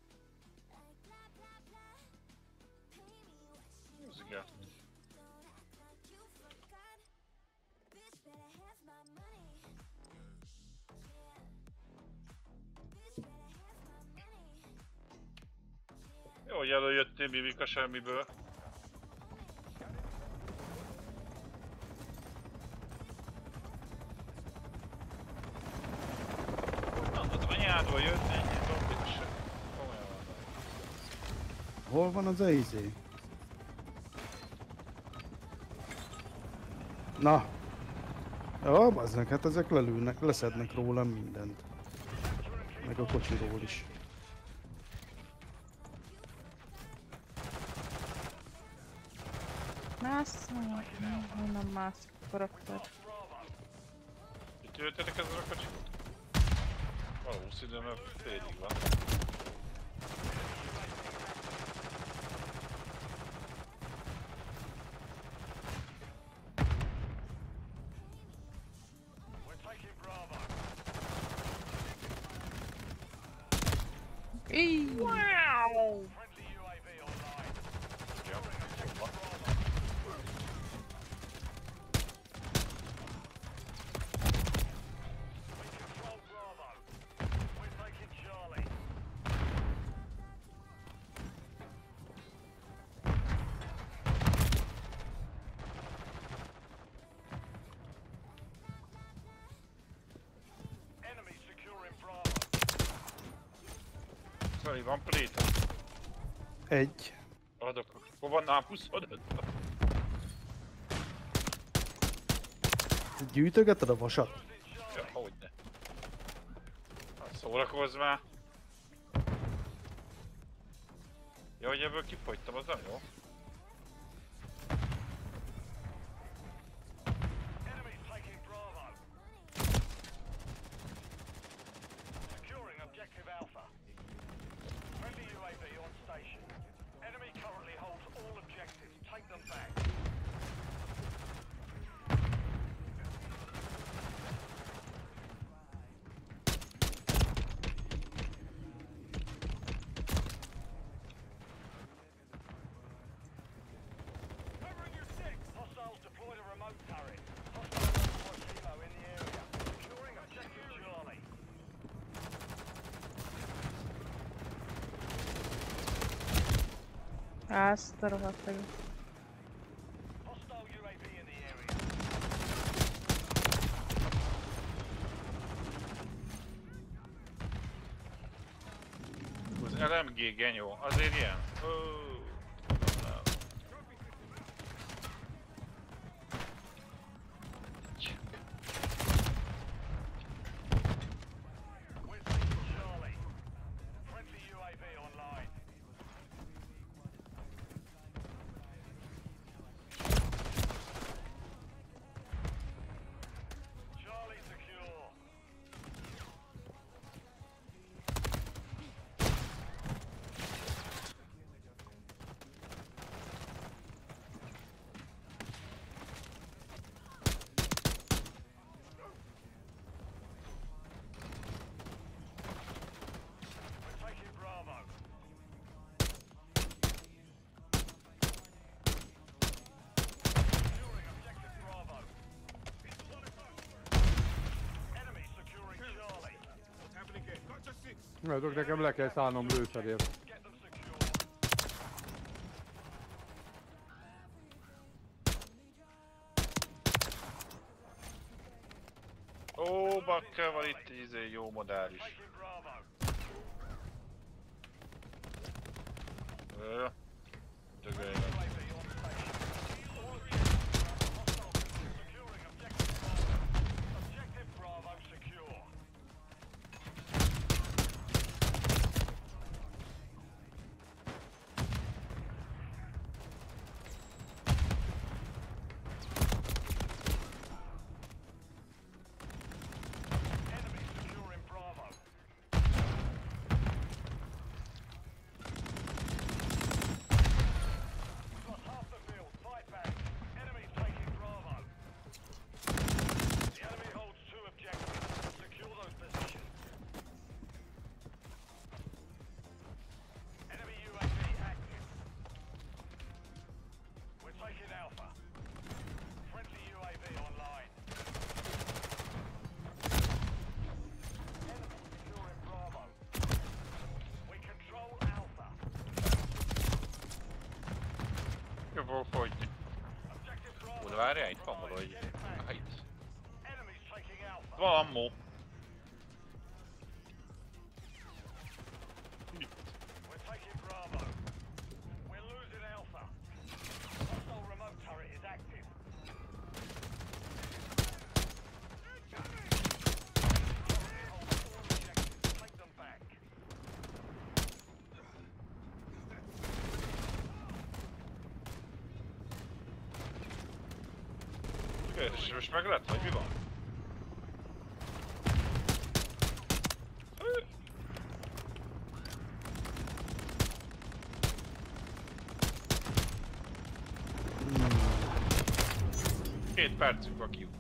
[SPEAKER 6] Ez igen. Jó, hogy előjöttél, Bibika, semmiből. Az anyádból jött ennyi zombit, se. Komolyan van.
[SPEAKER 5] Hol van az izé? Na. Jó, bazdnek, hát ezek lelőnek, leszednek rólam mindent. Meg a kocsiról is.
[SPEAKER 2] Mász? Nem mászik karakter.
[SPEAKER 6] Itt jöttetek ezzel a kocsikot? Valószínűleg, mert félig van.
[SPEAKER 2] Íj!
[SPEAKER 6] Szóval van pléta.
[SPEAKER 5] Egy.
[SPEAKER 6] Adok. Hol van a 25?
[SPEAKER 5] Gyűjtögeted a vasat?
[SPEAKER 6] Ja, hogyne. Hát szórakozz már. Ja, hogy ebből kifogytam, az nem jó.
[SPEAKER 2] Azt a rohadt meg.
[SPEAKER 6] Az LMG genyó, azért ilyen?
[SPEAKER 3] Mert nekem le kell szállnom lőszerért.
[SPEAKER 6] Ó, bakker van itt jó modell is. Dögölj. Jövő fogyni. Oda várjál, itt van valahogy. Itt. Van ammo. Itt. És most meg lett, vagy mi van? Két percünk a kiú.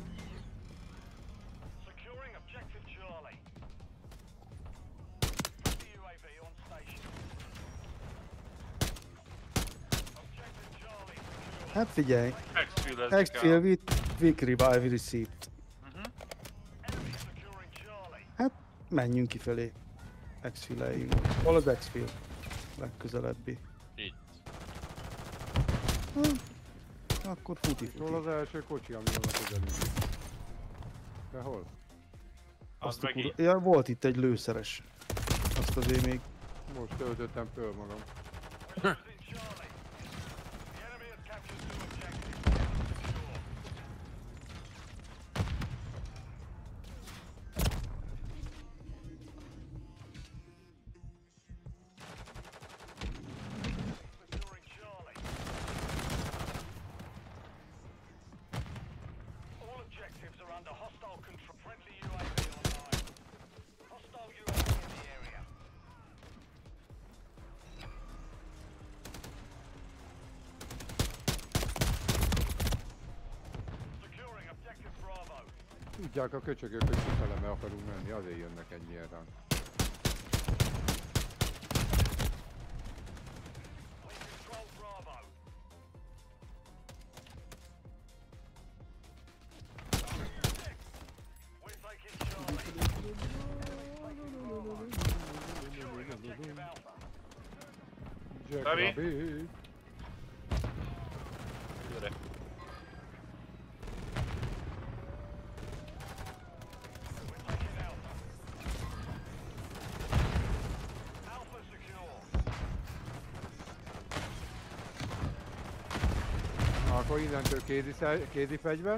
[SPEAKER 5] Hát figyelj,
[SPEAKER 6] Exfil
[SPEAKER 5] Exfil Quick Revive Receipt. Hát menjünk kifelé. Exfileljünk. Hol az Exfil? Legközelebbi.
[SPEAKER 6] Itt.
[SPEAKER 5] Akkor futi.
[SPEAKER 3] Hol az első kocsi, ami van a közelünk? De hol?
[SPEAKER 6] Az meg így.
[SPEAKER 5] Ja, volt itt egy lőszeres. Azt azért még...
[SPEAKER 3] Most töltöttem föl magam. Tudják a köcsögök, hogy kifele meg akarunk menni, azért jönnek ennyien ránk. Jack
[SPEAKER 6] Rabbit.
[SPEAKER 3] Rabbit.
[SPEAKER 6] Gyere.
[SPEAKER 3] Akkor innentől kézi fegyver.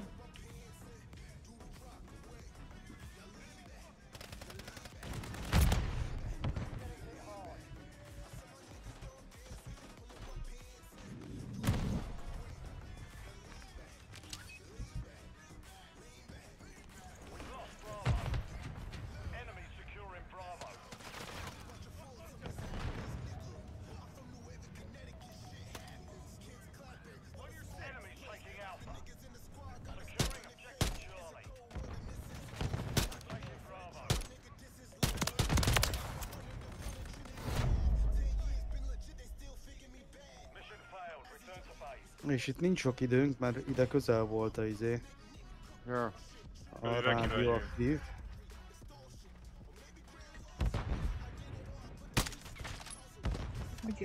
[SPEAKER 5] És itt nincs sok időnk, mert ide közel volt a izé.
[SPEAKER 3] Ja.
[SPEAKER 5] A rádióaktív.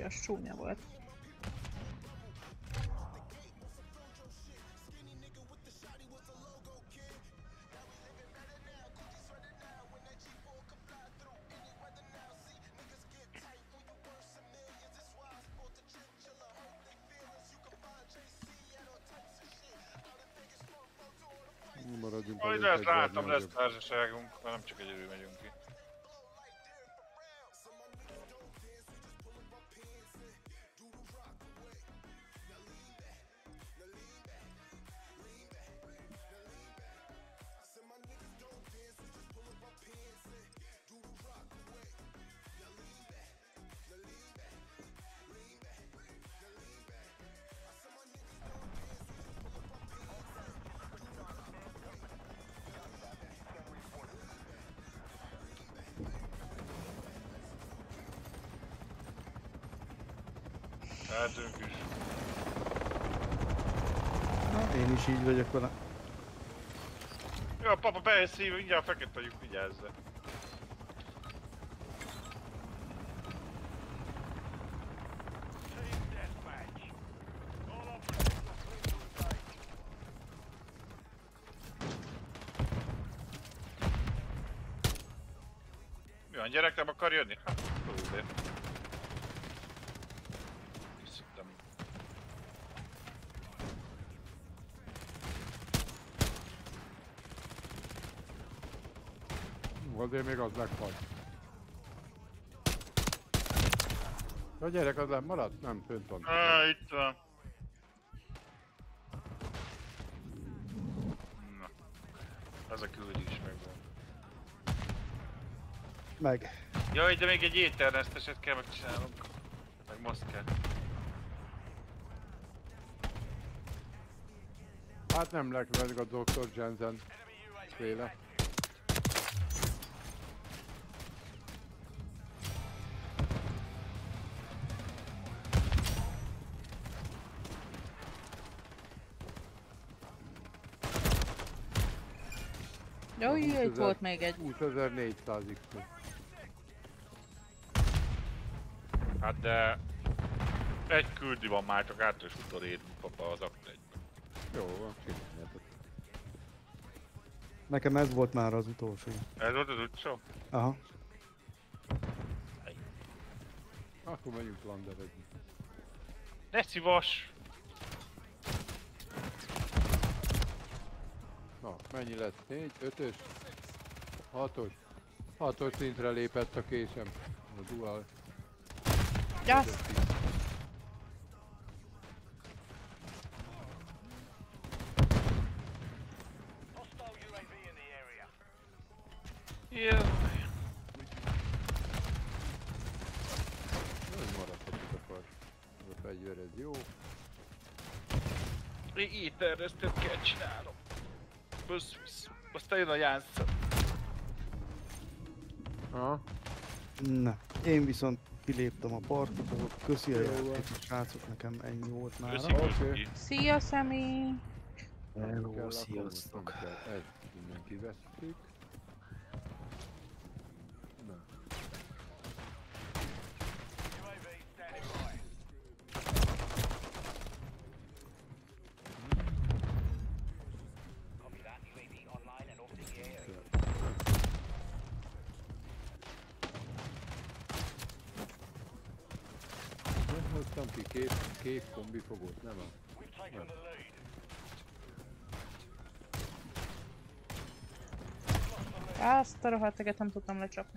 [SPEAKER 2] ki, az csúnya volt.
[SPEAKER 3] Maradjunk
[SPEAKER 6] Majd
[SPEAKER 3] a
[SPEAKER 6] lesz, látom, lesz társaságunk, mert nem csak egyedül megyünk ki. Erdőnk is.
[SPEAKER 5] Na, én is így vagyok vele.
[SPEAKER 6] Jó, papa beeszi, mindjárt fekete vagyunk, vigyázz. Mi van, gyerek nem akar jönni? Hát, próbálj. Hiszem.
[SPEAKER 3] Azért még az meghalt. A gyerek az nem maradt? Nem, fönt van.
[SPEAKER 6] Itt van. Na. Ez a küldés megvan.
[SPEAKER 5] Meg.
[SPEAKER 6] Jaj, de még egy éterneszteset kell megcsinálnunk. Meg maszkát.
[SPEAKER 3] Hát nem meg a Dr. Jensen féle.
[SPEAKER 2] Jó, itt volt még egy.
[SPEAKER 3] 20.400 XP.
[SPEAKER 6] Hát de... Egy küldi van már, csak át is utolérni, papa, az Act 1-ben.
[SPEAKER 3] Jó van, csináljátok.
[SPEAKER 5] Nekem ez volt már az utolsó.
[SPEAKER 6] Ez volt az utolsó?
[SPEAKER 5] Aha.
[SPEAKER 3] Akkor menjünk landerezni.
[SPEAKER 6] Ne szívas!
[SPEAKER 3] Na, mennyi lesz? 4, 5-ös, 6-os. 6-os szintre lépett a késem. A dual.
[SPEAKER 2] Yes.
[SPEAKER 6] Jaj.
[SPEAKER 3] Nem maradhatok a far. Ez a fegyver, ez jó.
[SPEAKER 6] Étteresztőt kell csinálnom. Busz. Aztán jön a Janssen.
[SPEAKER 3] Aha.
[SPEAKER 5] Na, én viszont kiléptem a parkból, köszi a játékot, srácok, nekem ennyi volt már.
[SPEAKER 3] Oké.
[SPEAKER 2] Szia, Szemi!
[SPEAKER 5] Hello, sziasztok!
[SPEAKER 3] Ez mindenki vesztük. Na. Nem hoztam ki két kombifogót, nem a... Nem.
[SPEAKER 2] Azt a rohadteget nem tudtam lecsapni.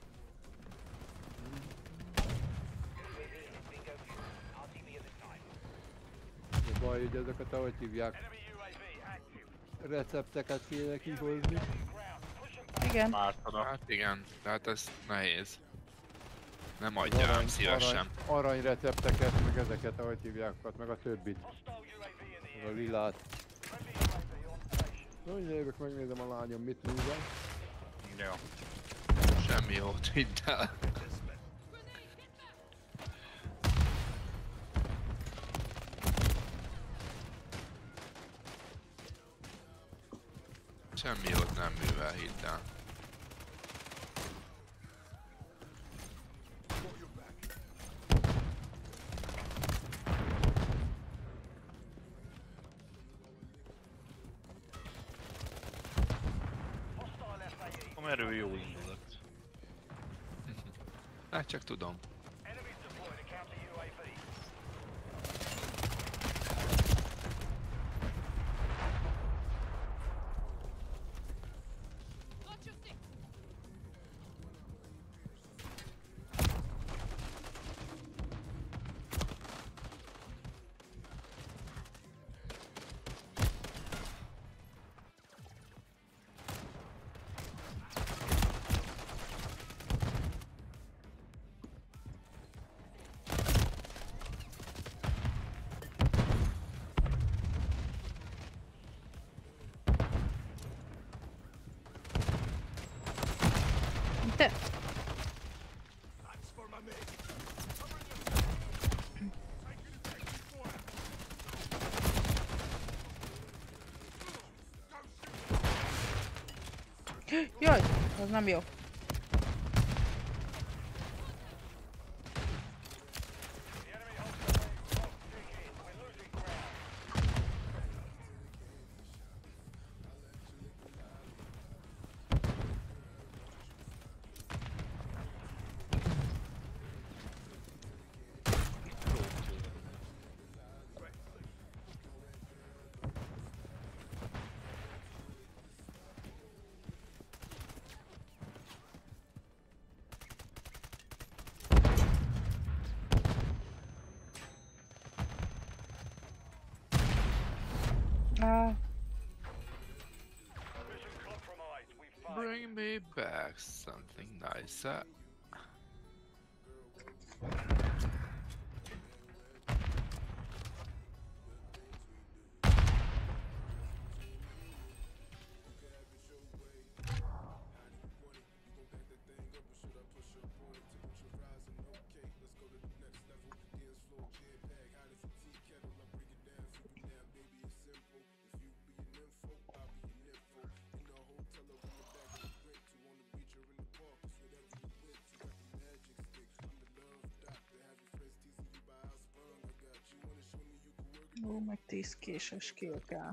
[SPEAKER 3] A baj, hogy ezeket ahogy hívják, recepteket kéne kihozni.
[SPEAKER 2] Igen.
[SPEAKER 4] Hát igen, tehát ez nehéz. Nem adja rám szívesen.
[SPEAKER 3] Arany recepteket, meg ezeket ahogy hívják, meg a többit. Meg a lilát. Jövök, megnézem a lányom mit művel.
[SPEAKER 6] Ja.
[SPEAKER 4] Semmi jót, hidd el. Semmi jót nem művel, hidd el.
[SPEAKER 6] Merő jó indulat.
[SPEAKER 4] Hát csak tudom.
[SPEAKER 7] Enemies deployed to counter UAV.
[SPEAKER 9] Watch your six.
[SPEAKER 2] De... Jaj, az nem jó.
[SPEAKER 4] Bring me back something nicer.
[SPEAKER 2] Ó, meg 10 késes kill kell.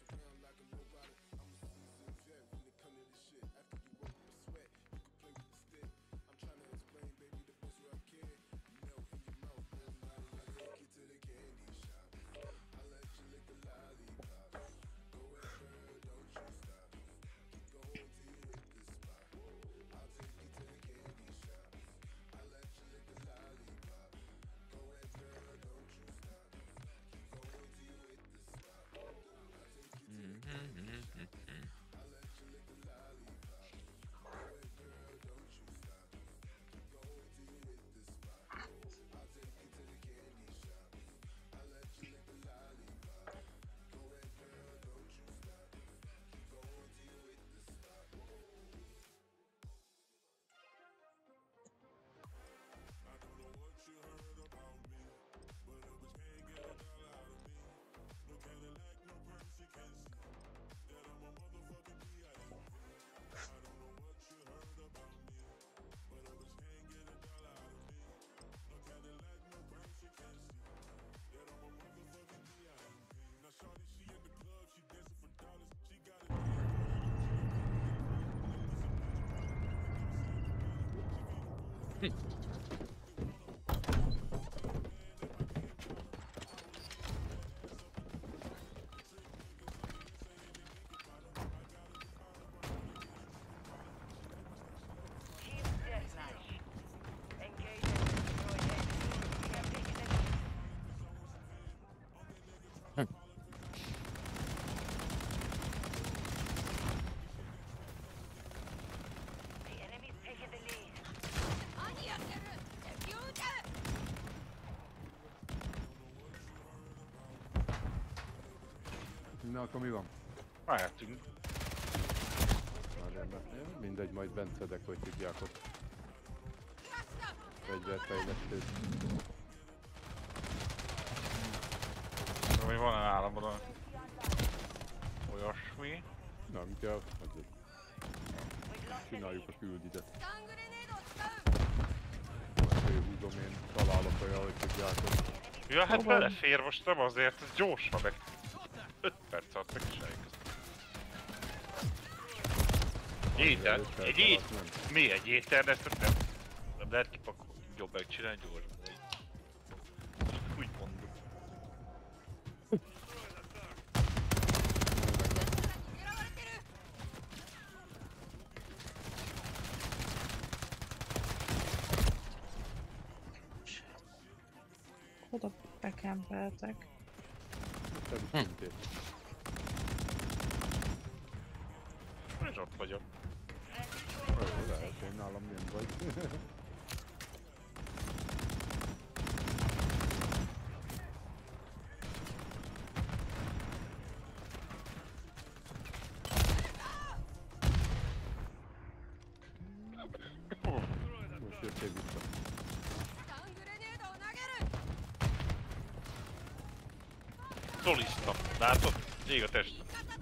[SPEAKER 3] Na, akkor mi van?
[SPEAKER 6] Mehetünk.
[SPEAKER 3] Na, rendben. Mindegy, majd bent szedek, hogy tudják ott. Fegyverfejlesztést.
[SPEAKER 6] Ami van nálam oda. Olyasmi.
[SPEAKER 3] Nem kell, azért. Csináljuk a küldidet. Főhúzom én, találok olyan, hogy tudják ott.
[SPEAKER 6] Ja, hát belefér most, nem azért, ez gyorsan meg. 5 perc alatt meg is elkezdtem. Étel?
[SPEAKER 3] Előtt
[SPEAKER 6] Egy
[SPEAKER 3] eltart,
[SPEAKER 6] étel?
[SPEAKER 3] nem.
[SPEAKER 6] Mi egy étel? De ezt nem lehet kipakolni. Jobb megcsinálni gyorsan. Úgy mondjuk.
[SPEAKER 2] Oda bekempeltek.
[SPEAKER 3] Te is szintén.
[SPEAKER 6] És ott vagyok.
[SPEAKER 3] Jó, lehet, én nálam nem vagy. Most jöttél vissza.
[SPEAKER 9] スタングレネードを投げる
[SPEAKER 6] Szolista. Látod? Ég a test.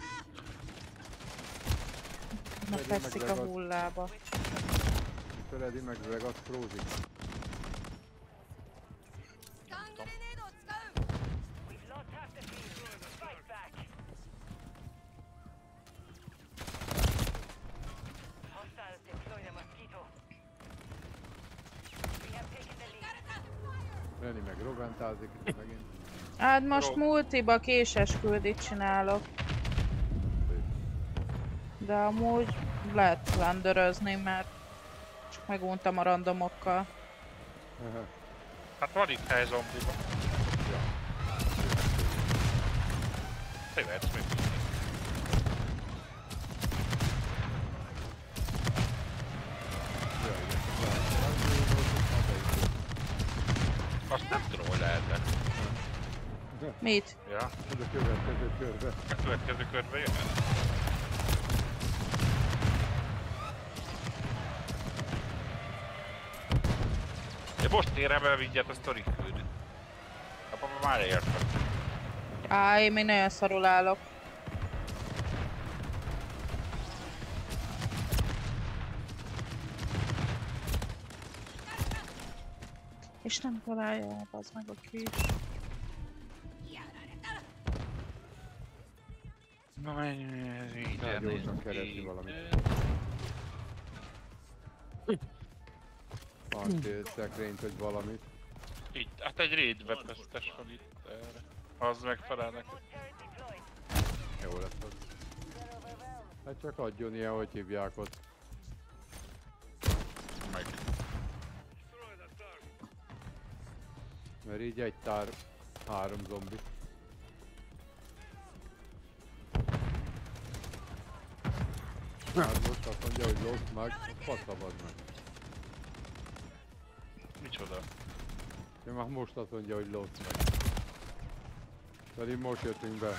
[SPEAKER 2] Na fekszik a hullába.
[SPEAKER 3] Mikor Eddie meg Vegas prózik.
[SPEAKER 9] スタングレネードを使う
[SPEAKER 7] We've lost half the field. Fight back. Hostiles deploy the mosquito. We have taken the lead.
[SPEAKER 3] Lenny meg rogantázik megint.
[SPEAKER 2] Hát most multiba késes küldit csinálok. De amúgy lehet landörözni, mert csak meguntam a randomokkal.
[SPEAKER 6] Hát van itt hely zombiba. Tévedsz még. Azt nem tudom, hogy lehetne.
[SPEAKER 2] Mit?
[SPEAKER 6] Ja,
[SPEAKER 3] Ez a következő körbe.
[SPEAKER 6] a következő körbe jön. Ja, most érem el mindjárt a sztori küldőt. Apa már értem.
[SPEAKER 2] Á, én még nagyon szarul állok. És nem találja el, az meg a kis.
[SPEAKER 6] Na menj, ez így.
[SPEAKER 3] Kell gyorsan keresni valamit. Parti szekrényt, vagy valamit.
[SPEAKER 6] Itt, hát egy raidbe pesztes van itt erre. Az megfelel neked.
[SPEAKER 3] Jó lesz az. Hát csak adjon ilyen, hogy hívják ott.
[SPEAKER 6] Meg.
[SPEAKER 3] Mert így egy tár, 3 zombi. Hát most azt mondja, hogy lost meg, faszabad meg.
[SPEAKER 6] Micsoda?
[SPEAKER 3] Én már most azt mondja, hogy lost meg. Pedig most jöttünk be.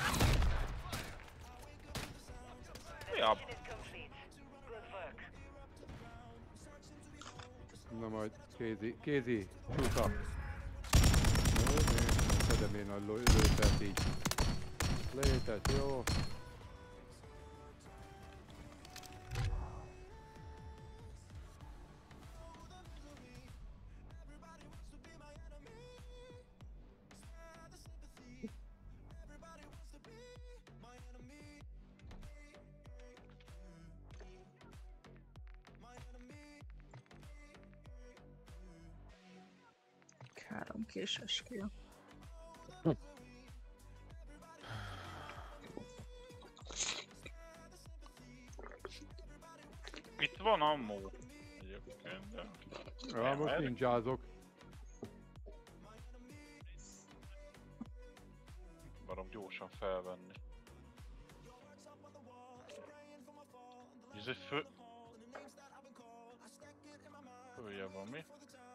[SPEAKER 6] Ja,
[SPEAKER 3] Na majd kézi, csuta. Szedem én a lőtert így. Létet, jó.
[SPEAKER 2] Három késes kill.
[SPEAKER 6] itt van ammó. Egyébként, de...
[SPEAKER 3] Ja, most ninjázok.
[SPEAKER 6] Barom gyorsan felvenni. Ez egy fő... Följe van mi?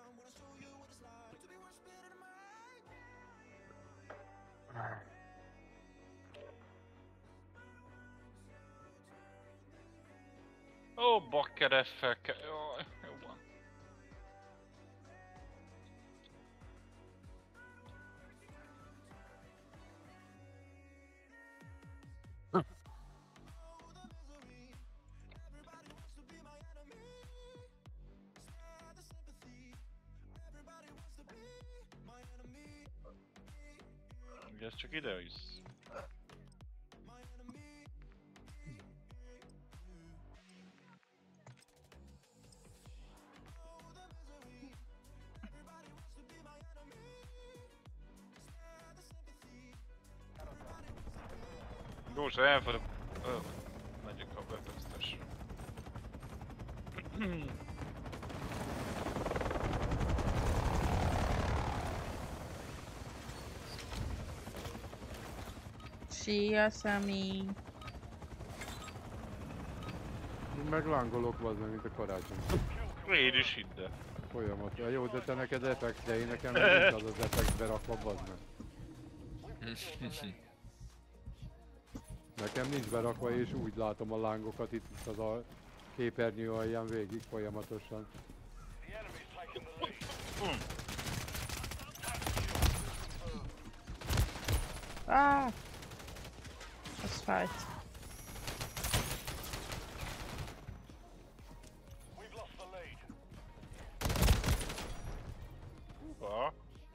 [SPEAKER 6] Ó, bakker effek. Jaj, jó van. Ugye ez csak ide visz. Gyorsan elfogom. Megyek a befesztes.
[SPEAKER 2] Szia, Szemi!
[SPEAKER 3] Én meg lángolok vazd, mint a karácsony.
[SPEAKER 6] Én is hidd el.
[SPEAKER 3] Folyamat. Ja, jó, de te neked effekt, de én nekem nincs az az effektbe rakva, vazd meg. Nekem nincs berakva, és úgy látom a lángokat itt az a képernyő alján végig folyamatosan.
[SPEAKER 2] Ah! Ez fájt.
[SPEAKER 6] Húha.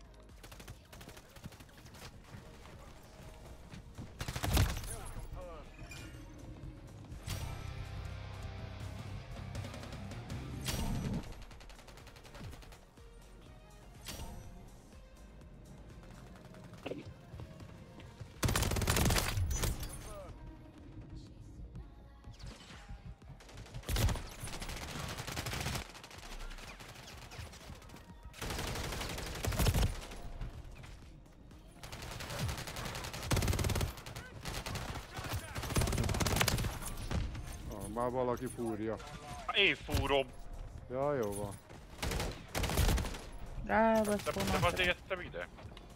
[SPEAKER 3] Már valaki fúrja.
[SPEAKER 6] Én fúrom.
[SPEAKER 3] Ja, jó van.
[SPEAKER 2] Nem
[SPEAKER 6] azért jöttem ide.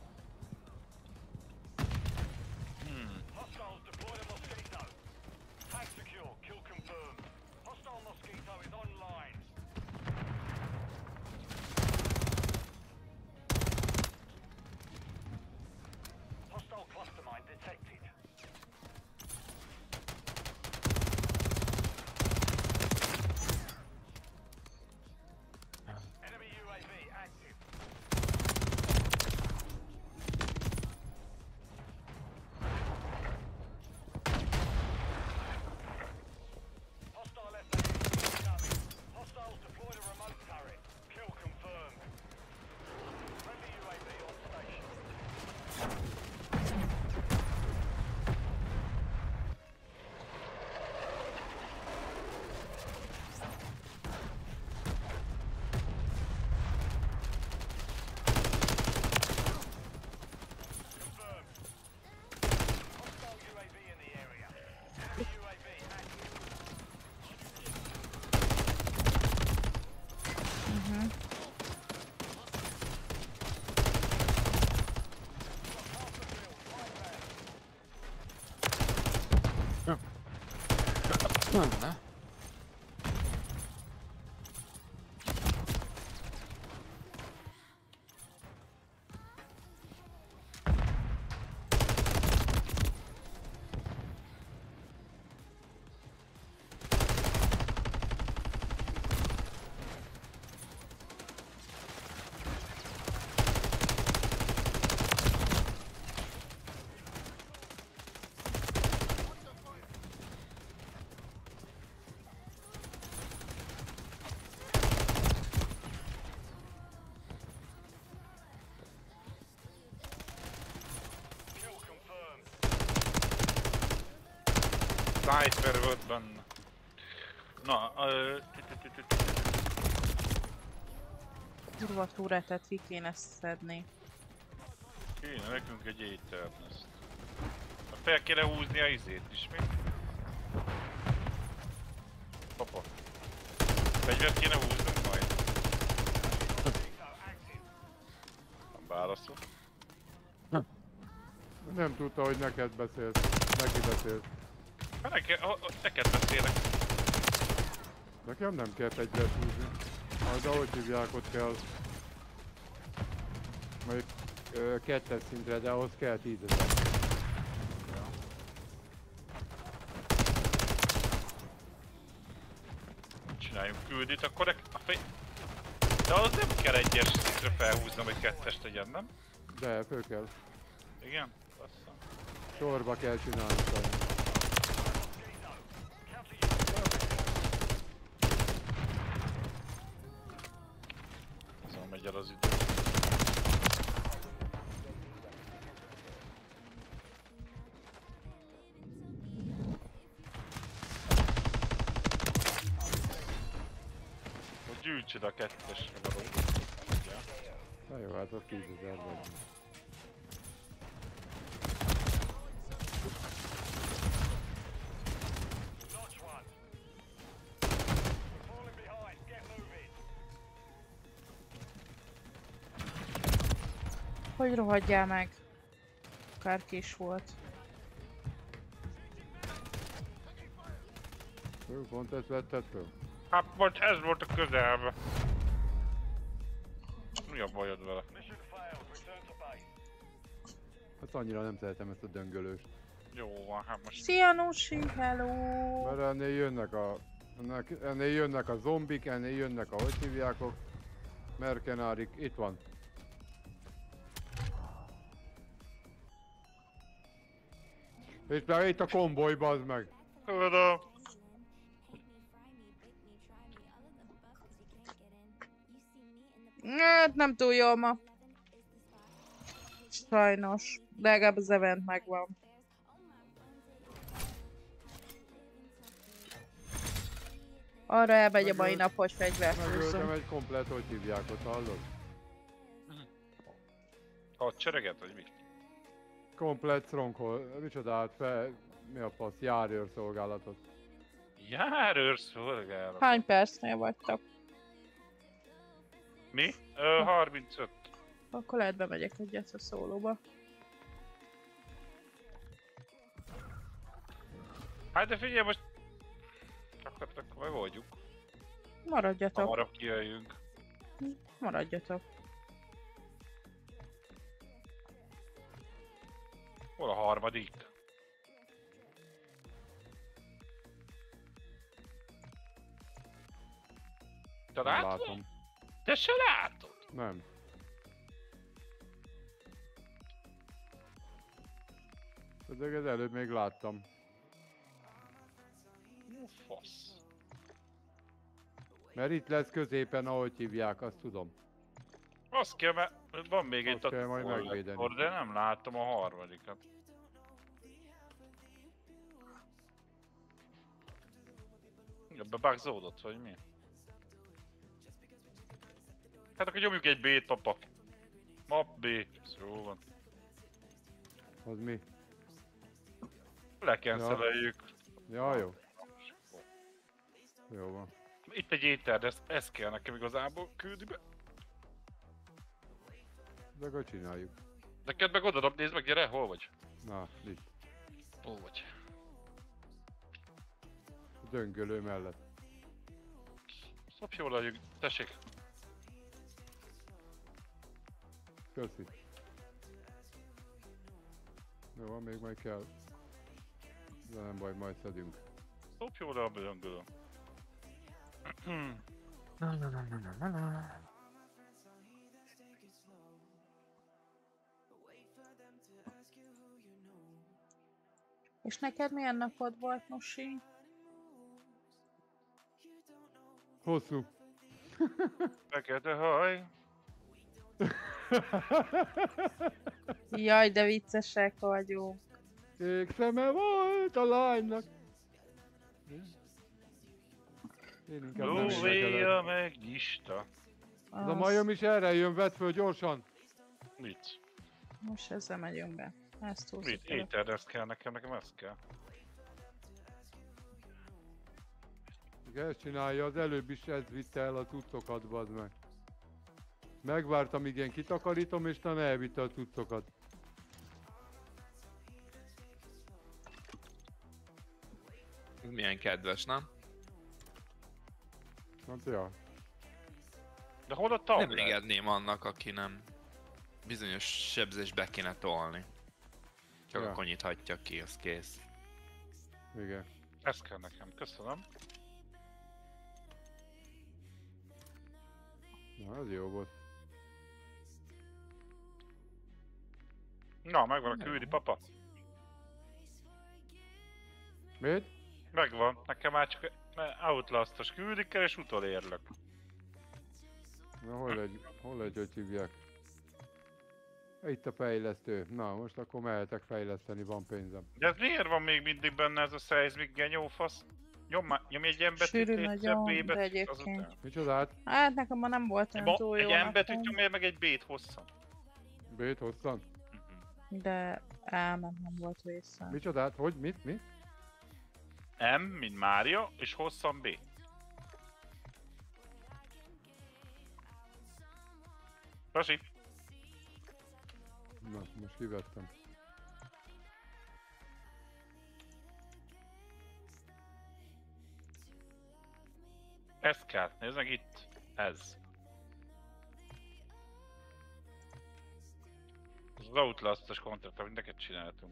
[SPEAKER 4] Na?
[SPEAKER 6] Sniper volt benne. Na,
[SPEAKER 2] Kurva túretet ki kéne szedni.
[SPEAKER 6] kéne nekünk egy ételnest. Fel kéne húzni a izét is, mi? Papa. Fegyvert kéne húznunk majd. Nem válaszol.
[SPEAKER 3] Nem tudta, hogy neked beszélt. Neki beszélt.
[SPEAKER 6] Neked beszélek.
[SPEAKER 3] Nekem nem kell fegyvert húzni. Majd ahogy hívják, ott kell. Majd kettes szintre, de ahhoz kell 10 000.
[SPEAKER 6] Csináljunk küldit, akkor de az nem kell egyes szintre felhúznom, hogy kettest tegyen, nem?
[SPEAKER 3] De, föl kell.
[SPEAKER 6] Igen? Basszam.
[SPEAKER 3] Sorba kell csinálni sajnos.
[SPEAKER 6] Azon megy el az idő. nincs ide a kettesre való. Ja.
[SPEAKER 3] Na jó, hát a 10 000 vagy.
[SPEAKER 7] Notch one. We're falling behind. Get moving.
[SPEAKER 2] Hogy rohadjál meg? Akárki is volt.
[SPEAKER 3] Jó, pont ezt vetted föl?
[SPEAKER 6] Hát most ez volt a közelben. Mi a bajod vele?
[SPEAKER 7] Mission failed. Return to base.
[SPEAKER 3] Hát annyira nem szeretem ezt a döngölőst.
[SPEAKER 6] Jó van, hát most...
[SPEAKER 2] Szia Nusi, hello!
[SPEAKER 3] Mert ennél jönnek a zombik, ennél jönnek a hogy hívjákok. Merkenárik, itt van. És már itt a konvoj, bazd meg!
[SPEAKER 6] Tudom.
[SPEAKER 2] Hát nem túl jó ma. Sajnos. De legalább az event megvan. Arra elmegy a mai nap, hogy fegyvert
[SPEAKER 3] Megöltem
[SPEAKER 2] húzzon.
[SPEAKER 3] egy komplet, hogy hívják ott, hallod?
[SPEAKER 6] Hadsereget, vagy mi?
[SPEAKER 3] Komplet stronghold, micsoda hát fel, mi a fasz, járőrszolgálatot.
[SPEAKER 6] Járőrszolgálat.
[SPEAKER 2] Hány percnél vagytok?
[SPEAKER 6] Mi? 35.
[SPEAKER 2] Akkor lehet bemegyek egyet a szólóba.
[SPEAKER 6] Hát de figyelj most... Akkor megoldjuk.
[SPEAKER 2] Maradjatok.
[SPEAKER 6] Hamarabb kijöjjünk.
[SPEAKER 2] Maradjatok.
[SPEAKER 6] Hol a harmadik? Te
[SPEAKER 3] Nem
[SPEAKER 6] látod?
[SPEAKER 3] látom.
[SPEAKER 6] Te se látod?
[SPEAKER 3] Nem. Pedig az előbb még láttam.
[SPEAKER 6] Jó fasz.
[SPEAKER 3] Mert itt lesz középen, ahogy hívják, azt tudom.
[SPEAKER 6] Azt kell, mert van még egy
[SPEAKER 3] Azt kell majd megvédeni.
[SPEAKER 6] kollektor, de nem látom a harmadikat. Ebbe bugzódott, vagy mi? Hát akkor nyomjuk egy B-t, papa. Map B. Jó van.
[SPEAKER 3] Az mi?
[SPEAKER 6] Lekenszeljük.
[SPEAKER 3] Ja, jó. Jó van.
[SPEAKER 6] Itt egy étel, de ezt kell nekem igazából küldni be.
[SPEAKER 3] De akkor csináljuk.
[SPEAKER 6] Neked meg oda nézd meg, gyere, hol vagy?
[SPEAKER 3] Na, itt.
[SPEAKER 6] Hol vagy?
[SPEAKER 3] A döngölő mellett.
[SPEAKER 6] Szop jól legyünk, tessék.
[SPEAKER 3] Köszi. Jó van, még majd kell. De nem baj, majd szedünk.
[SPEAKER 6] Szop jól a bőngölő.
[SPEAKER 2] És neked milyen napod volt, Nusi?
[SPEAKER 3] Hosszú.
[SPEAKER 6] Fekete haj.
[SPEAKER 2] Jaj, de viccesek vagyunk.
[SPEAKER 3] Kék szeme volt a lánynak. Én inkább nem
[SPEAKER 6] Lóvéja meg nyista.
[SPEAKER 3] Ez a majom is erre jön, vedd föl gyorsan.
[SPEAKER 6] Mit?
[SPEAKER 2] Most ezzel megyünk be. Ezt húzzuk
[SPEAKER 6] Mit?
[SPEAKER 2] el.
[SPEAKER 6] Étel, ezt kell nekem ezt kell.
[SPEAKER 3] Ezt csinálja, az előbb is ez vitte el a cuccokat, bazd meg. Megvártam, míg én kitakarítom, és nem elvitte a cuccokat.
[SPEAKER 4] Milyen kedves, nem?
[SPEAKER 3] Hát ja.
[SPEAKER 6] De hol a
[SPEAKER 4] Nem
[SPEAKER 6] tablet?
[SPEAKER 4] engedném annak, aki nem bizonyos sebzést be kéne tolni. Csak
[SPEAKER 3] Ja.
[SPEAKER 4] akkor nyithatja ki, az kész.
[SPEAKER 3] Igen.
[SPEAKER 6] Ez kell nekem, köszönöm.
[SPEAKER 3] Na, ez jó volt.
[SPEAKER 6] Na, megvan a küldi, papa.
[SPEAKER 3] Mit?
[SPEAKER 6] Megvan, nekem már csak Outlast-os küldi kell és utolérlek.
[SPEAKER 3] Na, hol egy, hogy hívják? Itt a fejlesztő. Na, most akkor mehetek fejleszteni, van pénzem.
[SPEAKER 6] De ez miért van még mindig benne ez a seismic genyófasz? Nyomj egy embert
[SPEAKER 2] Sűrű
[SPEAKER 6] itt
[SPEAKER 2] nagyon,
[SPEAKER 6] B
[SPEAKER 2] de
[SPEAKER 6] betűt
[SPEAKER 2] egyébként.
[SPEAKER 6] azután.
[SPEAKER 3] Micsodát?
[SPEAKER 2] Hát nekem ma nem volt olyan túl
[SPEAKER 6] Egy
[SPEAKER 2] jó
[SPEAKER 6] M betűt
[SPEAKER 2] napom,
[SPEAKER 6] nyomjál meg egy B-t hosszan.
[SPEAKER 3] B-t hosszan?
[SPEAKER 2] de elment, nem volt vissza.
[SPEAKER 3] Micsodát? Hogy? Mit? Mi?
[SPEAKER 6] M, mint Mária, és hosszan B. Rasi.
[SPEAKER 3] Na, most kivettem.
[SPEAKER 6] Ez kell, nézd meg itt. Ez. Ez az Outlast-os kontrakt, amit neked csináltunk.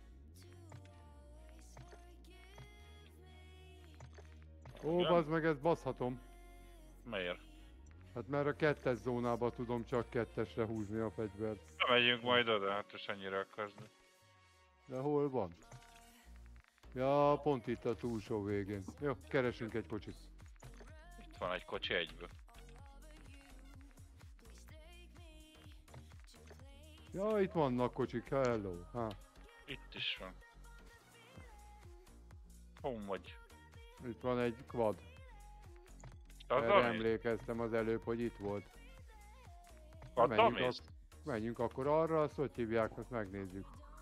[SPEAKER 3] Ó,
[SPEAKER 6] Igen?
[SPEAKER 3] bazd meg, ezt baszhatom.
[SPEAKER 6] Miért?
[SPEAKER 3] Hát mert a kettes zónába tudom csak kettesre húzni a fegyvert.
[SPEAKER 6] Na megyünk majd oda, hát és annyira akarsz.
[SPEAKER 3] De hol van? Ja, pont itt a túlsó végén. Jó, keresünk egy kocsit.
[SPEAKER 6] Itt van egy kocsi egyből.
[SPEAKER 3] Ja, itt vannak kocsik, hello. Ha,
[SPEAKER 6] Itt is van. Hon vagy?
[SPEAKER 3] itt van egy quad.
[SPEAKER 6] Az
[SPEAKER 3] Erre
[SPEAKER 6] ami?
[SPEAKER 3] emlékeztem az előbb, hogy itt volt.
[SPEAKER 6] Addal
[SPEAKER 3] Menjünk,
[SPEAKER 6] mész?
[SPEAKER 3] menjünk akkor arra, azt hogy hívják, azt megnézzük.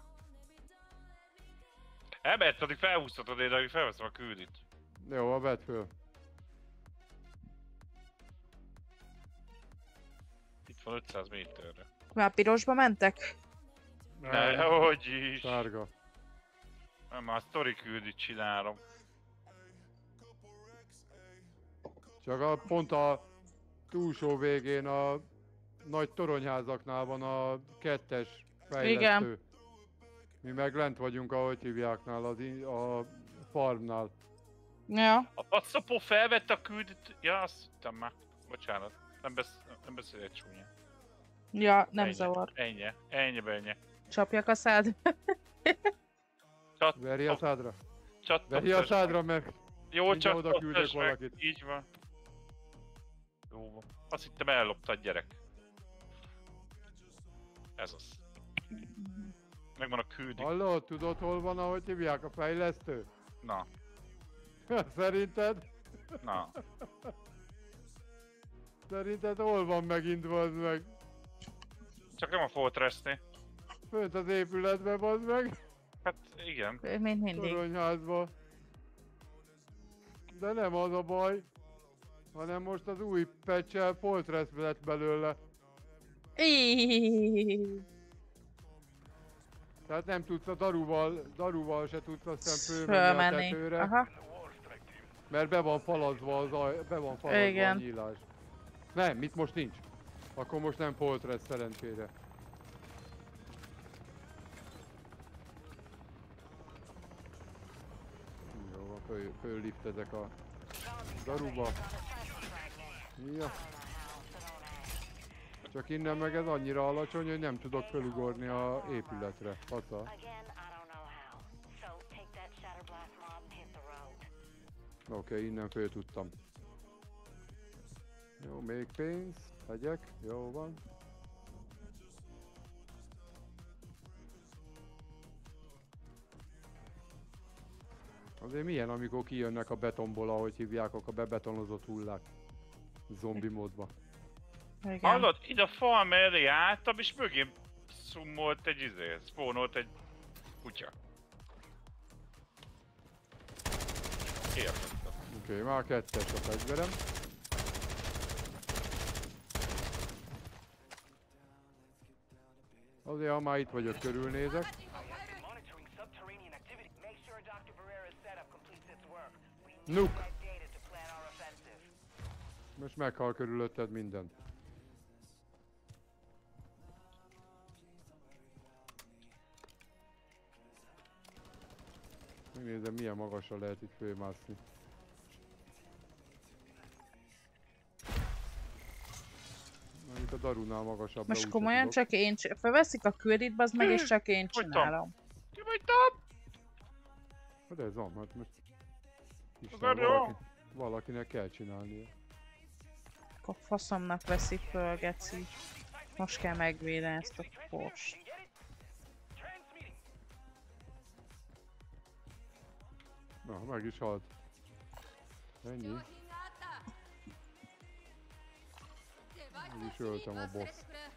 [SPEAKER 6] Emelt, addig felhúztatod én, addig felveszem a küldit.
[SPEAKER 3] Jó, vedd föl.
[SPEAKER 6] Itt van 500 méterre.
[SPEAKER 2] Már pirosba mentek?
[SPEAKER 6] Ne, hogy is.
[SPEAKER 3] Sárga.
[SPEAKER 6] Nem, már a sztori küldit csinálom.
[SPEAKER 3] Csak pont a túlsó végén a nagy toronyházaknál van a kettes fejlesztő.
[SPEAKER 2] Igen.
[SPEAKER 3] Mi meg lent vagyunk, ahogy hívjáknál, a farmnál.
[SPEAKER 2] Ja.
[SPEAKER 6] A passzapó felvette a küldit... Ja, azt hittem már. Bocsánat. Nem beszélek csúnyán.
[SPEAKER 2] Ja, nem
[SPEAKER 6] Ennyi.
[SPEAKER 2] zavar.
[SPEAKER 6] Ennyi.
[SPEAKER 2] Csapjak a szád.
[SPEAKER 3] Veri a szádra?
[SPEAKER 6] Csattam.
[SPEAKER 3] Veri a szádra, mert
[SPEAKER 6] Jó,
[SPEAKER 3] mindjárt
[SPEAKER 6] csak
[SPEAKER 3] oda küldök valakit.
[SPEAKER 6] Így van. Jó van. Azt hittem elloptad, gyerek. Ez az. Megvan a küldik.
[SPEAKER 3] hallod, tudod hol van, ahogy hívják a fejlesztő?
[SPEAKER 6] Na,
[SPEAKER 3] Szerinted?
[SPEAKER 6] na.
[SPEAKER 3] Szerinted hol van megint, bazd meg?
[SPEAKER 6] Csak nem a Fortressnél.
[SPEAKER 3] Fönt az épületben, bazd meg?
[SPEAKER 6] Hát igen.
[SPEAKER 2] Mint mindig.
[SPEAKER 3] Toronyházba. De nem az a baj, hanem most az új patch-el Fortress lett belőle. Tehát nem tudsz a daruval se tudsz aztán fölmenni a
[SPEAKER 2] Fölmenni.
[SPEAKER 3] tetőre,
[SPEAKER 2] Aha.
[SPEAKER 3] mert be van falazva a
[SPEAKER 2] Igen.
[SPEAKER 3] nyílás. Nem, itt most nincs. Akkor most nem Fortress szerencsére. Jó, fölliftezek a daruba. Ja. Csak innen meg ez annyira alacsony, hogy nem tudok fölugorni a épületre. Faca. Oké, innen föl tudtam. Jó, még pénz. Vegyek. Jó van. Azért milyen, amikor kijönnek a betonból, ahogy hívják, a bebetonozott hullák. Zombi módba.
[SPEAKER 2] Igen.
[SPEAKER 6] Hallod, ide a fal mellé álltam, és mögém szummolt egy spawnolt egy kutya. Értettem.
[SPEAKER 3] Oké, már kettes a fegyverem. Azért, ha már itt vagyok, körülnézek. Nuk! Most meghal körülötted minden. Megnézem, milyen magasra lehet itt fölmászni. Mondjuk a darunál magasabbra
[SPEAKER 2] Most
[SPEAKER 3] úgyse
[SPEAKER 2] komolyan
[SPEAKER 3] tudok.
[SPEAKER 2] csak én felveszik a küldit, bazd meg, és csak én
[SPEAKER 6] Hagytam.
[SPEAKER 2] csinálom.
[SPEAKER 6] Ki vagytam?
[SPEAKER 3] Hát ez van, hát most... Isten,
[SPEAKER 6] nem jó.
[SPEAKER 3] valakinek kell csinálnia.
[SPEAKER 2] Akkor faszomnak veszik föl, geci. Most kell megvédeni ezt a post.
[SPEAKER 3] Na, meg is halt. Ennyi.
[SPEAKER 9] 品があったデバイス
[SPEAKER 3] Úgyis
[SPEAKER 9] を
[SPEAKER 3] öltem a
[SPEAKER 9] 忘れ
[SPEAKER 3] boss.
[SPEAKER 9] てくれ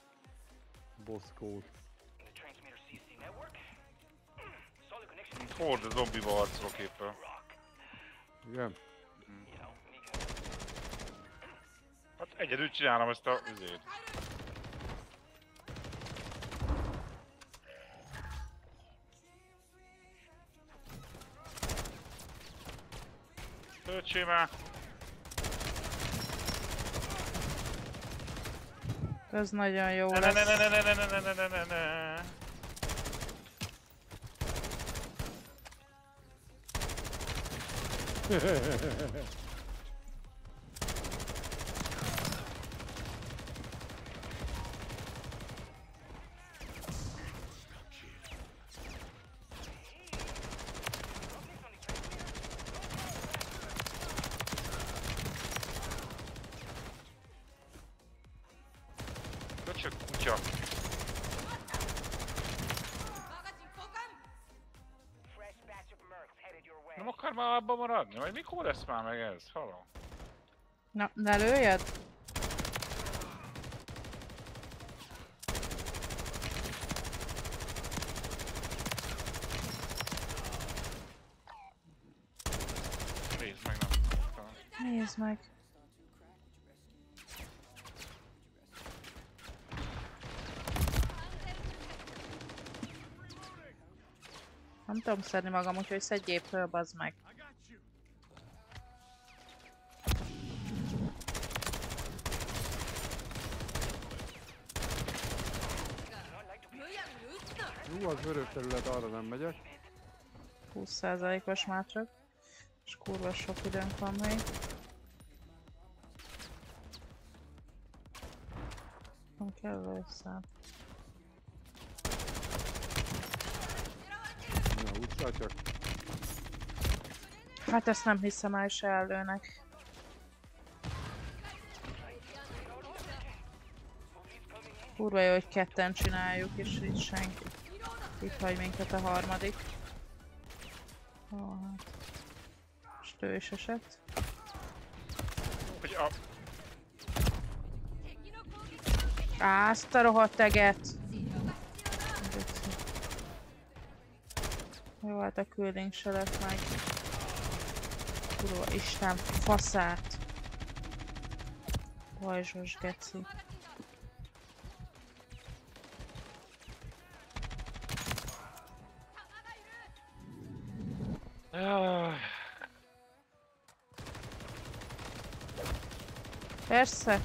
[SPEAKER 3] Boss code.
[SPEAKER 7] The transmitter CC network. Solid connection.
[SPEAKER 6] Mint horde zombiba harcolok éppen.
[SPEAKER 7] Rock.
[SPEAKER 3] Igen?
[SPEAKER 7] You know, Mika.
[SPEAKER 6] Hát egyedül csinálom ezt a üzét. Töltsé már!
[SPEAKER 2] Ez nagyon jó
[SPEAKER 6] Ne ne ne
[SPEAKER 2] lesz.
[SPEAKER 6] ne ne ne ne ne ne ne ne ne. Köcsög kutya.
[SPEAKER 9] マガジン交換
[SPEAKER 7] Fresh batch of mercs headed your way.
[SPEAKER 6] Nem akar már abban maradni? Vagy mikor lesz már meg ez? Haló?
[SPEAKER 2] Na, ne lőjed?
[SPEAKER 6] Nézd meg, nem.
[SPEAKER 2] Nézd meg. Nem tudom szedni magam, úgyhogy szedjél föl, bazd meg.
[SPEAKER 3] Jó, az vörös terület, arra nem megyek.
[SPEAKER 2] 20%-os már csak. És kurva sok időnk van még. Nem kell össze.
[SPEAKER 3] Na, úgyse csak.
[SPEAKER 2] Hát ezt nem hiszem el, se ellőnek. Kurva jó, hogy ketten csináljuk, és itt senki. Itt hagy minket a harmadik. Ó, hát. És ő is esett.
[SPEAKER 6] Hogy a...
[SPEAKER 2] Á, azt a rohadt eget! Jó, hát a küldénk se lett meg. Kurva Isten, faszát! Vajzsos geci.
[SPEAKER 6] Jaj.
[SPEAKER 2] Persze!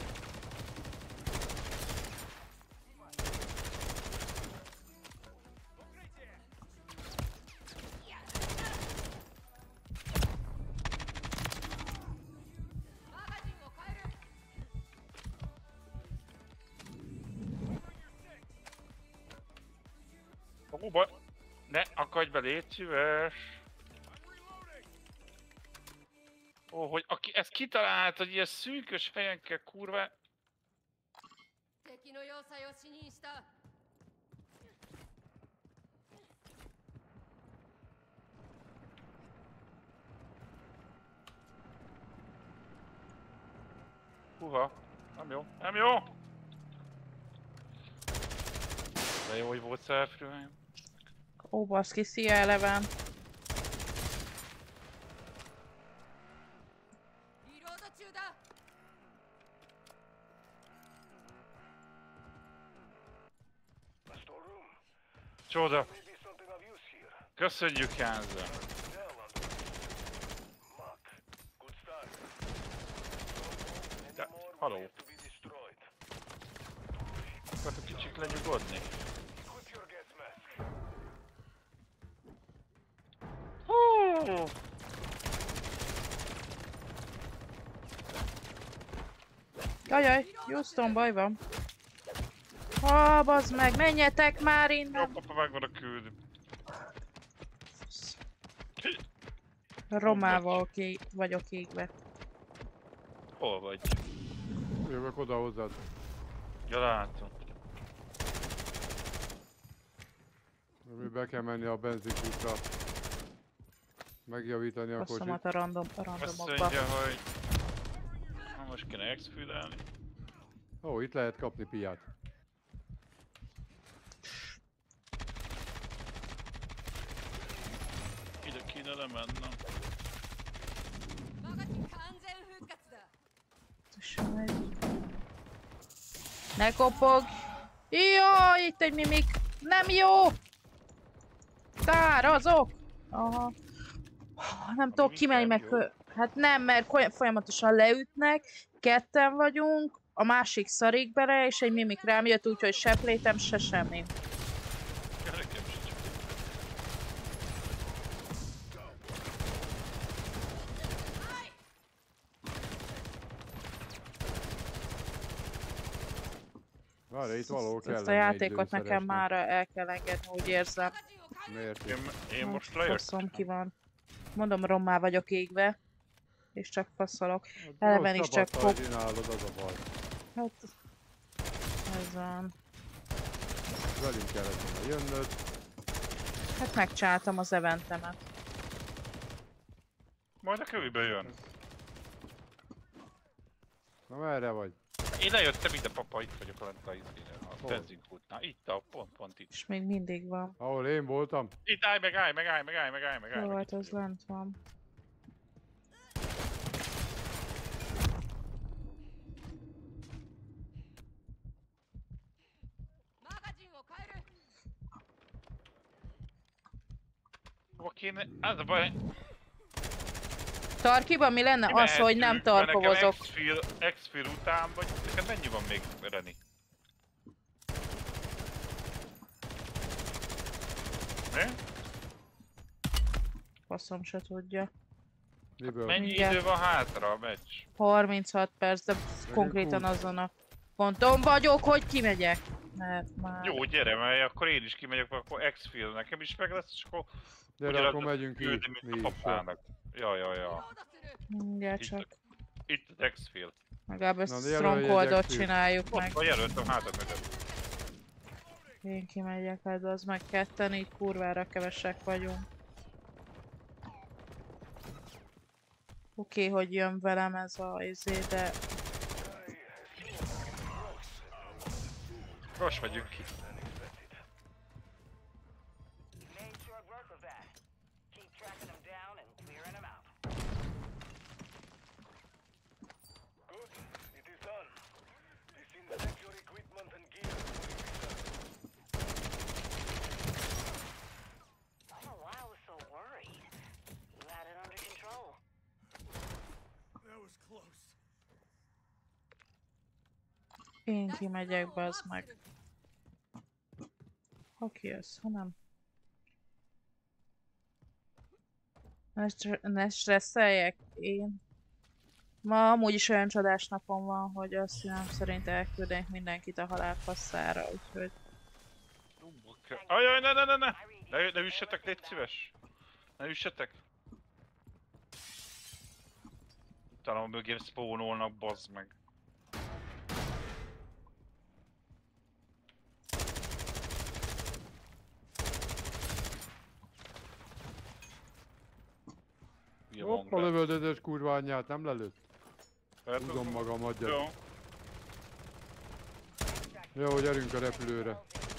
[SPEAKER 6] Óba... Ne akadj be, légy szíves! Ó, hogy aki ezt kitalált, hogy ilyen szűkös helyen kell kurva...
[SPEAKER 9] 敵の要塞を視認した
[SPEAKER 6] Húha, nem jó, nem jó! De jó, hogy volt selfrőm.
[SPEAKER 2] Ó, baszki, szia eleven!
[SPEAKER 9] リロード中だ
[SPEAKER 6] Csoda! Köszönjük, Hansen! De, haló! Akartok kicsit lenyugodni? Hú!
[SPEAKER 2] Jajjaj, Houston, baj van. Ah, bazd meg, menjetek már
[SPEAKER 6] Jó,
[SPEAKER 2] innen!
[SPEAKER 6] papa, megvan a küld.
[SPEAKER 2] Romával vagyok égve.
[SPEAKER 6] Hol vagy?
[SPEAKER 3] Jövök oda hozzád.
[SPEAKER 6] Ja, látom.
[SPEAKER 3] Mi be kell menni a benzinkútra. Megjavítani a kocsit.
[SPEAKER 2] Passzomat a
[SPEAKER 6] Azt
[SPEAKER 2] randomokba.
[SPEAKER 6] mondja, hogy... Most kéne exfülelni.
[SPEAKER 3] Ó, itt lehet kapni piát.
[SPEAKER 6] Ide kéne lemennem.
[SPEAKER 9] マガジン完全復活だ
[SPEAKER 2] Ne kopog! Jaj, itt egy mimik! Nem jó! Szárazok! Aha. Nem tudok
[SPEAKER 6] Mimik
[SPEAKER 2] kimenni,
[SPEAKER 6] nem
[SPEAKER 2] meg...
[SPEAKER 6] jó?
[SPEAKER 2] Hát nem, mert folyamatosan leütnek, ketten vagyunk, a másik szarik bele, és egy mimik rám jött, úgyhogy se plétem, se semmi.
[SPEAKER 6] Ja, nekem se csak.
[SPEAKER 3] Várj, itt valahol kellene
[SPEAKER 2] Ezt a
[SPEAKER 3] egy
[SPEAKER 2] játékot nekem
[SPEAKER 3] lőszeresnek.
[SPEAKER 2] már el kell engedni, úgy érzem.
[SPEAKER 3] Miért?
[SPEAKER 6] Én most
[SPEAKER 2] Hát,
[SPEAKER 6] lejöttem.
[SPEAKER 2] faszom ki van. Mondom, rommá vagyok égve. És csak faszolok.
[SPEAKER 3] Hát
[SPEAKER 2] Eleven
[SPEAKER 3] rossz
[SPEAKER 2] is csak
[SPEAKER 3] csapattal
[SPEAKER 2] fog...
[SPEAKER 3] csinálod, az a baj.
[SPEAKER 2] Hát... Ez van.
[SPEAKER 3] Velünk kellett volna jönnöd.
[SPEAKER 2] Hát megcsináltam az eventemet.
[SPEAKER 6] Majd a kövibe jön.
[SPEAKER 3] Na merre vagy?
[SPEAKER 6] Én lejöttem ide, papa, itt vagyok a izénél, a
[SPEAKER 3] Hol?
[SPEAKER 6] benzinkútnál. Itt, pont itt.
[SPEAKER 2] És még mindig van.
[SPEAKER 3] Ahol én voltam?
[SPEAKER 6] Itt állj meg, állj meg, állj meg, állj meg, állj meg, állj
[SPEAKER 2] Jó,
[SPEAKER 6] meg.
[SPEAKER 2] hát az lent van.
[SPEAKER 6] Hova kéne? Az a baj.
[SPEAKER 2] Tarkiban mi lenne? Az, hogy nem tarkovozok.
[SPEAKER 6] Exfil után, vagy neked mennyi van még, Reni? Mi?
[SPEAKER 2] Faszom se tudja.
[SPEAKER 3] Miből?
[SPEAKER 6] Mennyi
[SPEAKER 2] Igen.
[SPEAKER 6] idő van hátra a meccs?
[SPEAKER 2] 36 perc, de konkrétan azon a ponton vagyok, hogy kimegyek. Mert már...
[SPEAKER 6] Jó, gyere, mert akkor én is kimegyek, akkor exfil nekem is meg lesz, és akkor...
[SPEAKER 3] Gyere,
[SPEAKER 6] ugyanaz
[SPEAKER 3] akkor megyünk ki,
[SPEAKER 6] küldöm,
[SPEAKER 3] mi
[SPEAKER 6] mint
[SPEAKER 3] is.
[SPEAKER 6] a papának. Ja.
[SPEAKER 2] Mindjárt
[SPEAKER 6] Itt-
[SPEAKER 2] csak.
[SPEAKER 6] Itt az exfil.
[SPEAKER 2] Legalább ezt
[SPEAKER 3] Na,
[SPEAKER 2] a
[SPEAKER 3] de jelölj egy
[SPEAKER 2] strongholdot
[SPEAKER 3] exfil.
[SPEAKER 2] csináljuk
[SPEAKER 6] Ott
[SPEAKER 2] meg.
[SPEAKER 6] van, jelöltem hátat mögött.
[SPEAKER 2] Én kimegyek, hát az meg ketten, így kurvára kevesek vagyunk. Oké, hogy jön velem ez a izé, de...
[SPEAKER 6] Most megyünk ki.
[SPEAKER 7] Made short work of that. Keep tracking them down and clearing them out.
[SPEAKER 8] Good. It is done. Disinfect your equipment and gear before you return.
[SPEAKER 7] I don't know why I was so worried. You had it under control.
[SPEAKER 8] That was close.
[SPEAKER 2] Én kimegyek, bazd meg. Ha kijössz, ha nem. Ne stresszeljek, én. Ma amúgy is olyan csodás napom van, hogy azt színem szerint elküldenek mindenkit a halálfasszára, úgyhogy...
[SPEAKER 6] Ajaj, ne! Ne üssetek, légy szíves! Ne üssetek! Talán mögém spawnolnak, bazd meg.
[SPEAKER 3] Hoppa, lövöldözős kurva anyját, nem lelőtt?
[SPEAKER 6] Hát,
[SPEAKER 3] Húzom magam, adjad.
[SPEAKER 6] Jó.
[SPEAKER 3] Jó, gyerünk a repülőre.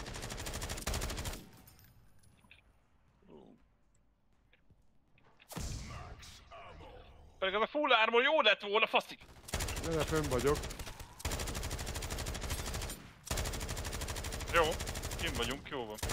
[SPEAKER 6] Pedig az a full armor jó lett volna, faszik!
[SPEAKER 3] Gyere, fönn vagyok.
[SPEAKER 6] Jó, kim vagyunk, jó van.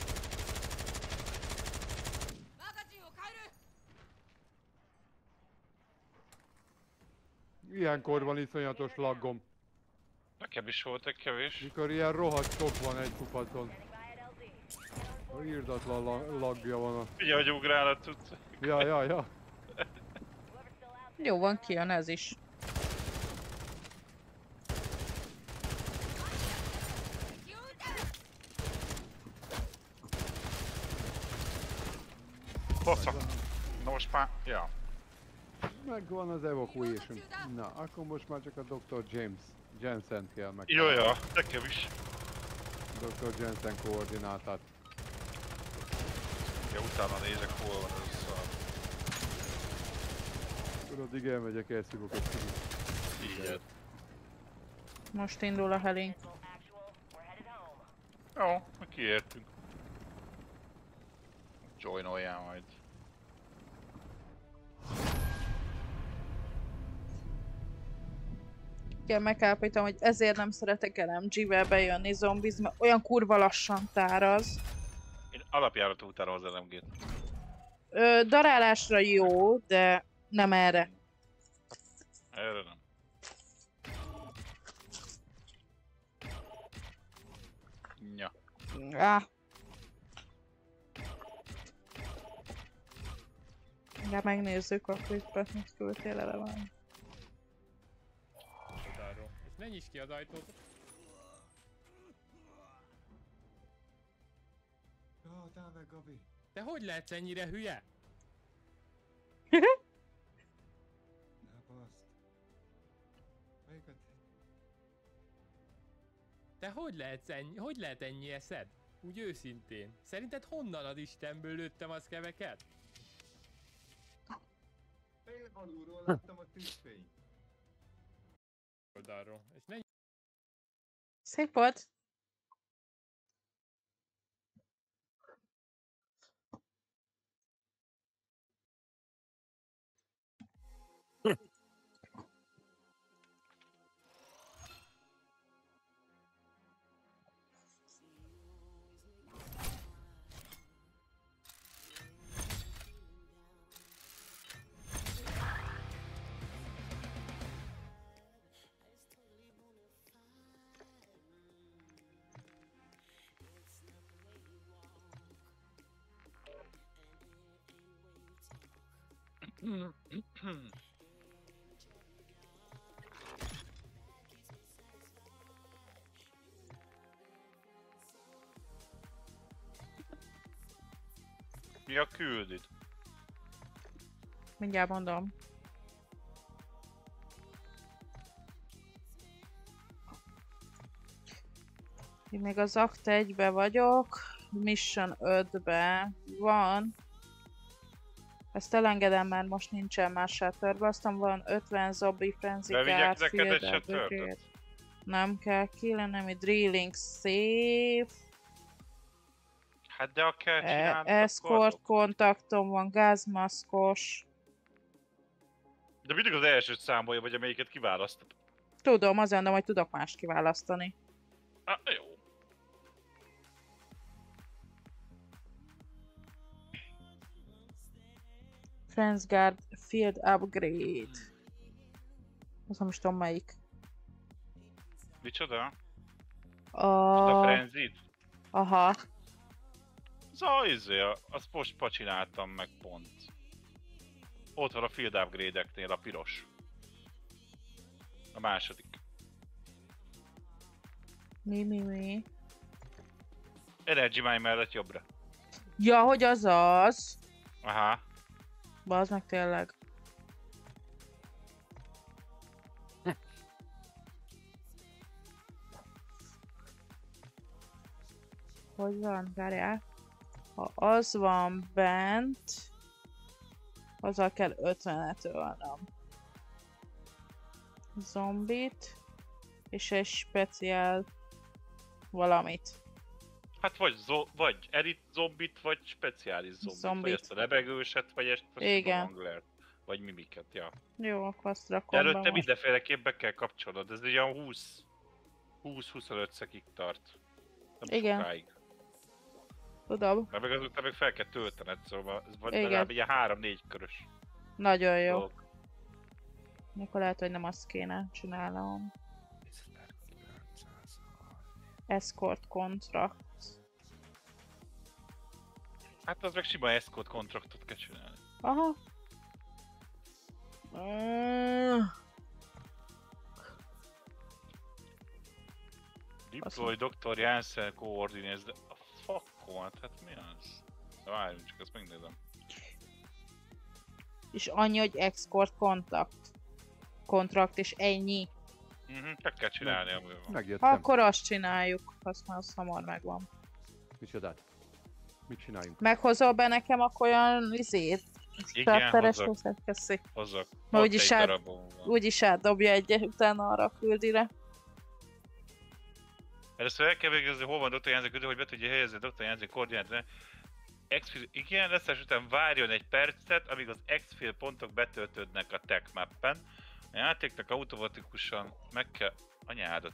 [SPEAKER 3] Ilyenkor van iszonyatos laggom.
[SPEAKER 6] Nekem is volt egy kevés.
[SPEAKER 3] Mikor ilyen rohadt sok van egy kupacon. Írdatlan lagja van a...
[SPEAKER 6] Figyelj, hogy ugrálod, tudsz.
[SPEAKER 3] Ja.
[SPEAKER 2] Jó van, kijön ez is.
[SPEAKER 6] Bassza. Na most már... Ja.
[SPEAKER 3] Megvan az evacuation. Na, akkor most már csak a Dr. Jensen kell meg.
[SPEAKER 6] Ja, nekem is.
[SPEAKER 3] Dr. Jensen koordinátát.
[SPEAKER 6] Ja, utána nézek, hol van ez a...
[SPEAKER 3] Akkor addig elmegyek, elszívok egy kicsit.
[SPEAKER 6] Így.
[SPEAKER 2] Most indul a helink.
[SPEAKER 6] Jó, kiértünk. Joinoljál majd.
[SPEAKER 2] Igen, megállapítom, hogy ezért nem szeretek LMG-vel bejönni zombiz, mert olyan kurva lassan táraz.
[SPEAKER 6] Én alapjáraton utálom az LMG-t.
[SPEAKER 2] Darálásra jó, de nem erre.
[SPEAKER 6] Erre nem. Ja.
[SPEAKER 2] De megnézzük a klipet, mit küldtél eleve.
[SPEAKER 10] És ne nyisd ki az ajtót.
[SPEAKER 8] Meg, Gabi.
[SPEAKER 10] Te hogy lehetsz ennyire hülye?
[SPEAKER 8] Ne baszd. Melyiket?
[SPEAKER 10] Te hogy lehet ennyi eszed? Úgy őszintén. Szerinted honnan az Istenből lőttem az keveket?
[SPEAKER 8] Fél alulról láttam a tűzfényt.
[SPEAKER 10] Oldalról. És ne
[SPEAKER 2] Szép volt.
[SPEAKER 6] Mi a küldid?
[SPEAKER 2] Mindjárt mondom. Én még az Act 1-be vagyok, Mission 5-be van. Ezt elengedem, mert most nincsen más shatterbe, aztán van 50 zombie frenzy
[SPEAKER 6] Bevigyek
[SPEAKER 2] card,
[SPEAKER 6] neked egy
[SPEAKER 2] field
[SPEAKER 6] shattert?
[SPEAKER 2] upgrade. Nem kell killenni, mi drilling safe.
[SPEAKER 6] Hát de a kell csinálni,
[SPEAKER 2] Escort kontaktom van, gázmaszkos.
[SPEAKER 6] De mindig az elsőt számolja, vagy amelyiket kiválasztod.
[SPEAKER 2] Tudom, azért mondom, hogy tudok más kiválasztani.
[SPEAKER 6] Jó.
[SPEAKER 2] Friends Guard Field Upgrade. Azt nem is tudom melyik.
[SPEAKER 6] Micsoda?
[SPEAKER 2] A...
[SPEAKER 6] A Frenzy-t?
[SPEAKER 2] Aha.
[SPEAKER 6] Azt most csináltam meg pont. Ott van a Field Upgrade-eknél a piros. A második.
[SPEAKER 2] Mi?
[SPEAKER 6] Energy Mine mellett jobbra.
[SPEAKER 2] Ja, hogy az az.
[SPEAKER 6] Aha.
[SPEAKER 2] Bazd meg tényleg. Hogy van? Várjál. Ha az van bent, azzal kell 50-et ölnöm. Zombit. És egy speciál valamit.
[SPEAKER 6] Hát vagy elit zombit, vagy speciális zombit. Vagy ezt a lebegőset, vagy ezt a simonanglert. Vagy mimiket, ja.
[SPEAKER 2] Jó, akkor azt
[SPEAKER 6] De
[SPEAKER 2] rakom be
[SPEAKER 6] előtte
[SPEAKER 2] most.
[SPEAKER 6] mindenféleképp be kell kapcsolod. Ez egy olyan 20-25 szekig tart. Nem
[SPEAKER 2] Igen.
[SPEAKER 6] sokáig.
[SPEAKER 2] Tudom.
[SPEAKER 6] Mert meg azután meg fel kell töltened, szóval ez vagy
[SPEAKER 2] Igen.
[SPEAKER 6] legalább ilyen 3-4 körös.
[SPEAKER 2] Nagyon jó.
[SPEAKER 6] dolog.
[SPEAKER 2] Akkor lehet, hogy nem azt kéne csinálnom. Escort contract.
[SPEAKER 6] Hát az meg sima escort kontraktot kell csinálni.
[SPEAKER 2] Aha.
[SPEAKER 6] Deploy Dr. Janssen coordinates, de a fuckon, hát mi az? De várjunk, csak ezt megnézem.
[SPEAKER 2] És annyi, hogy escort contract és ennyi.
[SPEAKER 6] Csak kell csinálni, amúgy van.
[SPEAKER 3] Megjöttem.
[SPEAKER 2] Akkor azt csináljuk, azt már az hamar megvan.
[SPEAKER 3] Micsodát? Mit csináljunk?
[SPEAKER 2] Meghozol be nekem akkor olyan
[SPEAKER 6] Igen,
[SPEAKER 2] Starteres
[SPEAKER 6] hozzak.
[SPEAKER 2] húszat, köszi.
[SPEAKER 6] Hozzak.
[SPEAKER 2] Ma
[SPEAKER 6] Ott
[SPEAKER 2] úgyis
[SPEAKER 6] egy
[SPEAKER 2] át-
[SPEAKER 6] darabom van.
[SPEAKER 2] Úgyis átdobja egy, utána arra küldire.
[SPEAKER 6] Először el kell végezni, hol van Dr. Jánzé küldő, hogy be tudja helyezni a Dr. Jánzé koordinátát. Igen, leszás után várjon egy percet, amíg az exfil pontok betöltődnek a tech mappen. A játéknak automatikusan meg kell... Anyádat.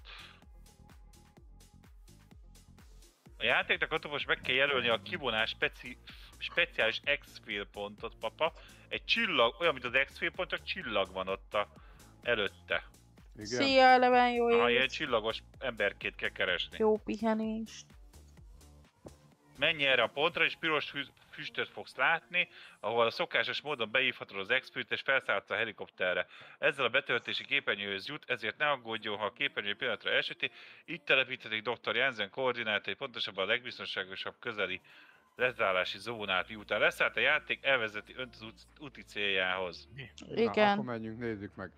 [SPEAKER 6] A játéknak automatikusan meg kell jelölni a kivonás speciális exfil pontot, papa. Egy csillag, olyan, mint az exfil pont, csak csillag van ott előtte.
[SPEAKER 3] Igen.
[SPEAKER 2] Szia, Eleven, jó
[SPEAKER 6] Ilyen
[SPEAKER 2] ét!
[SPEAKER 6] csillagos emberkét kell keresni.
[SPEAKER 2] Jó pihenést!
[SPEAKER 6] Menj erre a pontra, és piros füstöt fogsz látni, ahol a szokásos módon beívhatod az expert és felszállsz a helikopterre. Ezzel a betöltési képernyőhöz jut, ezért ne aggódjon, ha a képernyő pillanatra elsüti. Így telepíthetik Dr. Jansen koordinátai, pontosabban a legbiztonságosabb közeli lezállási zónát, miután leszállt a játék, elvezeti önt az úti céljához.
[SPEAKER 3] Na,
[SPEAKER 2] Igen.
[SPEAKER 3] akkor menjünk, nézzük meg.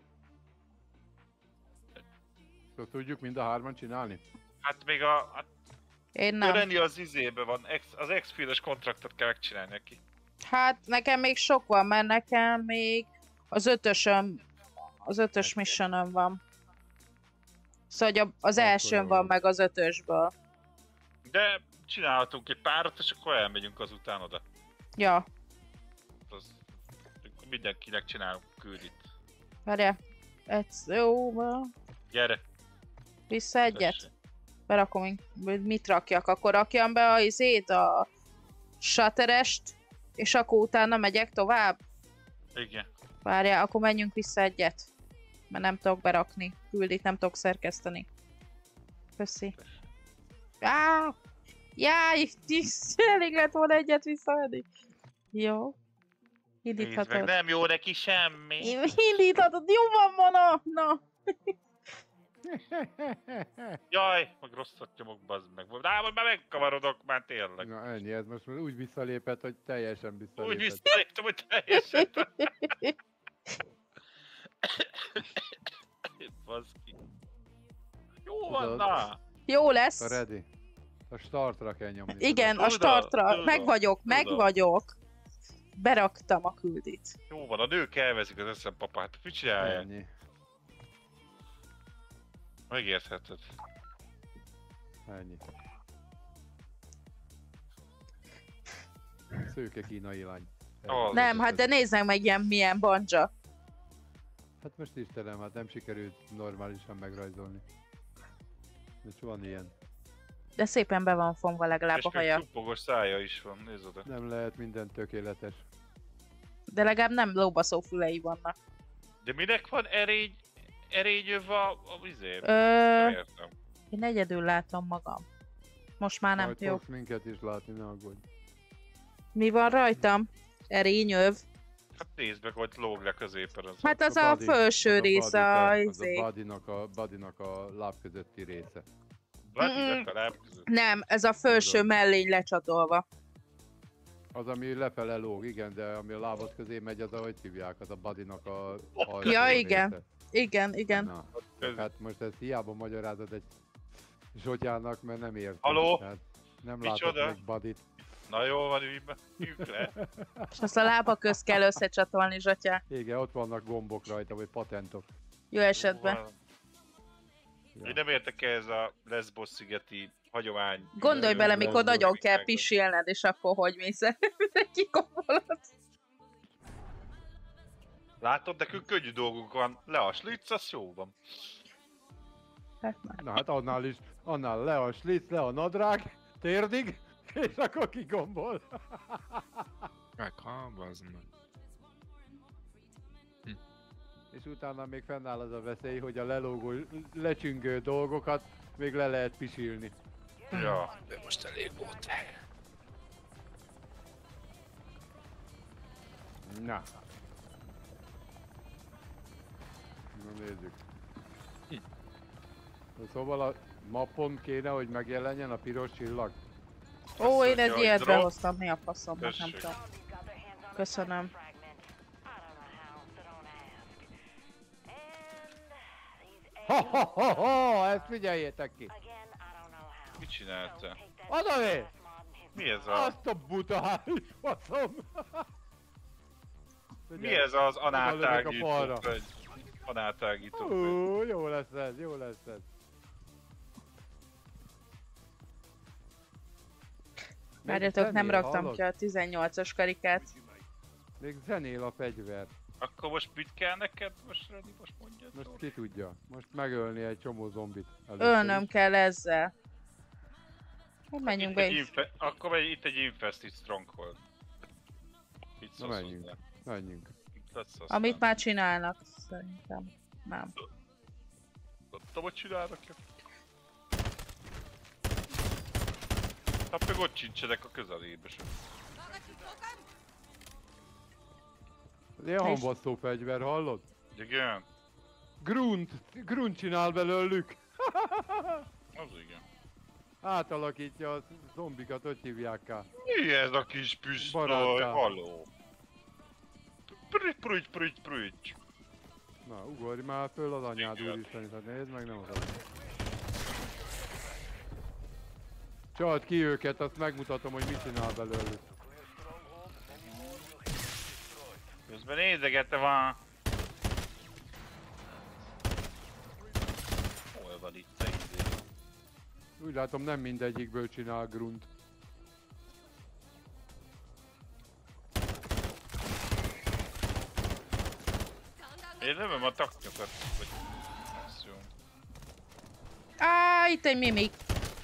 [SPEAKER 3] Szóval tudjuk mind a hárman csinálni?
[SPEAKER 6] Hát még a
[SPEAKER 2] Én nem.
[SPEAKER 6] Renni az izébe van, az X-files kontraktot kell megcsinálni neki.
[SPEAKER 2] Hát nekem még sok van, mert nekem még az ötös missionöm van. Szóval hogy az elsőn van meg az ötösből.
[SPEAKER 6] De csinálhatunk egy párat, és akkor elmegyünk azután oda.
[SPEAKER 2] Ja,
[SPEAKER 6] Mindenkinek csinálunk küldit.
[SPEAKER 2] várjál. Jó, van.
[SPEAKER 6] Gyere!
[SPEAKER 2] Vissza egyet?
[SPEAKER 6] Tessék.
[SPEAKER 2] Berakom, mit rakjak? Akkor rakjam be a shutterest, és akkor utána megyek tovább?
[SPEAKER 6] Igen.
[SPEAKER 2] Várjál, akkor menjünk vissza egyet. Mert nem tudok berakni. Küldit nem tudok szerkeszteni. Köszi. Jaj, elég lett volna egyet visszamenni. Jó.
[SPEAKER 6] Nézd meg,
[SPEAKER 2] Indíthatod.
[SPEAKER 6] nem jó neki semmi.
[SPEAKER 2] Indíthatod, jó van, Mona! Na.
[SPEAKER 6] Jaj, meg rosszat nyomok, bazd meg. Majd már megkavarodok, már tényleg.
[SPEAKER 3] Na ennyi, ez most úgy visszalépett, hogy teljesen visszalépett.
[SPEAKER 6] Úgy visszaléptem, hogy teljesen. Baszki. Jó van,
[SPEAKER 3] Tudod?
[SPEAKER 6] na!
[SPEAKER 2] Jó
[SPEAKER 3] A
[SPEAKER 2] lesz.
[SPEAKER 3] ready. A startra kell nyomni.
[SPEAKER 2] Igen, a
[SPEAKER 6] Tudom,
[SPEAKER 2] startra.
[SPEAKER 6] tudom,
[SPEAKER 2] Meg
[SPEAKER 6] tudom.
[SPEAKER 2] vagyok. Beraktam a küldit.
[SPEAKER 6] Jó van, a nők elveszik az eszem papát. Mit csinálják?
[SPEAKER 3] Ennyi.
[SPEAKER 6] Megértheted.
[SPEAKER 3] Ennyi. Szőke kínai lány.
[SPEAKER 6] Az.
[SPEAKER 2] Nem, hát de nézzek meg milyen banja.
[SPEAKER 3] Hát most Istenem, hát nem sikerült normálisan megrajzolni. És van ilyen.
[SPEAKER 2] De szépen be van fonva legalább
[SPEAKER 6] És
[SPEAKER 2] a
[SPEAKER 6] még
[SPEAKER 2] haja.
[SPEAKER 6] csupogos szája is van, nézd oda.
[SPEAKER 3] Nem lehet minden tökéletes.
[SPEAKER 2] De legalább nem lóbaszó fülei vannak.
[SPEAKER 6] De minek van erényöv a izé?
[SPEAKER 2] Ö,
[SPEAKER 6] Nem értem.
[SPEAKER 2] Én egyedül látom magam. Most már nem
[SPEAKER 3] Majd
[SPEAKER 2] jó.
[SPEAKER 3] fogsz minket is látni, ne aggódj.
[SPEAKER 2] Mi van rajtam? Erényöv.
[SPEAKER 6] Hát nézd meg, hogy lóg le középen az.
[SPEAKER 2] Hát az
[SPEAKER 3] A
[SPEAKER 2] a
[SPEAKER 3] body-
[SPEAKER 2] felső
[SPEAKER 3] az a
[SPEAKER 2] része,
[SPEAKER 3] body,
[SPEAKER 2] az
[SPEAKER 3] az a bodynak a láb közötti része.
[SPEAKER 6] Vadinak a láb között.
[SPEAKER 2] Nem, ez a felső
[SPEAKER 3] Tudom.
[SPEAKER 2] mellény lecsatolva.
[SPEAKER 3] Az, ami lefele lóg, igen, de ami a lábad közé megy, az ahogy hívják, az a bodynak a
[SPEAKER 2] Ja,
[SPEAKER 3] alsó
[SPEAKER 2] igen.
[SPEAKER 3] része.
[SPEAKER 2] Igen, igen.
[SPEAKER 3] Na, hát most ezt hiába magyarázod egy Zsotyának, mert nem értem.
[SPEAKER 6] Haló?
[SPEAKER 3] Tehát nem
[SPEAKER 6] Micsoda?
[SPEAKER 3] látok még bodyt.
[SPEAKER 6] Na jó van, üljünk le.
[SPEAKER 2] És azt a lába közt kell összecsatolni, Zsotyá.
[SPEAKER 3] Igen, ott vannak gombok rajta, vagy patentok.
[SPEAKER 2] Jó esetben.
[SPEAKER 6] Jó van. Én nem értek ehhez a Lesbos szigeti hagyomány.
[SPEAKER 2] Gondolj bele, mikor nagyon kell
[SPEAKER 6] Világos.
[SPEAKER 2] pisilned, és akkor hogy mész el? Kikobolod.
[SPEAKER 6] Látod, nekünk könnyű dolgunk van. Le a slitz, az jó van.
[SPEAKER 3] Na hát annál le a slic, le a nadrág, térdig, és akkor kigombol.
[SPEAKER 4] Bazd meg.
[SPEAKER 3] És utána még fennáll az a veszély, hogy a lelógó, lecsüngő dolgokat még le lehet pisilni.
[SPEAKER 6] Ja.
[SPEAKER 4] De most elég volt.
[SPEAKER 3] Na. Na nézzük. Szóval a mappon kéne, hogy megjelenjen a piros csillag.
[SPEAKER 2] Ó, én
[SPEAKER 6] mondja,
[SPEAKER 2] egy
[SPEAKER 6] hogy
[SPEAKER 2] ilyet
[SPEAKER 6] drop.
[SPEAKER 2] behoztam, mi a faszomnak, nem
[SPEAKER 6] Tessék.
[SPEAKER 2] tudom. Köszönöm.
[SPEAKER 3] Ha, ezt figyeljétek ki!
[SPEAKER 6] Mit csináltál?
[SPEAKER 3] Odavé!
[SPEAKER 6] Mi ez a...
[SPEAKER 3] Azt a butális faszom!
[SPEAKER 6] Mi ez az
[SPEAKER 3] Megalövök a falra.
[SPEAKER 6] análtágító?
[SPEAKER 3] Ó, jó lesz ez, jó lesz ez.
[SPEAKER 2] Várjatok, nem
[SPEAKER 3] zenél,
[SPEAKER 2] raktam
[SPEAKER 3] hallod?
[SPEAKER 2] ki a 18-as karikát.
[SPEAKER 3] Még zenél a fegyver.
[SPEAKER 6] Akkor most mit kell neked most, Redi? Most mondjad.
[SPEAKER 3] Most ki tudja. Most megölni egy csomó zombit. először
[SPEAKER 2] Ölnöm
[SPEAKER 3] is.
[SPEAKER 2] kell ezzel. Hogy menjünk be is.
[SPEAKER 6] Akkor megy itt egy Infested Stronghold. Itt
[SPEAKER 3] Na menjünk. Menjünk.
[SPEAKER 2] Amit már csinálnak, szerintem. Nem.
[SPEAKER 6] Tudtam, hogy csinálnak -e. Hát meg ott sincsenek a közelébe sem.
[SPEAKER 3] Ez ilyen hamvasztó fegyver, hallod?
[SPEAKER 6] Igen?
[SPEAKER 3] Grunt csinál belőlük.
[SPEAKER 6] Az igen.
[SPEAKER 3] Átalakítja a zombikat, hogy hívják ká.
[SPEAKER 6] Mi ez a kis pisztoly?
[SPEAKER 3] Baráttá.
[SPEAKER 6] Halló? Prügy.
[SPEAKER 3] Na, ugorj már föl az anyád úristen, hát nézd meg, nem az. Csald ki őket, azt megmutatom, hogy mit csinál belőlük.
[SPEAKER 6] Közben nézegette van. Hol van itt a izé?
[SPEAKER 3] Úgy látom, nem mindegyikből csinál Grunt.
[SPEAKER 6] Én lövöm a taknyokat, vagy... Ez jó.
[SPEAKER 2] Itt egy mimik.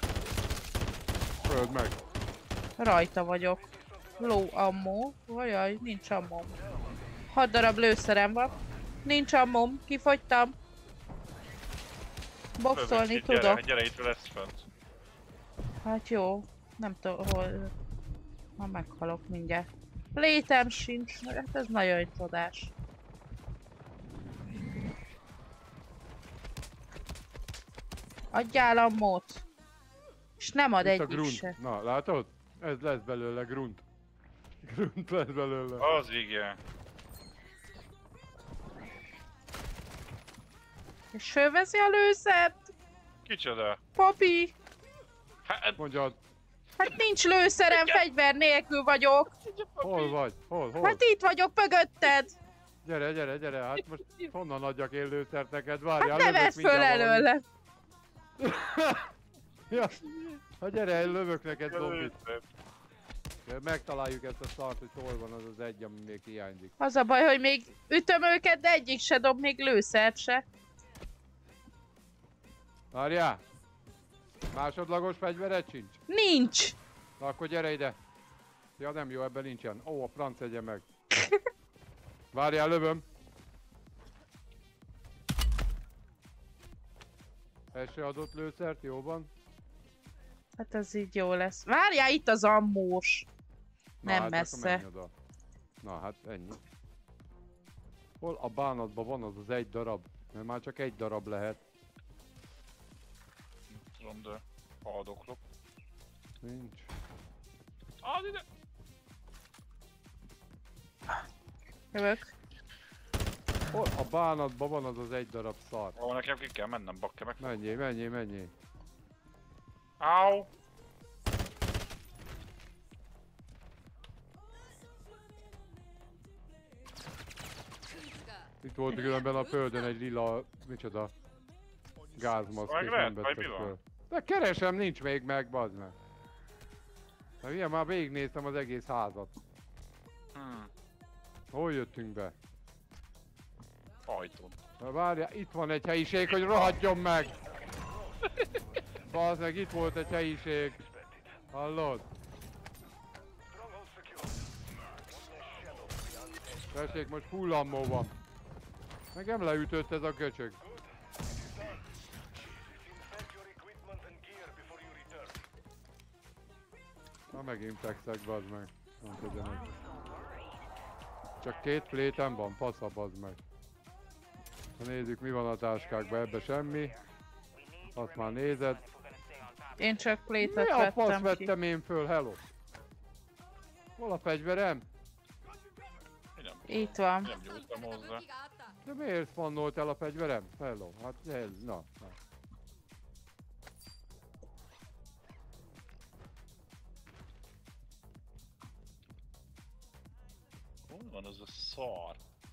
[SPEAKER 3] Öld meg.
[SPEAKER 2] Rajta vagyok. Low ammo. Vajaj, nincs ammom. 6 darab lőszerem van. Nincs ammom, kifogytam. Boxolni
[SPEAKER 6] Lövök,
[SPEAKER 2] tudok.
[SPEAKER 6] Gyere, itt lesz fent.
[SPEAKER 2] Hát jó. Nem tudom, hol... Ma meghalok mindjárt. Létem sincs. Hát ez nagyon csodás. Adjál ammót. És nem ad
[SPEAKER 3] Itt a
[SPEAKER 2] egyik
[SPEAKER 3] Grunt.
[SPEAKER 2] se.
[SPEAKER 3] Na, látod? Ez lesz belőle Grunt. Grunt lesz belőle.
[SPEAKER 6] Az igen.
[SPEAKER 2] És fölveszi a lőszert.
[SPEAKER 6] Kicsoda?
[SPEAKER 2] Papi.
[SPEAKER 6] Hát,
[SPEAKER 3] Mondjad,
[SPEAKER 2] Hát nincs lőszerem, fegyver nélkül vagyok.
[SPEAKER 3] hol vagy? Hol?
[SPEAKER 2] Hát itt vagyok mögötted.
[SPEAKER 3] Gyere, hát most honnan adjak én lőszert neked? Várjál,
[SPEAKER 2] Hát ne
[SPEAKER 3] lövök
[SPEAKER 2] vedd föl
[SPEAKER 3] mindjárt valamit.
[SPEAKER 2] előle.
[SPEAKER 3] Ja. Hát gyere, lövök neked zombit. Megtaláljuk ezt a szart, hogy hol van az az egy, ami még hiányzik.
[SPEAKER 2] Az a baj, hogy még ütöm őket, de egyik se dob még lőszert se.
[SPEAKER 3] Várjál! Másodlagos fegyvered sincs?
[SPEAKER 2] Nincs.
[SPEAKER 3] Na akkor gyere ide. Ja nem jó, ebben nincsen. Ó, a franc egye meg. Várjál, lövöm. Ez se adott lőszert, jó van.
[SPEAKER 2] Hát ez így jó lesz. Várjál, itt az ammós.
[SPEAKER 3] Na,
[SPEAKER 2] Nem
[SPEAKER 3] hát
[SPEAKER 2] messze.
[SPEAKER 3] akkor menj oda. Na hát ennyi. Hol a bánatban van az az egy darab? Mert már csak egy darab lehet.
[SPEAKER 6] tudom, de haldoklok.
[SPEAKER 3] Nincs.
[SPEAKER 6] Az ide!
[SPEAKER 2] Jövök.
[SPEAKER 3] Hol a bánatban van az az egy darab szar?
[SPEAKER 6] Ó, nekem ki kell mennem, bakke meg.
[SPEAKER 3] Menjél.
[SPEAKER 6] Au!
[SPEAKER 3] Itt volt különben a földön egy lila, micsoda, gázmaszk,
[SPEAKER 6] Meg
[SPEAKER 3] és
[SPEAKER 6] lehet,
[SPEAKER 3] nem
[SPEAKER 6] vagy
[SPEAKER 3] vettek
[SPEAKER 6] mi van?
[SPEAKER 3] föl. De keresem, nincs még meg, bazd meg. Na ilyen, már végignéztem az egész házat. Hol jöttünk be?
[SPEAKER 6] Ajtón.
[SPEAKER 3] Na várjál, itt van egy helyiség, hogy rohadjon meg! Bazd meg, itt volt egy helyiség. Hallod? Tessék, most full ammo van. Nekem leütött ez a köcsög. Na megint fekszek, bazd meg. Nem tegyenek. Csak 2 plétem van, fasza, bazd meg. Ha nézzük, mi van a táskákban, ebbe semmi. Azt már nézed.
[SPEAKER 2] Én csak
[SPEAKER 3] Mi
[SPEAKER 2] plétet
[SPEAKER 3] a fasz
[SPEAKER 2] vettem ki.
[SPEAKER 3] vettem én föl, hello? Hol a fegyverem?
[SPEAKER 2] Itt van.
[SPEAKER 6] Nem gyújtam hozzá.
[SPEAKER 3] De miért spannolt el a fegyverem? Hello, hát na.
[SPEAKER 6] Hol van az a szar?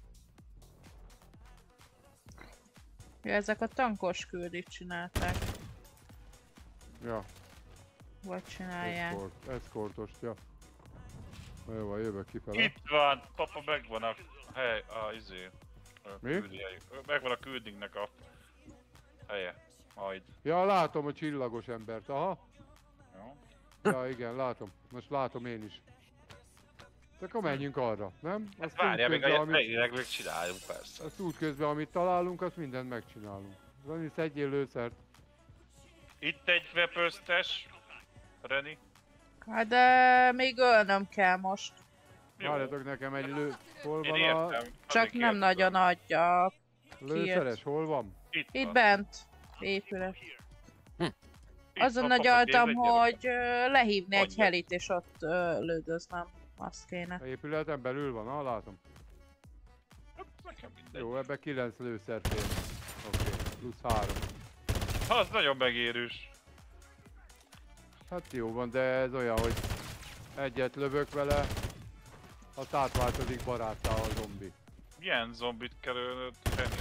[SPEAKER 2] Ja, ezek a tankos küldit csinálták.
[SPEAKER 3] Ja,
[SPEAKER 2] Vagy csinálják.
[SPEAKER 3] escortost, ja. Jó van, jövök kifele.
[SPEAKER 6] Itt van! Papa, megvan a hely, izé.
[SPEAKER 3] Mi?
[SPEAKER 6] Küldihely. Megvan a küldingnek a helye. Majd.
[SPEAKER 3] Ja, látom a csillagos embert, aha.
[SPEAKER 6] Jó.
[SPEAKER 3] Ja, igen, látom. Most látom én is. Akkor menjünk arra, nem?
[SPEAKER 6] Hát
[SPEAKER 3] Azt
[SPEAKER 6] várjál, még
[SPEAKER 3] útközben,
[SPEAKER 6] meg csináljuk, persze.
[SPEAKER 3] azt útközben, amit találunk, azt mindent megcsinálunk. Rani, szedjél lőszert.
[SPEAKER 6] Itt egy weböztes. Reni.
[SPEAKER 2] Hát de még ölnöm kell most.
[SPEAKER 6] Jó.
[SPEAKER 3] Várjatok nekem egy lő... Hol
[SPEAKER 6] Én
[SPEAKER 3] van a
[SPEAKER 6] értem.
[SPEAKER 2] Csak
[SPEAKER 6] azért
[SPEAKER 2] nem
[SPEAKER 6] kérdezem.
[SPEAKER 2] nagyon adja.
[SPEAKER 3] lőszeres? Hol van?
[SPEAKER 2] Itt
[SPEAKER 6] van.
[SPEAKER 2] bent. Épület.
[SPEAKER 6] Itt
[SPEAKER 2] Azon
[SPEAKER 6] van, papa,
[SPEAKER 2] nagyaltam,
[SPEAKER 6] nézd, gyere.
[SPEAKER 2] hogy lehívni egy
[SPEAKER 6] Adja.
[SPEAKER 2] helit és ott lődöznem. Azt kéne.
[SPEAKER 3] A épületen belül van, látom.
[SPEAKER 6] Hát, nekem mindegy.
[SPEAKER 3] Jó, ebbe 9 lőszer fér. Oké, plusz 3.
[SPEAKER 6] Az nagyon megérős.
[SPEAKER 3] Hát jó van, de ez olyan, hogy egyet lövök vele, azt átváltozik baráttá a zombi.
[SPEAKER 6] Milyen zombit kell ölnöd, Reni?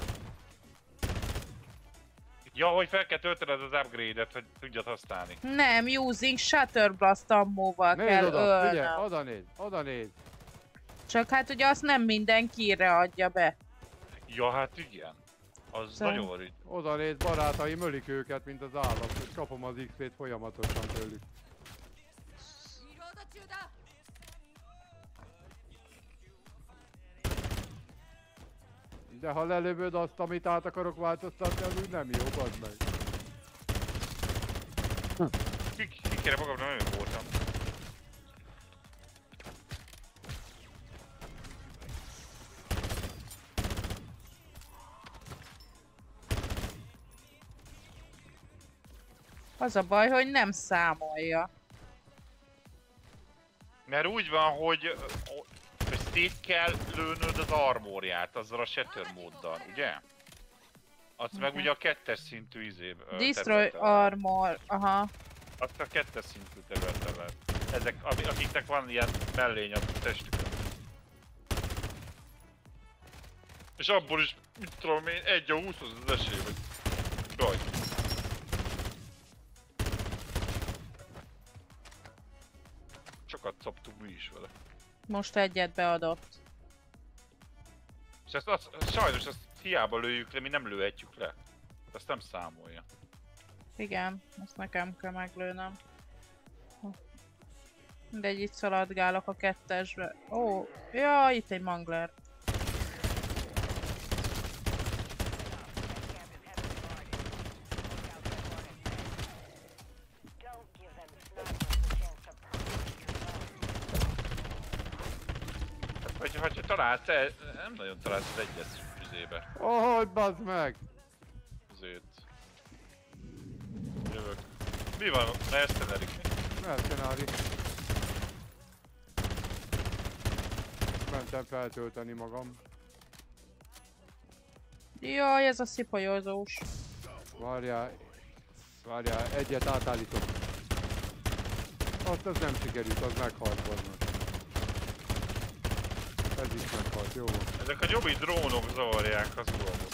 [SPEAKER 6] Ja, hogy fel kell töltened az upgrade-et, hogy tudjad használni.
[SPEAKER 2] Nem, using Shatterblast ammóval
[SPEAKER 3] Nézd
[SPEAKER 2] kell
[SPEAKER 3] oda, figyelj,
[SPEAKER 2] ölnöm.
[SPEAKER 3] oda nézd.
[SPEAKER 2] Csak hát ugye azt nem mindenkire adja be.
[SPEAKER 6] Ja, hát igen. Az
[SPEAKER 2] Szóval-
[SPEAKER 6] nagyon rügy.
[SPEAKER 3] Oda nézd, barátaim ölik őket, mint az állat, és kapom az XP-t folyamatosan tőlük.
[SPEAKER 9] リロード中だ。
[SPEAKER 3] De ha lelövöd azt, amit át akarok változtatni, az úgy nem jó, bazd meg.
[SPEAKER 6] Kikére magamra nagyon voltam.
[SPEAKER 2] Az a baj, hogy nem számolja.
[SPEAKER 6] Mert úgy van, hogy szét kell lőnöd az armorját, azzal a shatter móddal, ugye? Azt meg ugye a 2-es szintű
[SPEAKER 2] Destroy armor, aha.
[SPEAKER 6] Azt a 2-es szintű területen lehet. Ezek, akiknek van ilyen mellény a testükön. És abból is, mit tudom én, 1-20 az esély, hogy rajt. Sokat szoptunk mi is vele.
[SPEAKER 2] Most egyet beadott.
[SPEAKER 6] És sajnos azt hiába lőjük le, mi nem lőhetjük le. Azt nem számolja.
[SPEAKER 2] Igen, ezt nekem kell meglőnöm. Mindegy, itt szaladgálok a 2-esbe. Ó, ja, itt egy mangler.
[SPEAKER 6] Vagy ha találsz, nem nagyon találsz az egyes üzébe.
[SPEAKER 3] Ahogy bazd meg!
[SPEAKER 6] Azért. Jövök. Mi van? Mercenary?
[SPEAKER 3] Mercenary. Mentem feltölteni magam.
[SPEAKER 2] Jaj, ez a szipolyozós.
[SPEAKER 3] Várjál, egyet átállítok. Azt az nem sikerült, az meghalt volna. Ez is meghalt, jó van.
[SPEAKER 6] Ezek a jobbi drónok zavarják az uralmat.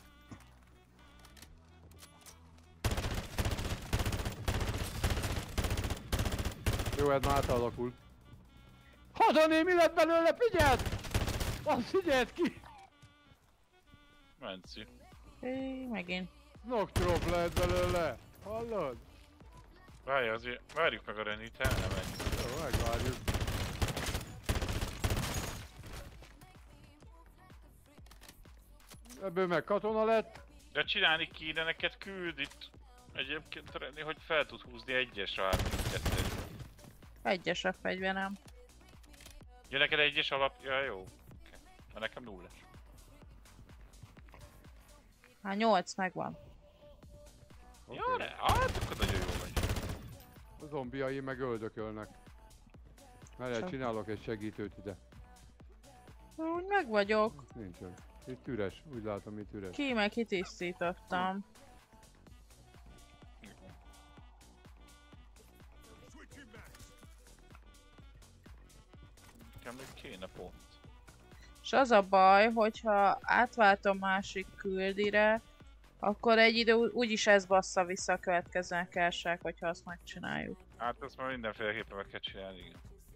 [SPEAKER 3] Jó, ez már átalakul. Hadané, mi lett belőle, figyeld! Azt figyeld ki!
[SPEAKER 6] Menci.
[SPEAKER 2] Megint.
[SPEAKER 3] Noctrop lett belőle! Hallod?
[SPEAKER 6] Várj, azért várjuk meg a Renit, el nem menj.
[SPEAKER 3] Jó, megvárjuk. Ebből meg katona lett.
[SPEAKER 6] De csinálni kéne neked küld itt. Egyébként Reni, hogy fel tud húzni 1-es a 3-2-es.
[SPEAKER 2] Egyes a fegyverem.
[SPEAKER 6] Ja, neked 1-es alap... Ja, jó. Okay. Na nekem 0-es.
[SPEAKER 2] Hát 8 megvan.
[SPEAKER 6] Ja, ne, hát akkor nagyon jó vagy.
[SPEAKER 3] A zombiai meg öldökölnek. Merre csinálok egy segítőt ide.
[SPEAKER 2] Úgy meg vagyok.
[SPEAKER 3] Nincsen. Itt üres, úgy látom, itt üres.
[SPEAKER 2] Ki meg kitisztítottam.
[SPEAKER 6] Nekem még kéne pont.
[SPEAKER 2] És az a baj, hogyha átváltom másik küldire, akkor egy idő úgyis ez bassza vissza a következő kárság, hogyha azt megcsináljuk.
[SPEAKER 6] Hát ezt már mindenféleképpen meg kell csinálni, igen.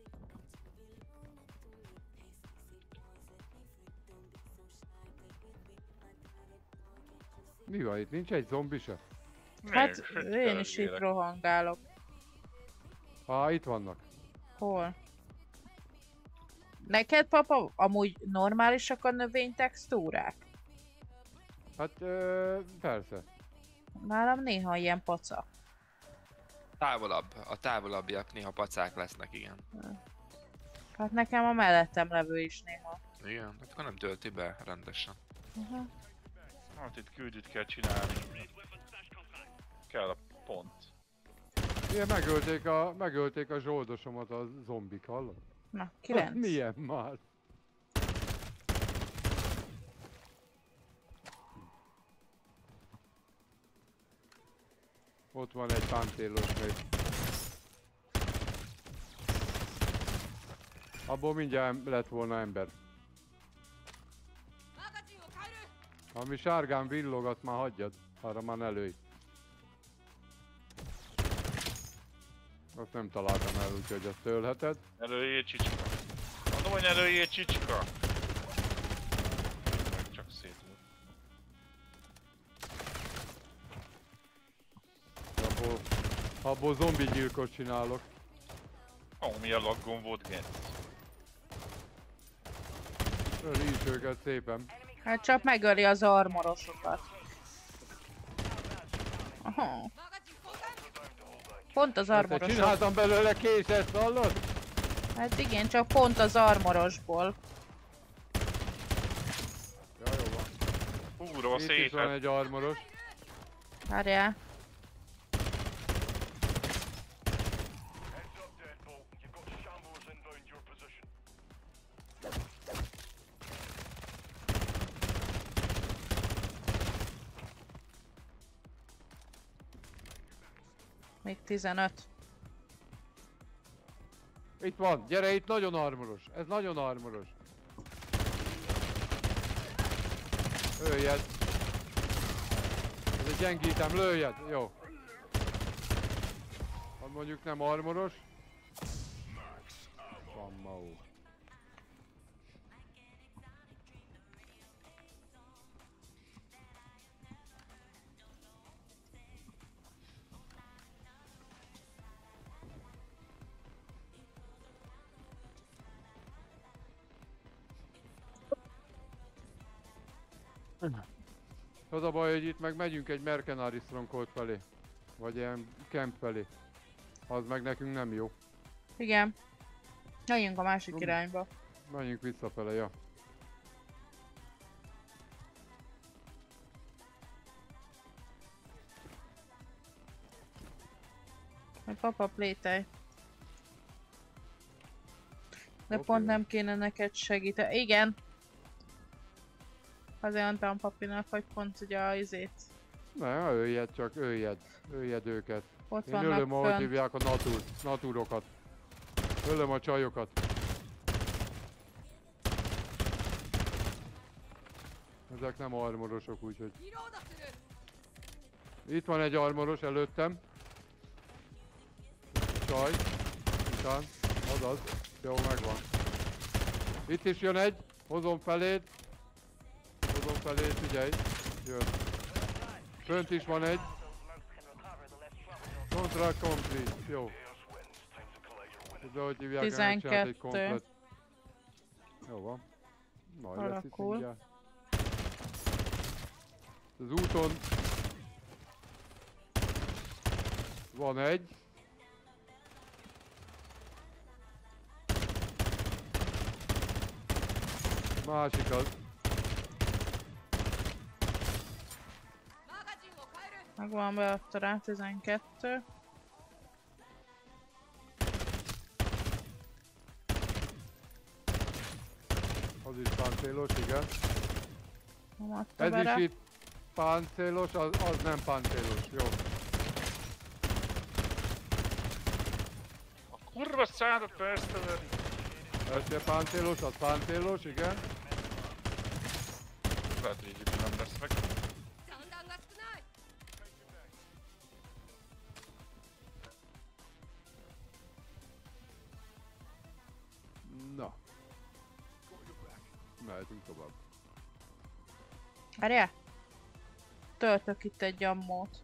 [SPEAKER 3] Mi van itt? Nincs egy zombi se?
[SPEAKER 2] Hát én is itt rohangálok.
[SPEAKER 3] Itt vannak.
[SPEAKER 2] Hol? Neked, papa, amúgy normálisak a növénytextúrák?
[SPEAKER 3] Hát persze.
[SPEAKER 2] Nálam néha ilyen paca.
[SPEAKER 4] Távolabb. A távolabbiak néha pacák lesznek, igen.
[SPEAKER 2] Hát nekem a mellettem levő is néha.
[SPEAKER 4] Igen, hát akkor nem tölti be rendesen.
[SPEAKER 6] Hát itt küldőt kell csinálni. Kell a pont.
[SPEAKER 3] Igen, megölték a zsoldosomat a zombik, hallod?
[SPEAKER 2] Na, 9.
[SPEAKER 3] Milyen már? Ott van egy páncélos még. Abból mindjárt lett volna ember. Ami sárgán villogat, már hagyjad. Arra már ne lőj. Azt nem találtam el, úgyhogy ezt tölheted.
[SPEAKER 6] Ne lőjél, csicska. Mondom, hogy ne lőjél, csicska. Csak szétült.
[SPEAKER 3] Abból zombi gyilkot csinálok.
[SPEAKER 6] Milyen laggom volt, genc.
[SPEAKER 3] Öli is őket szépen.
[SPEAKER 2] Hát csak megöli az armorosokat. Aha. Pont az armorosok.
[SPEAKER 3] Csináltam belőle késet, hallod?
[SPEAKER 2] Hát igen, csak pont az armorosból.
[SPEAKER 3] Ja, jó van.
[SPEAKER 6] Fúrva
[SPEAKER 3] itt is van egy armoros.
[SPEAKER 2] Várjál. Még 15.
[SPEAKER 3] Itt van, gyere, itt nagyon armoros. Ez nagyon armoros. Öljed. Ez egy gyengítem, lőjed. Jó. Ha mondjuk nem armoros. Van mau. Az a baj, hogy itt meg megyünk egy Mercenary Stronghold felé. Vagy ilyen camp felé. Az meg nekünk nem jó.
[SPEAKER 2] Igen. Menjünk a másik irányba.
[SPEAKER 3] Menjünk visszafele, ja.
[SPEAKER 2] Hogy papa plételj. De
[SPEAKER 3] Oké.
[SPEAKER 2] pont nem kéne neked segíteni. Igen. Azért mondtam papinak, hogy pont ugye a izét.
[SPEAKER 3] Ne, öljed csak, öljed. Öljed őket.
[SPEAKER 2] Ott
[SPEAKER 3] Én
[SPEAKER 2] vannak
[SPEAKER 3] ölöm, ahogy
[SPEAKER 2] fönt.
[SPEAKER 3] hívják a natúrokat. Ölöm a csajokat. Ezek nem armorosok, úgyhogy... Itt van egy armoros előttem. Csaj. Után. Azaz. Jó, megvan. Itt is jön egy. Hozom feléd. Hozom feléd, figyelj. Jön. Fönt is van egy. Contract complete. Jó. De hogy hívják,
[SPEAKER 2] 12.
[SPEAKER 3] egy komplet. Jó van. Majd lesz itt mindjárt. Az úton van egy. Másik az.
[SPEAKER 2] Megvan beadta rá 12.
[SPEAKER 3] Az is páncélos, igen.
[SPEAKER 2] Nem adta
[SPEAKER 3] Ez
[SPEAKER 2] bele.
[SPEAKER 3] is itt páncélos, az nem páncélos, jó.
[SPEAKER 6] Kurva szádat persze,
[SPEAKER 3] Első páncélos, az páncélos, igen.
[SPEAKER 6] Lehet, hogy így nem lesz meg.
[SPEAKER 9] 散弾が少ない
[SPEAKER 3] Na. Mehetünk tovább.
[SPEAKER 2] Várjál? Töltök itt egy ammót.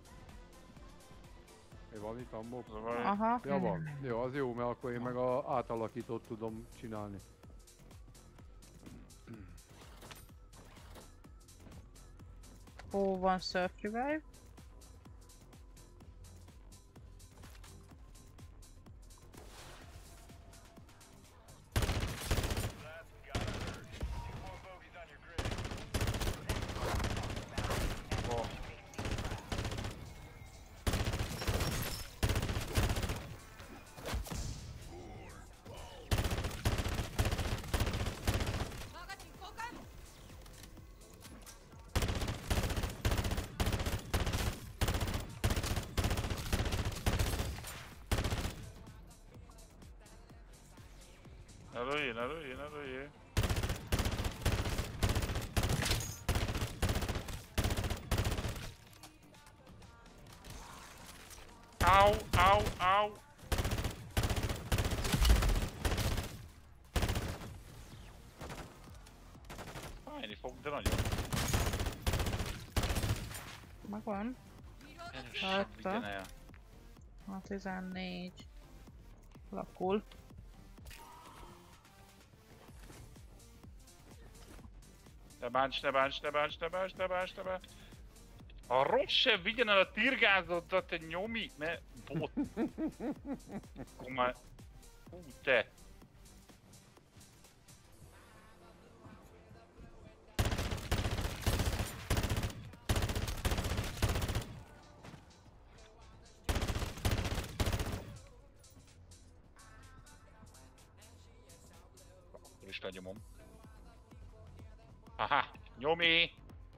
[SPEAKER 3] Van itt ammó?
[SPEAKER 2] Aha.
[SPEAKER 3] Ja van. Jó, az jó, mert akkor én meg a átalakítót tudom csinálni.
[SPEAKER 2] Ó, van Surf Revive.
[SPEAKER 6] Ne lőjjél. Au. Fájni fog, de nagyon.
[SPEAKER 2] Megvan.
[SPEAKER 6] Erősen
[SPEAKER 2] Hatta.
[SPEAKER 6] vigyen el.
[SPEAKER 2] A 14. Lakul.
[SPEAKER 6] Ne bánts. A rossz se vigyen el a tirgázodat, te nyomi, mert bot. Akkor már... Hú, te. Akkor is lenyomom. Aha, nyomi!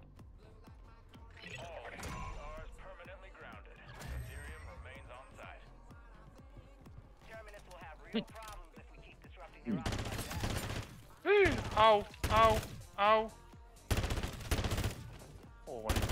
[SPEAKER 6] Au! Hol van?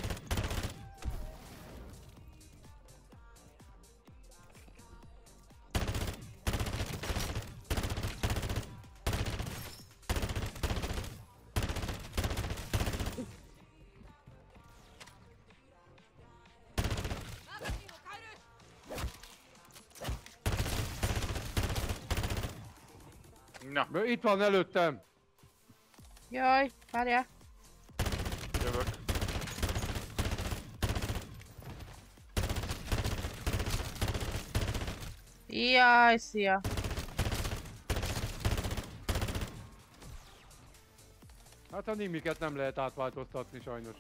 [SPEAKER 6] Na,
[SPEAKER 3] Itt van előttem!
[SPEAKER 2] Jaj, várjál.
[SPEAKER 6] jövök.
[SPEAKER 2] Jaj, szia.
[SPEAKER 3] Hát a nimiket nem lehet átváltoztatni sajnos.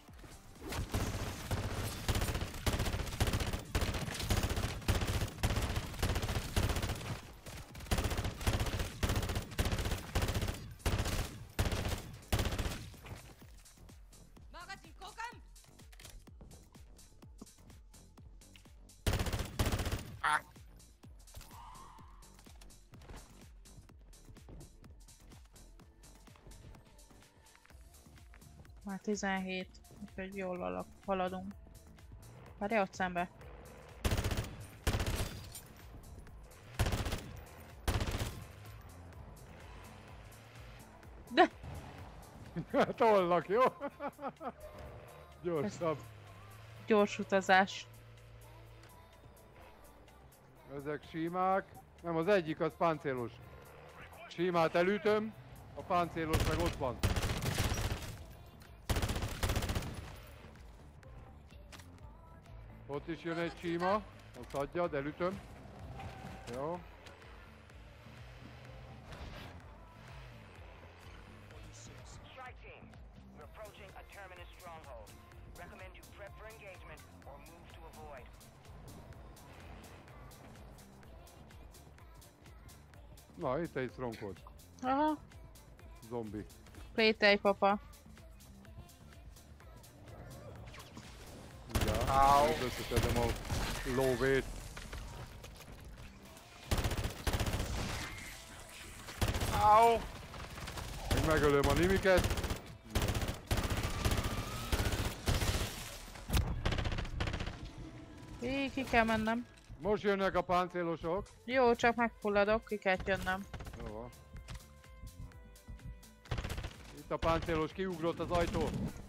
[SPEAKER 2] Már 17, úgyhogy jól haladunk. Várjál ott szembe. De!
[SPEAKER 3] Tollak, jó? Gyorsabb.
[SPEAKER 2] Gyors utazás.
[SPEAKER 3] Ezek símák. Nem, az egyik az páncélos. Símát elütöm, a páncélos meg ott van. Ott is jön egy síma, azt adjad, elütöm. Jó.
[SPEAKER 7] Strike team, we're approaching a terminus stronghold. Recommend you prep for engagement or move to avoid.
[SPEAKER 3] Na, itt egy stronghold.
[SPEAKER 2] Aha.
[SPEAKER 3] Zombi.
[SPEAKER 2] Playtej, papa.
[SPEAKER 3] Ja, összeszedem a lóvét.
[SPEAKER 6] Au!
[SPEAKER 3] Még megölöm a nimiket.
[SPEAKER 2] Ki kell mennem.
[SPEAKER 3] Most jönnek a páncélosok.
[SPEAKER 2] Jó, csak megfulladok, ki kell jönnöm.
[SPEAKER 3] Jó van. Itt a páncélos kiugrott az ajtó.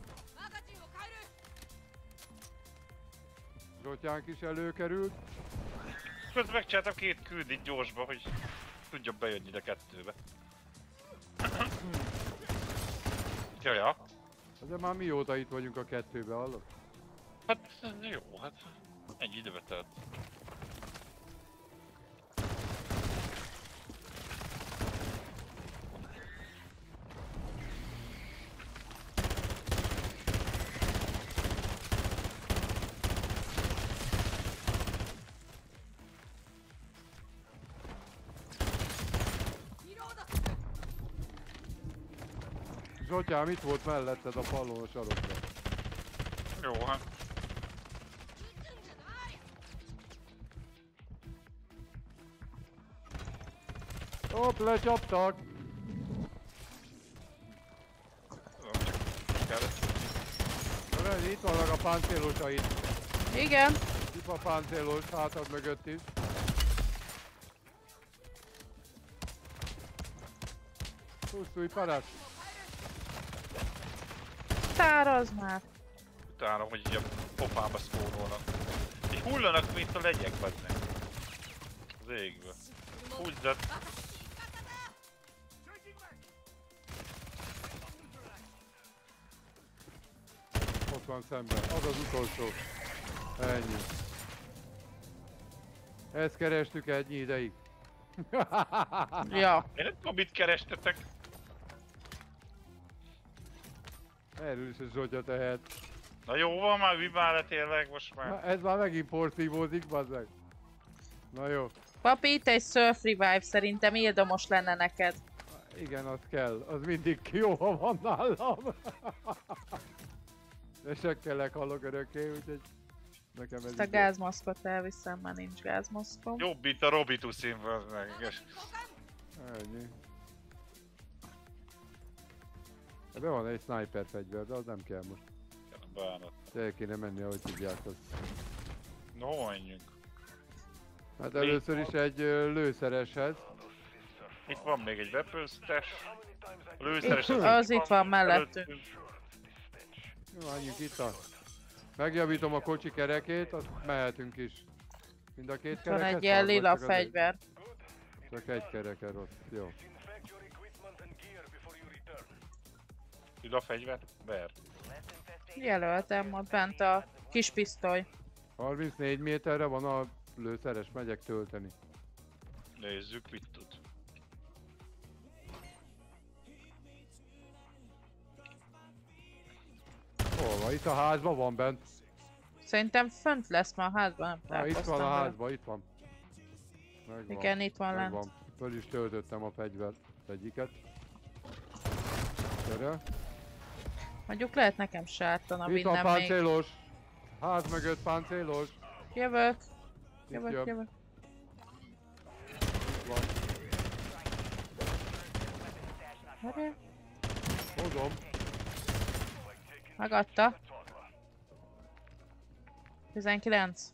[SPEAKER 3] Zsotyánk is előkerült.
[SPEAKER 6] Közben megcsináltam 2 küldit gyorsba, hogy tudjak bejönni ide 2-be. Jaja.
[SPEAKER 3] De már mióta itt vagyunk a 2-be, hallod?
[SPEAKER 6] Hát jó, hát ennyi időbe telt.
[SPEAKER 3] Zsotyám, itt volt melletted a fallon a sarokban.
[SPEAKER 6] Jó, hát.
[SPEAKER 3] Hopp, lecsaptak! Itt vannak a páncélosait.
[SPEAKER 2] Igen.
[SPEAKER 3] Itt a páncélos, hátad mögött is. Pusztulj, paraszt!
[SPEAKER 2] Száraz már.
[SPEAKER 6] Utána, hogy így a pofába szkórolnak. Így hullanak, mint a legyek, bazdmeg. Az égből. Húzzad!
[SPEAKER 3] Ott van szemben, az az utolsó. Ennyi. Ezt kerestük ennyi ideig.
[SPEAKER 2] Ja.
[SPEAKER 6] Én nem tudom, mit kerestetek.
[SPEAKER 3] Erről is a Zsotya tehet.
[SPEAKER 6] Na jó van már, mi már tényleg most már.
[SPEAKER 3] Na, ez már megint porszívózik, bazzeg. Na jó.
[SPEAKER 2] Papi, itt egy surf revive, szerintem érdemos lenne neked.
[SPEAKER 3] Igen, az kell. Az mindig jó, ha van nálam. De sekkelek hallok örökké, úgyhogy nekem ez
[SPEAKER 2] Ezt a
[SPEAKER 3] is
[SPEAKER 2] gázmaszkot elviszem, mert nincs gázmaszkom.
[SPEAKER 6] Jobb, mint a Robitussin, meg.
[SPEAKER 3] ennyi. De van egy sniper fegyver, de az nem kell most.
[SPEAKER 6] Bánat.
[SPEAKER 3] El kéne menni, ahogy tudjátok.
[SPEAKER 6] No, hova menjünk?
[SPEAKER 3] Hát először is egy lőszereshez.
[SPEAKER 6] Itt van még egy weapon stash. A lőszeres
[SPEAKER 2] Az itt van mellettünk.
[SPEAKER 3] Jó, menjünk itt a... Megjavítom a kocsi kerekét, azt mehetünk is. Mind a két
[SPEAKER 2] Itt van
[SPEAKER 3] kereket?
[SPEAKER 2] egy ilyen
[SPEAKER 3] Vagy
[SPEAKER 2] lila
[SPEAKER 3] csak az
[SPEAKER 2] fegyver.
[SPEAKER 3] Csak egy kereke rossz, jó.
[SPEAKER 6] Lila fegyver? Ver.
[SPEAKER 2] Jelöltem ott bent a kis pisztoly.
[SPEAKER 3] 34 méterre van a lőszeres, megyek tölteni.
[SPEAKER 6] Nézzük, mit tud.
[SPEAKER 3] Hol van? Itt a házban van bent.
[SPEAKER 2] Szerintem fönt lesz már a házban, nem
[SPEAKER 3] Itt
[SPEAKER 2] találkoztam
[SPEAKER 3] van a
[SPEAKER 2] vele.
[SPEAKER 3] házban, itt van. Megvan.
[SPEAKER 2] Igen, itt van lent.
[SPEAKER 3] Megvan. Föl is töltöttem a fegyvert, egyiket. Gyere.
[SPEAKER 2] Mondjuk lehet nekem se ártana
[SPEAKER 3] Itt van
[SPEAKER 2] vinnem még.
[SPEAKER 3] páncélos. Ház mögött páncélos.
[SPEAKER 2] Jövök.
[SPEAKER 3] Itt jön.
[SPEAKER 2] Jövök.
[SPEAKER 3] Itt van.
[SPEAKER 2] Várjál.
[SPEAKER 3] Hozom.
[SPEAKER 2] Megadta. 19.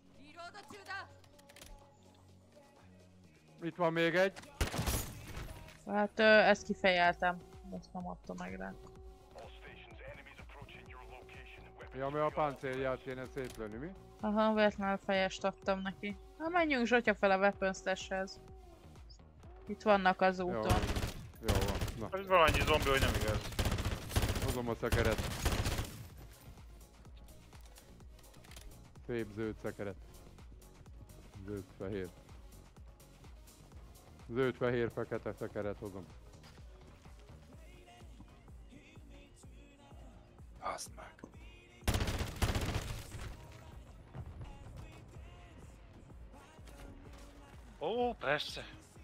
[SPEAKER 3] Itt van még egy.
[SPEAKER 2] Hát ezt kifejeltem. Ezt nem adta meg rá.
[SPEAKER 3] Ja, mert a páncélját kéne szétlőni, mi?
[SPEAKER 2] Aha, véletlenül fejest adtam neki. Na menjünk Zsotya fel a weapon stash-hez. Itt vannak az
[SPEAKER 3] Jó
[SPEAKER 2] úton.
[SPEAKER 3] van. Jó van. Na,
[SPEAKER 6] Ez van annyi zombi, hogy nem igaz.
[SPEAKER 3] hozom a szekeret. Szép zöld szekeret. Zöld-fehér. Zöld-fehér-fekete szekeret hozom.
[SPEAKER 4] Azt meg.
[SPEAKER 6] Ó, persze.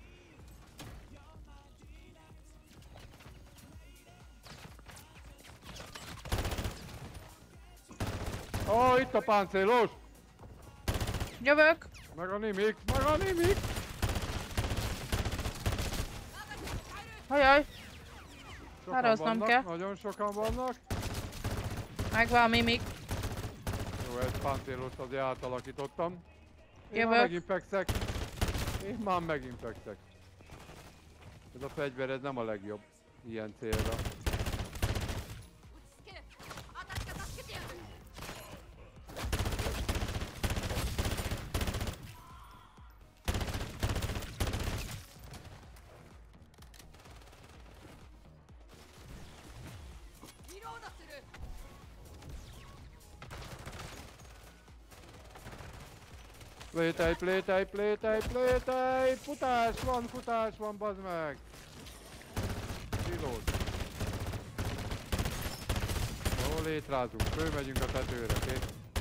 [SPEAKER 3] Ó, itt a páncélos!
[SPEAKER 2] Jövök!
[SPEAKER 3] Meg a nimik! Meg a nimik!
[SPEAKER 2] Ajaj,
[SPEAKER 3] Sokan
[SPEAKER 2] Hároznom
[SPEAKER 3] vannak,
[SPEAKER 2] kell.
[SPEAKER 3] nagyon sokan vannak.
[SPEAKER 2] megvan a mimik.
[SPEAKER 3] Jó, egy páncélost azért átalakítottam. Én
[SPEAKER 2] Jövök.
[SPEAKER 3] már megint fekszek. Én már megint fekszek. Ez a fegyver, ez nem a legjobb ilyen célra. Plétej, plétej, plétej, plétej! Futás van, bazd meg! Reload. Jó, létrázunk, fölmegyünk a tetőre, oké?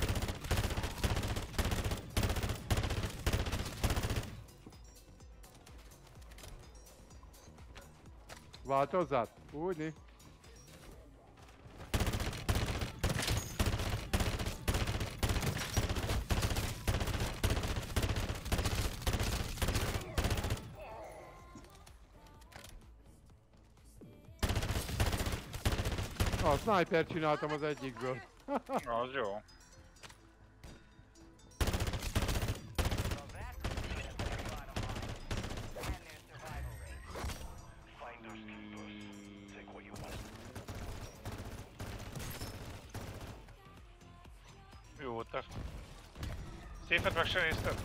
[SPEAKER 3] Változzát? Úgyni. A sniper csináltam az egyikből.
[SPEAKER 6] Az jó. Jó, te. Szépet meg sem nézted?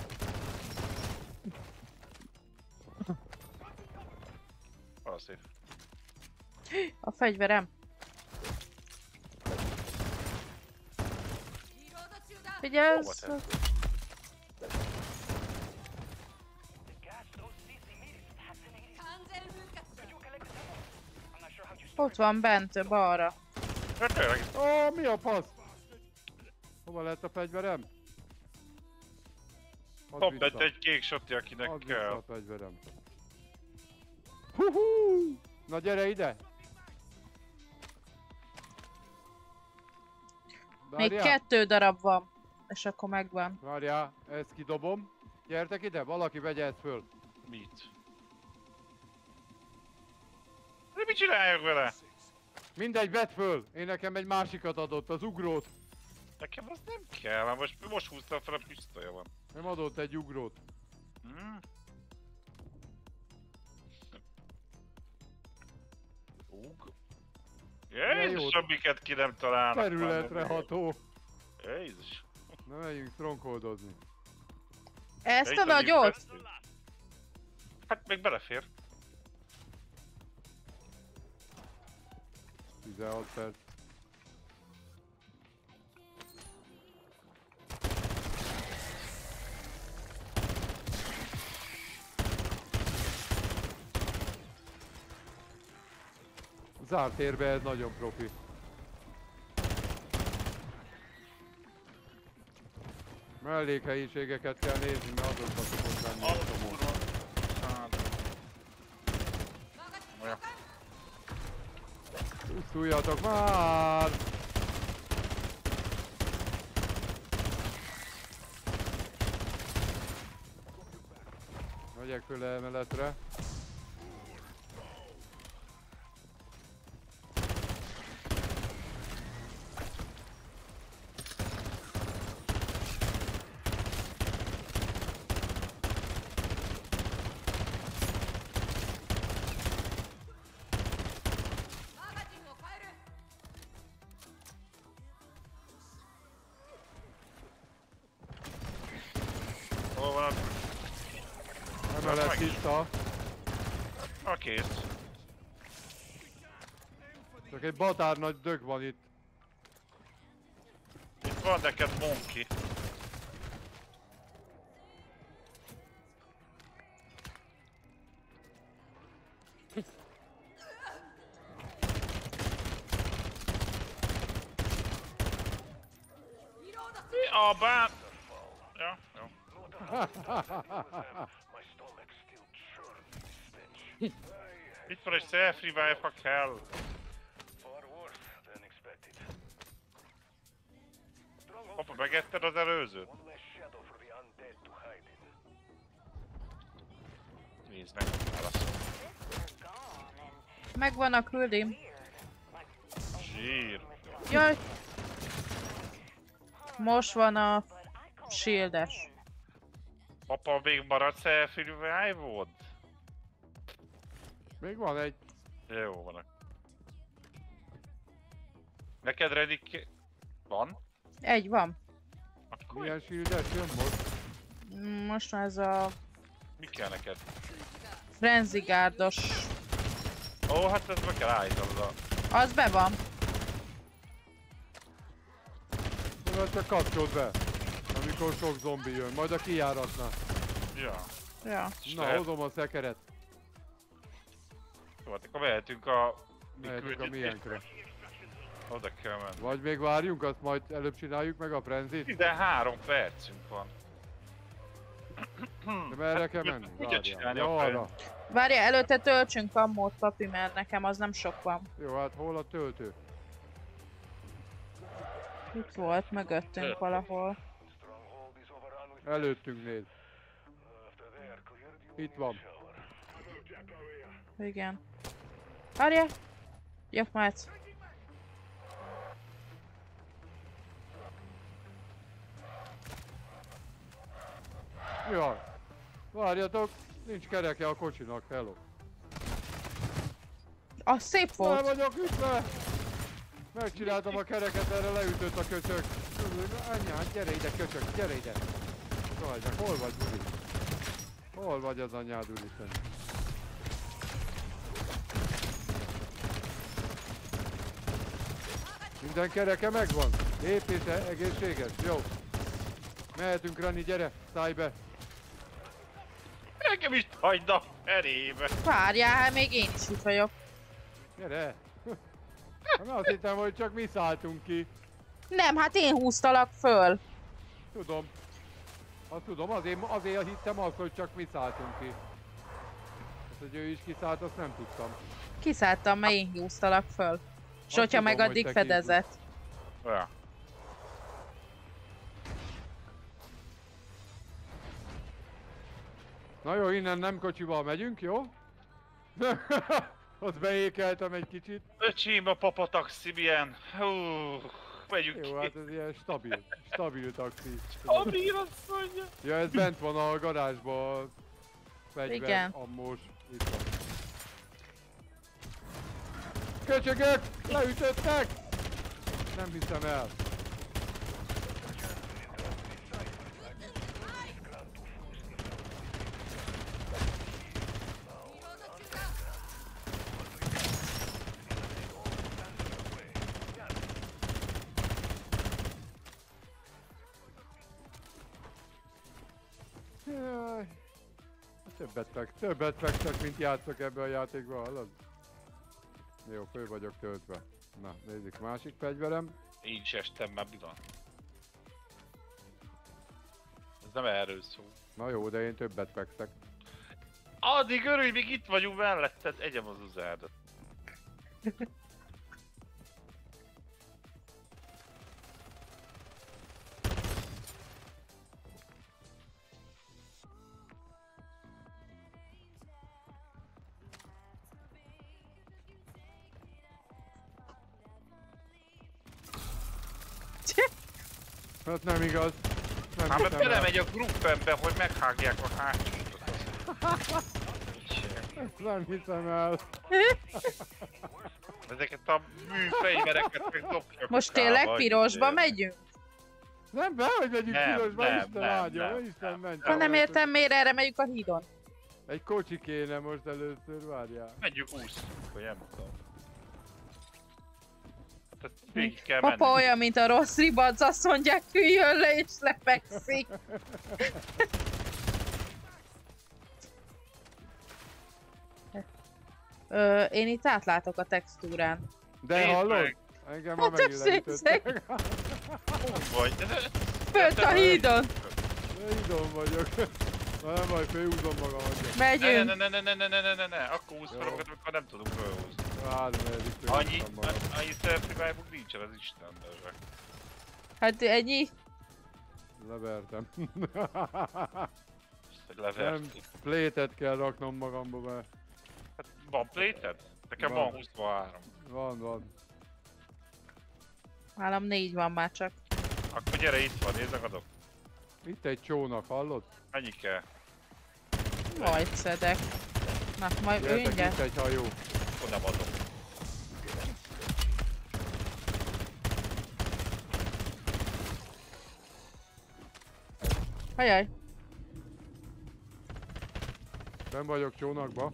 [SPEAKER 6] Vala szép.
[SPEAKER 2] A fegyverem. Figyelsz! Ott van bent, balra.
[SPEAKER 3] Ó, mi a fasz? Hova lett a fegyverem?
[SPEAKER 6] Hopp, egy kék sotti, akinek
[SPEAKER 3] Add
[SPEAKER 6] kell.
[SPEAKER 3] vissza a fegyverem. Huhú! Na gyere ide!
[SPEAKER 2] Még
[SPEAKER 3] Várjál.
[SPEAKER 2] 2 darab van. És akkor megvan.
[SPEAKER 3] Várjál, ezt kidobom. Gyertek ide, valaki vegye ezt föl.
[SPEAKER 6] Mit? De mit csináljak vele?
[SPEAKER 3] Mindegy, vedd föl! Én nekem egy másikat adott, az ugrót.
[SPEAKER 6] Nekem az nem kell, már most húztam fel a pisztolya van.
[SPEAKER 3] Nem adott egy ugrót.
[SPEAKER 6] Jézus, amiket ki nem találnak.
[SPEAKER 3] Területre ható.
[SPEAKER 6] Jézus.
[SPEAKER 3] Na megyünk strongholdozni.
[SPEAKER 2] Ezt a nagyot?
[SPEAKER 6] Hát még belefér.
[SPEAKER 3] 16 perc. Zárt térbe ez nagyon profi. Mellékhelyiségeket kell nézni, mert azokba szokott lenni a csomó. Pusztuljatok már! Megyek föl emeletre.
[SPEAKER 6] Hol van az?
[SPEAKER 3] Emelet tiszta.
[SPEAKER 6] A kész.
[SPEAKER 3] Csak egy batár nagy dög van itt.
[SPEAKER 6] Itt van neked Monkey. A bán... Ja, jó. Itt van egy self-revive, ha kell. Hoppa, megetted az előzőt? Nézd meg, válaszol.
[SPEAKER 2] Megvan, küldim.
[SPEAKER 6] Zsír.
[SPEAKER 2] Jaj! Most van a shieldes.
[SPEAKER 6] Papa, még maradsz elfilvájvod?
[SPEAKER 3] Még van egy.
[SPEAKER 6] Jó van. Neked ready van?
[SPEAKER 2] Egy van.
[SPEAKER 6] Akkor
[SPEAKER 3] Milyen shieldes jön most?
[SPEAKER 2] Most már ez a
[SPEAKER 6] mi kell neked?
[SPEAKER 2] Frenzy Guardos.
[SPEAKER 6] Ó, hát ezt be kell állítanod a...
[SPEAKER 2] Az be van.
[SPEAKER 3] Szóval csak kapcsold be. Amikor sok zombi jön, majd a kijáratnál.
[SPEAKER 6] Ja.
[SPEAKER 2] Ja.
[SPEAKER 3] Na, hozom a szekeret.
[SPEAKER 6] Jó, hát akkor mehetünk a...
[SPEAKER 3] Mehetünk a miénkre.
[SPEAKER 6] Oda kell menni.
[SPEAKER 3] Vagy még várjunk, azt majd előbb csináljuk meg a frenzit?
[SPEAKER 6] 13 percünk van.
[SPEAKER 3] De merre kell menni?
[SPEAKER 6] Ugye csinálni
[SPEAKER 3] Ja,
[SPEAKER 6] a
[SPEAKER 3] arra.
[SPEAKER 2] Várja, előtte töltsünk ammót, papi, mert nekem az nem sok van.
[SPEAKER 3] Jó, hát hol a töltő?
[SPEAKER 2] Itt volt, mögöttünk valahol.
[SPEAKER 3] Előttünk néz. Itt van.
[SPEAKER 2] Igen. Várja! Jó, mehetsz.
[SPEAKER 3] Jaj. Várjatok, nincs kereke a kocsinak, hello.
[SPEAKER 2] Az szép
[SPEAKER 3] Le
[SPEAKER 2] volt.
[SPEAKER 3] vagyok ütve! Megcsináltam a kereket, erre leütött a köcsög. Anyám, gyere ide köcsög, gyere ide! Várjak, hol vagy, Uri? Hol vagy az anyád, Úristen? Minden kereke megvan? Építés egészséges? Jó. Mehetünk, Rani, gyere, szállj be!
[SPEAKER 6] Engem is hagyd a erébe!
[SPEAKER 2] Várjál, hát még én is itt vagyok.
[SPEAKER 3] Gyere! Hát azt hittem, hogy csak mi szálltunk ki.
[SPEAKER 2] Nem, hát én húztalak föl.
[SPEAKER 3] Tudom. Azt tudom, azért hittem azt, hogy csak mi szálltunk ki. Azt, hogy ő is kiszállt, azt nem tudtam.
[SPEAKER 2] Kiszálltam, mert én húztalak föl. És
[SPEAKER 3] Azt
[SPEAKER 2] hogyha meg
[SPEAKER 3] tudom, hogy
[SPEAKER 2] addig
[SPEAKER 3] te
[SPEAKER 2] fedezett.
[SPEAKER 6] Ja.
[SPEAKER 3] Na jó, innen nem kocsival megyünk, jó? Ott beékeltem egy kicsit.
[SPEAKER 6] Öcsém, a papataxi milyen. Hú, megyünk
[SPEAKER 3] Jó,
[SPEAKER 6] ki.
[SPEAKER 3] hát ez ilyen stabil taxi.
[SPEAKER 6] Stabil, azt mondja.
[SPEAKER 3] Ja, ez bent van a garázsban, a fegyver,
[SPEAKER 2] Igen.
[SPEAKER 3] ammós, itt van. Köcsögök! Leütöttek! Nem hiszem el. Jaj. Többet fektek, mint játszok ebbe a játékba, hallod? Jó, föl vagyok töltve. Na, nézzük, másik fegyverem.
[SPEAKER 6] Én is estem már, mi van? Ez nem erről szól.
[SPEAKER 3] Na jó, de én többet fekszek.
[SPEAKER 6] Addig örülj, még itt vagyunk melletted, egyem az uzádat.
[SPEAKER 3] Hát nem igaz. Nem
[SPEAKER 6] Hát mert
[SPEAKER 3] hiszem el.
[SPEAKER 6] belemegy a gruppembe, hogy meghágják a hátsót.
[SPEAKER 3] Nem hiszem el.
[SPEAKER 6] Ezeket a műfegyvereket meg dobják.
[SPEAKER 2] Most
[SPEAKER 6] a
[SPEAKER 2] tényleg
[SPEAKER 6] kába,
[SPEAKER 2] pirosba
[SPEAKER 6] hogy-
[SPEAKER 2] megyünk?
[SPEAKER 3] Nem, behogy megyünk
[SPEAKER 6] Nem,
[SPEAKER 3] pirosba,
[SPEAKER 6] nem,
[SPEAKER 3] Isten
[SPEAKER 6] nem,
[SPEAKER 3] áldja,
[SPEAKER 6] nem,
[SPEAKER 3] Isten
[SPEAKER 6] nem.
[SPEAKER 3] mentse.
[SPEAKER 2] Ha nem értem, miért erre megyünk a hídon.
[SPEAKER 3] Egy kocsi kéne most először, várjál.
[SPEAKER 6] Menjünk úszni, hogy nem tudom. Tehát végig kell menni.
[SPEAKER 2] Papa olyan, mint a rossz ribac, azt mondják, üljön le és lefekszik. Én itt átlátok a textúrán.
[SPEAKER 3] De
[SPEAKER 6] Nézd
[SPEAKER 3] hallod?
[SPEAKER 6] meg.
[SPEAKER 3] Engem már
[SPEAKER 2] Hát
[SPEAKER 3] megint
[SPEAKER 2] székszeg.
[SPEAKER 3] leütöttek.
[SPEAKER 6] Úgy vagy.
[SPEAKER 2] Fönt a hídon.
[SPEAKER 3] Hídon vagyok. Na nem baj, főhúzom magam adja.
[SPEAKER 2] Megyünk.
[SPEAKER 6] Ne, akkor húzz fel
[SPEAKER 3] Jó.
[SPEAKER 6] magat, amikor nem tudunk fölhúzni.
[SPEAKER 3] Három eddig
[SPEAKER 6] Annyi,
[SPEAKER 3] főhúztam magam.
[SPEAKER 6] annyi self-revive-uk nincsen az Istenben.
[SPEAKER 2] Hát ennyi.
[SPEAKER 3] Levertem.
[SPEAKER 6] Hogy leverték.
[SPEAKER 3] Nem, plétet kell raknom magamba be.
[SPEAKER 6] Hát van plate-ed? Nekem van 23.
[SPEAKER 3] Van.
[SPEAKER 2] Nálam 4 van már csak.
[SPEAKER 6] Akkor gyere, itt van, nézd meg adok.
[SPEAKER 3] Itt egy csónak, hallod?
[SPEAKER 6] Mennyi kell?
[SPEAKER 2] Majd szedek. Na, majd ő
[SPEAKER 3] Gyertek,
[SPEAKER 2] mindjárt.
[SPEAKER 3] itt egy hajó.
[SPEAKER 6] Akkor nem adok.
[SPEAKER 2] Ajaj.
[SPEAKER 3] Ben vagyok csónakba.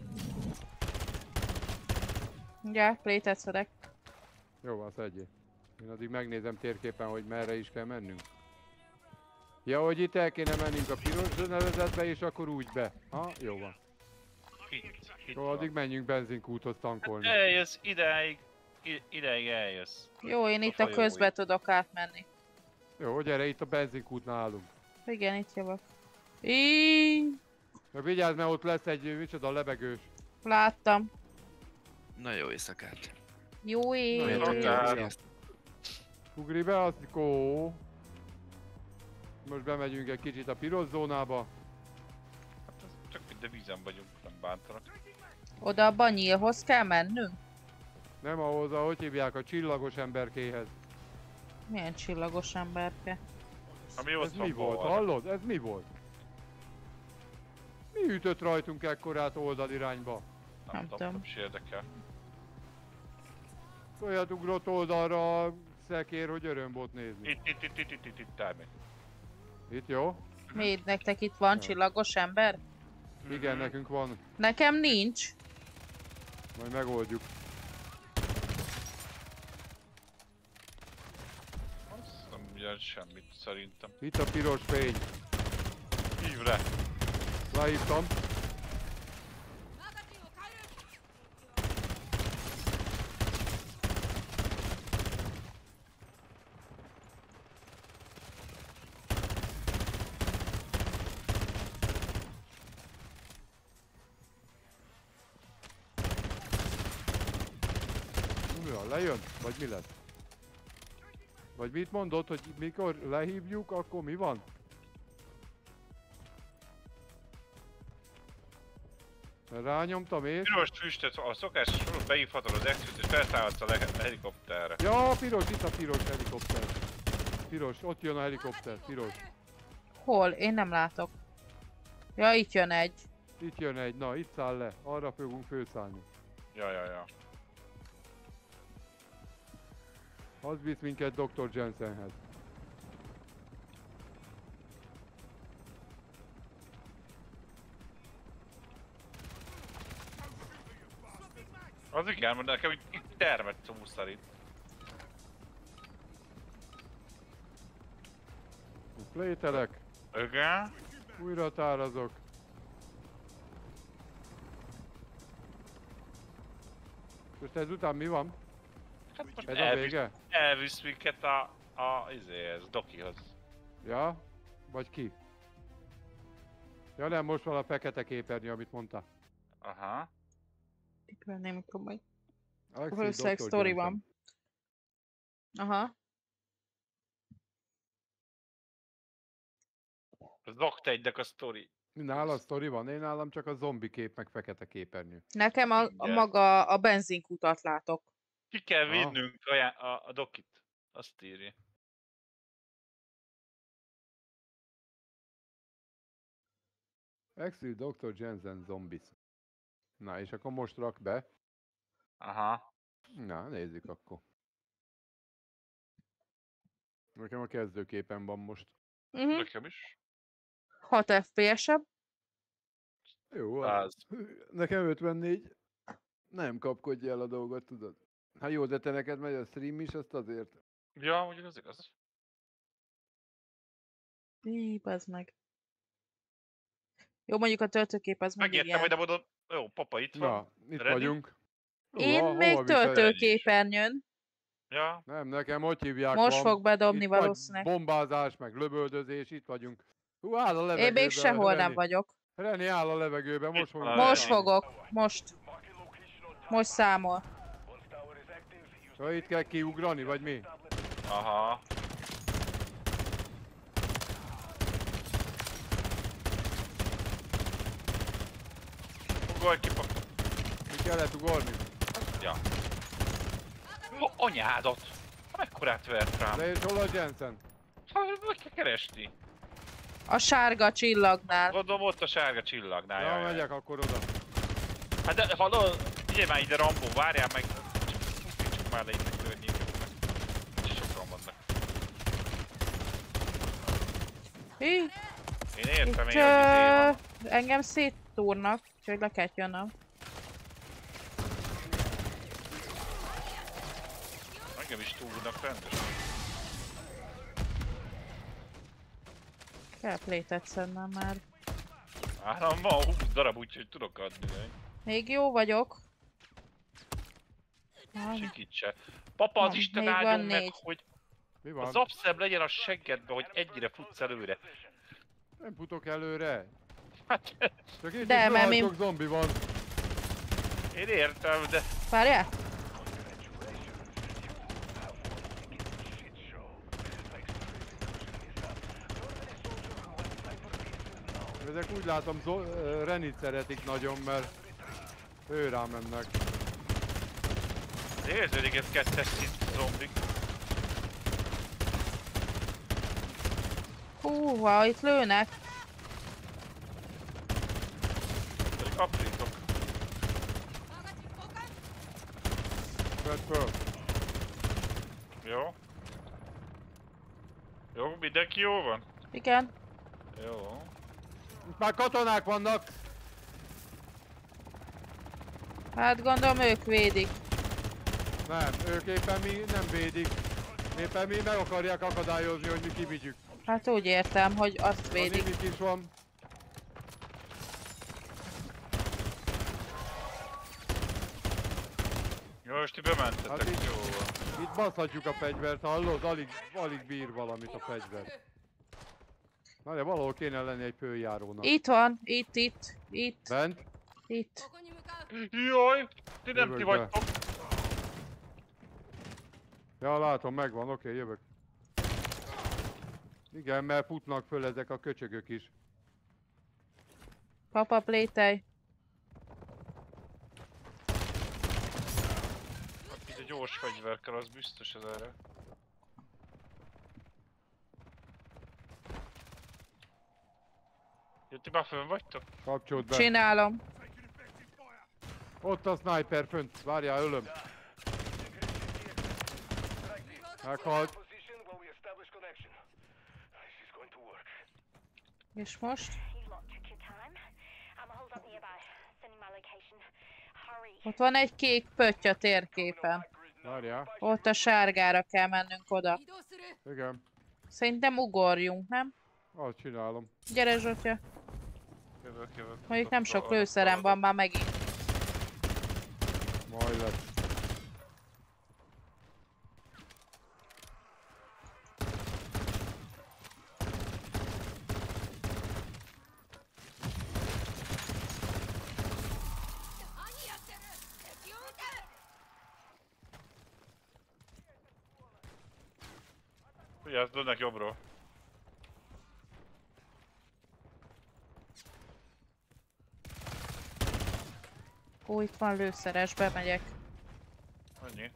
[SPEAKER 2] Mindjárt plétet szedek.
[SPEAKER 3] Jó, van, szedjél. Én addig megnézem térképen, hogy merre is kell mennünk. Ja, hogy itt el kéne mennünk a piros nevezetbe, és akkor úgy be. Ha, jó van.
[SPEAKER 6] Itt
[SPEAKER 3] Jó, addig menjünk benzinkúthoz tankolni.
[SPEAKER 6] Eljössz, ideig eljössz.
[SPEAKER 2] Jó, én itt a
[SPEAKER 6] folyó
[SPEAKER 2] közbe
[SPEAKER 6] itt.
[SPEAKER 2] tudok átmenni.
[SPEAKER 3] Jó, gyere, itt a benzinkútnál állunk.
[SPEAKER 2] Igen, itt jövök.
[SPEAKER 3] Meg vigyázz, mert ott lesz egy micsoda lebegős.
[SPEAKER 2] Láttam.
[SPEAKER 4] Na jó éjszakát.
[SPEAKER 2] Jó ég.
[SPEAKER 3] Ugri be, Asztikó! Most bemegyünk egy kicsit a piros zónába.
[SPEAKER 6] Hát ez csak minden vízen vagyunk, nem bántanak.
[SPEAKER 2] Oda a Banyilhoz kell mennünk?
[SPEAKER 3] Nem ahhoz, hogy hívják, a csillagos emberkéhez.
[SPEAKER 2] Milyen csillagos emberke?
[SPEAKER 6] Ami
[SPEAKER 3] Ez
[SPEAKER 6] ott
[SPEAKER 3] mi
[SPEAKER 6] van
[SPEAKER 3] volt,
[SPEAKER 6] balra.
[SPEAKER 3] hallod? Ez mi volt? Mi ütött rajtunk ekkorát oldalirányba?
[SPEAKER 2] Nem tudom.
[SPEAKER 6] Nem is érdekel.
[SPEAKER 3] Olyat ugrott oldalra a szekér, hogy öröm volt nézni.
[SPEAKER 6] Itt, Tármi.
[SPEAKER 3] Itt jó?
[SPEAKER 2] Miért nektek itt van csillagos ember?
[SPEAKER 3] Igen, nekünk van.
[SPEAKER 2] Nekem nincs.
[SPEAKER 3] Majd megoldjuk.
[SPEAKER 6] Az nem jelent semmit szerintem.
[SPEAKER 3] Itt a piros fény.
[SPEAKER 6] Hívd le!
[SPEAKER 3] Lehívtam. Lejön? Vagy mi lesz? Vagy mit mondod, hogy mikor lehívjuk, akkor mi van? Rányomtam és...
[SPEAKER 6] Piros füstöt, a szokásos sorot beívhatod az exit és felszállhatsz a helikopterre.
[SPEAKER 3] Ja, piros, itt a piros helikopter. Piros, ott jön a helikopter, piros.
[SPEAKER 2] Hol? Én nem látok. Ja, itt jön egy.
[SPEAKER 3] Itt jön egy, na itt száll le, arra fogunk főszállni.
[SPEAKER 6] Ja.
[SPEAKER 3] Az visz minket Dr. Jensenhez.
[SPEAKER 6] Az igen, mert nekem itt termett szó szerint.
[SPEAKER 3] Plételek,
[SPEAKER 6] Igen?
[SPEAKER 3] újra tárazok. Most ezután mi van?
[SPEAKER 6] Hát most
[SPEAKER 3] Ez a vége?
[SPEAKER 6] elvisz minket izéhez, Dokihoz.
[SPEAKER 3] Ja? Vagy ki? Ja nem, most van a fekete képernyő, amit mondta.
[SPEAKER 6] Aha.
[SPEAKER 2] Itt venném, mikor majd.
[SPEAKER 3] Alexi,
[SPEAKER 2] Valószínűleg
[SPEAKER 3] Dr.
[SPEAKER 2] sztori
[SPEAKER 3] Jensen.
[SPEAKER 2] van. Aha.
[SPEAKER 6] Az Dokt egynek a sztori.
[SPEAKER 3] Nála sztori van, én nálam csak a zombi kép meg fekete képernyő.
[SPEAKER 2] Nekem a maga a benzinkutat látok.
[SPEAKER 6] Ki kell
[SPEAKER 3] Aha.
[SPEAKER 6] vinnünk a Dokit. Azt írja.
[SPEAKER 3] Exil Dr. Jensen Zombies. Na és akkor most rak be.
[SPEAKER 6] Aha.
[SPEAKER 3] Na, nézzük akkor. Nekem a kezdőképen van most.
[SPEAKER 6] Nekem is.
[SPEAKER 2] 6 FPS-ebb.
[SPEAKER 3] Jó,
[SPEAKER 6] Az.
[SPEAKER 3] nekem 54. Nem kapkodja el a dolgot, tudod. Hát jó, de te neked megy a stream is, azt azért.
[SPEAKER 6] Ja, ugye az igaz.
[SPEAKER 2] Bazd meg. Jó, mondjuk a töltőkép az mindig
[SPEAKER 6] Megértem,
[SPEAKER 2] ilyen.
[SPEAKER 6] hogy oda... Jó, papa itt van.
[SPEAKER 3] Na, itt
[SPEAKER 6] Ready?
[SPEAKER 3] vagyunk.
[SPEAKER 2] Én
[SPEAKER 3] Hova
[SPEAKER 2] még
[SPEAKER 3] viszed?
[SPEAKER 2] töltőképernyőn.
[SPEAKER 6] Ja.
[SPEAKER 3] Nem, nekem hogy hívják
[SPEAKER 2] Most
[SPEAKER 3] van.
[SPEAKER 2] fog bedobni
[SPEAKER 3] Itt vagy
[SPEAKER 2] valószínűleg.
[SPEAKER 3] bombázás, meg lövöldözés, itt vagyunk. Hú, áll a levegőben.
[SPEAKER 2] Én még sehol
[SPEAKER 3] Reni.
[SPEAKER 2] nem vagyok.
[SPEAKER 3] Reni áll a levegőben, most fogunk.
[SPEAKER 2] Most fogok. Most. Most számol.
[SPEAKER 3] Ja, itt kell kiugrani, vagy mi?
[SPEAKER 6] Aha. Ugorj ki, papa.
[SPEAKER 3] Mi kellett ugorni?
[SPEAKER 6] Ja. Anyádat! Mekkorát vert rám?
[SPEAKER 3] De és hol a Jensen?
[SPEAKER 6] Meg kell keresni.
[SPEAKER 2] A sárga csillagnál.
[SPEAKER 6] Gondolom ott a sárga csillagnál.
[SPEAKER 3] Ja,
[SPEAKER 6] jaj, jaj.
[SPEAKER 3] megyek akkor oda.
[SPEAKER 6] Hát de hallod, figyelj már ide Rambó, várjál meg. Csak már le itt környékeknek. Sokan vannak.
[SPEAKER 2] Hí,
[SPEAKER 6] Én értem,
[SPEAKER 2] itt
[SPEAKER 6] én, hogy izé van.
[SPEAKER 2] engem széttúrnak, úgyhogy le kell jönnöm.
[SPEAKER 6] Engem is túlnak rendesen.
[SPEAKER 2] Kell plétet szednem már.
[SPEAKER 6] Állam van 20 darab, úgyhogy tudok adni.
[SPEAKER 2] Még jó vagyok.
[SPEAKER 6] Sikítse. Papa, az
[SPEAKER 2] Na,
[SPEAKER 6] Isten
[SPEAKER 2] még van
[SPEAKER 6] áldjon meg,
[SPEAKER 2] 4.
[SPEAKER 6] hogy
[SPEAKER 3] Mi
[SPEAKER 6] a
[SPEAKER 3] van?
[SPEAKER 6] zapszeb legyen a seggedbe, hogy egyre futsz előre.
[SPEAKER 3] Nem futok előre.
[SPEAKER 6] Hát,
[SPEAKER 3] Csak itt
[SPEAKER 2] De,
[SPEAKER 3] is
[SPEAKER 2] mert
[SPEAKER 3] rohadt sok zombi van.
[SPEAKER 6] én értem, de...
[SPEAKER 2] Várjál?
[SPEAKER 3] Ezek úgy látom Renit szeretik nagyon, mert ő rá mennek.
[SPEAKER 6] Érződik ez kettes szint zombik.
[SPEAKER 2] Húha, itt lőnek.
[SPEAKER 6] Pedig aprítok.
[SPEAKER 3] Vedd föl.
[SPEAKER 6] Jó. Jó, mindenki jó van?
[SPEAKER 2] Igen.
[SPEAKER 6] Jó.
[SPEAKER 3] Itt már katonák vannak.
[SPEAKER 2] Hát gondolom ők védik.
[SPEAKER 3] Nem, ők éppen mi nem védik. Éppen mi meg akarják akadályozni, hogy mi kivigyük.
[SPEAKER 2] Hát úgy értem, hogy azt
[SPEAKER 3] A
[SPEAKER 2] védik.
[SPEAKER 3] Mimik is van.
[SPEAKER 6] Jó, most ti bementetek,
[SPEAKER 3] Hát itt-
[SPEAKER 6] jó van.
[SPEAKER 3] Itt baszhatjuk a fegyvert, hallod? Alig bír valamit a fegyver. Na de valahol kéne lenni egy főjárónak.
[SPEAKER 2] Itt van, itt.
[SPEAKER 3] Bent?
[SPEAKER 2] Itt.
[SPEAKER 6] Jaj, ti nem
[SPEAKER 3] Jövök
[SPEAKER 6] ti
[SPEAKER 3] be.
[SPEAKER 6] vagytok.
[SPEAKER 3] Ja, látom, megvan, oké, jövök. Igen, mert futnak föl ezek a köcsögök is.
[SPEAKER 2] Papa, plétej.
[SPEAKER 6] Itt egy gyors fegyver kell, az biztos ez erre. Jó, ti már fönn vagytok?
[SPEAKER 3] Kapcsolt be.
[SPEAKER 2] Csinálom.
[SPEAKER 3] Ott a sniper fönt, várjál, ölöm. Meghalt.
[SPEAKER 2] És most? Ott van egy kék pötty a térképen.
[SPEAKER 3] Várjál.
[SPEAKER 2] Ott a sárgára kell mennünk oda.
[SPEAKER 3] Igen,
[SPEAKER 2] Szerintem ugorjunk, nem?
[SPEAKER 3] azt csinálom.
[SPEAKER 2] Gyere Zsotya.
[SPEAKER 6] Jövök.
[SPEAKER 2] Mondjuk nem sok lőszerem van már megint.
[SPEAKER 3] Majd lesz.
[SPEAKER 6] Vigyázz, lőnek jobbról.
[SPEAKER 2] Ó, itt van lőszeres, bemegyek.
[SPEAKER 6] Annyi.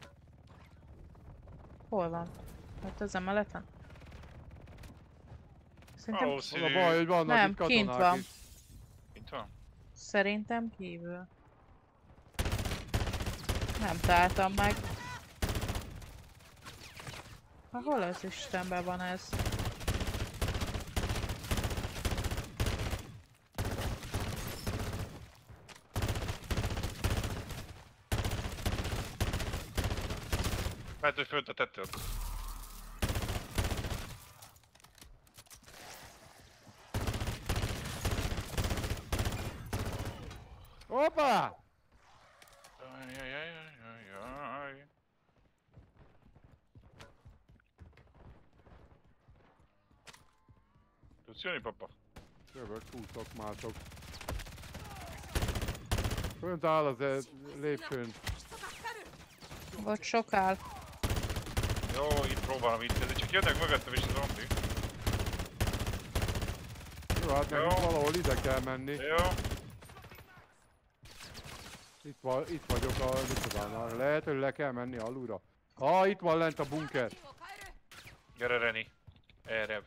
[SPEAKER 2] Hol van? Hát az emeleten? Szerintem,
[SPEAKER 3] Az a baj, hogy vannak
[SPEAKER 2] Nem,
[SPEAKER 3] itt katonák
[SPEAKER 2] kint van.
[SPEAKER 3] is.
[SPEAKER 6] Itt van?
[SPEAKER 2] szerintem kívül. Nem találtam meg. Ha hol az Istenben van ez?
[SPEAKER 6] Mert hogy fönt a tetőn.
[SPEAKER 3] Hoppá!
[SPEAKER 6] Ajajajajajaj. Tudsz jönni, papa?
[SPEAKER 3] Jövök, húzok, mászok. Fönt áll az lépcsőn.
[SPEAKER 2] Ott sok áll.
[SPEAKER 6] Jó, itt próbálom itt, csak jönnek mögöttem is a zombi.
[SPEAKER 3] Jó, hát nekünk
[SPEAKER 6] Jó.
[SPEAKER 3] valahol ide kell menni.
[SPEAKER 6] Jó.
[SPEAKER 3] Itt vagyok a micsodánál. Lehet, hogy le kell menni alulra. Itt van lent a bunker.
[SPEAKER 6] Gyere, Reni. Erre.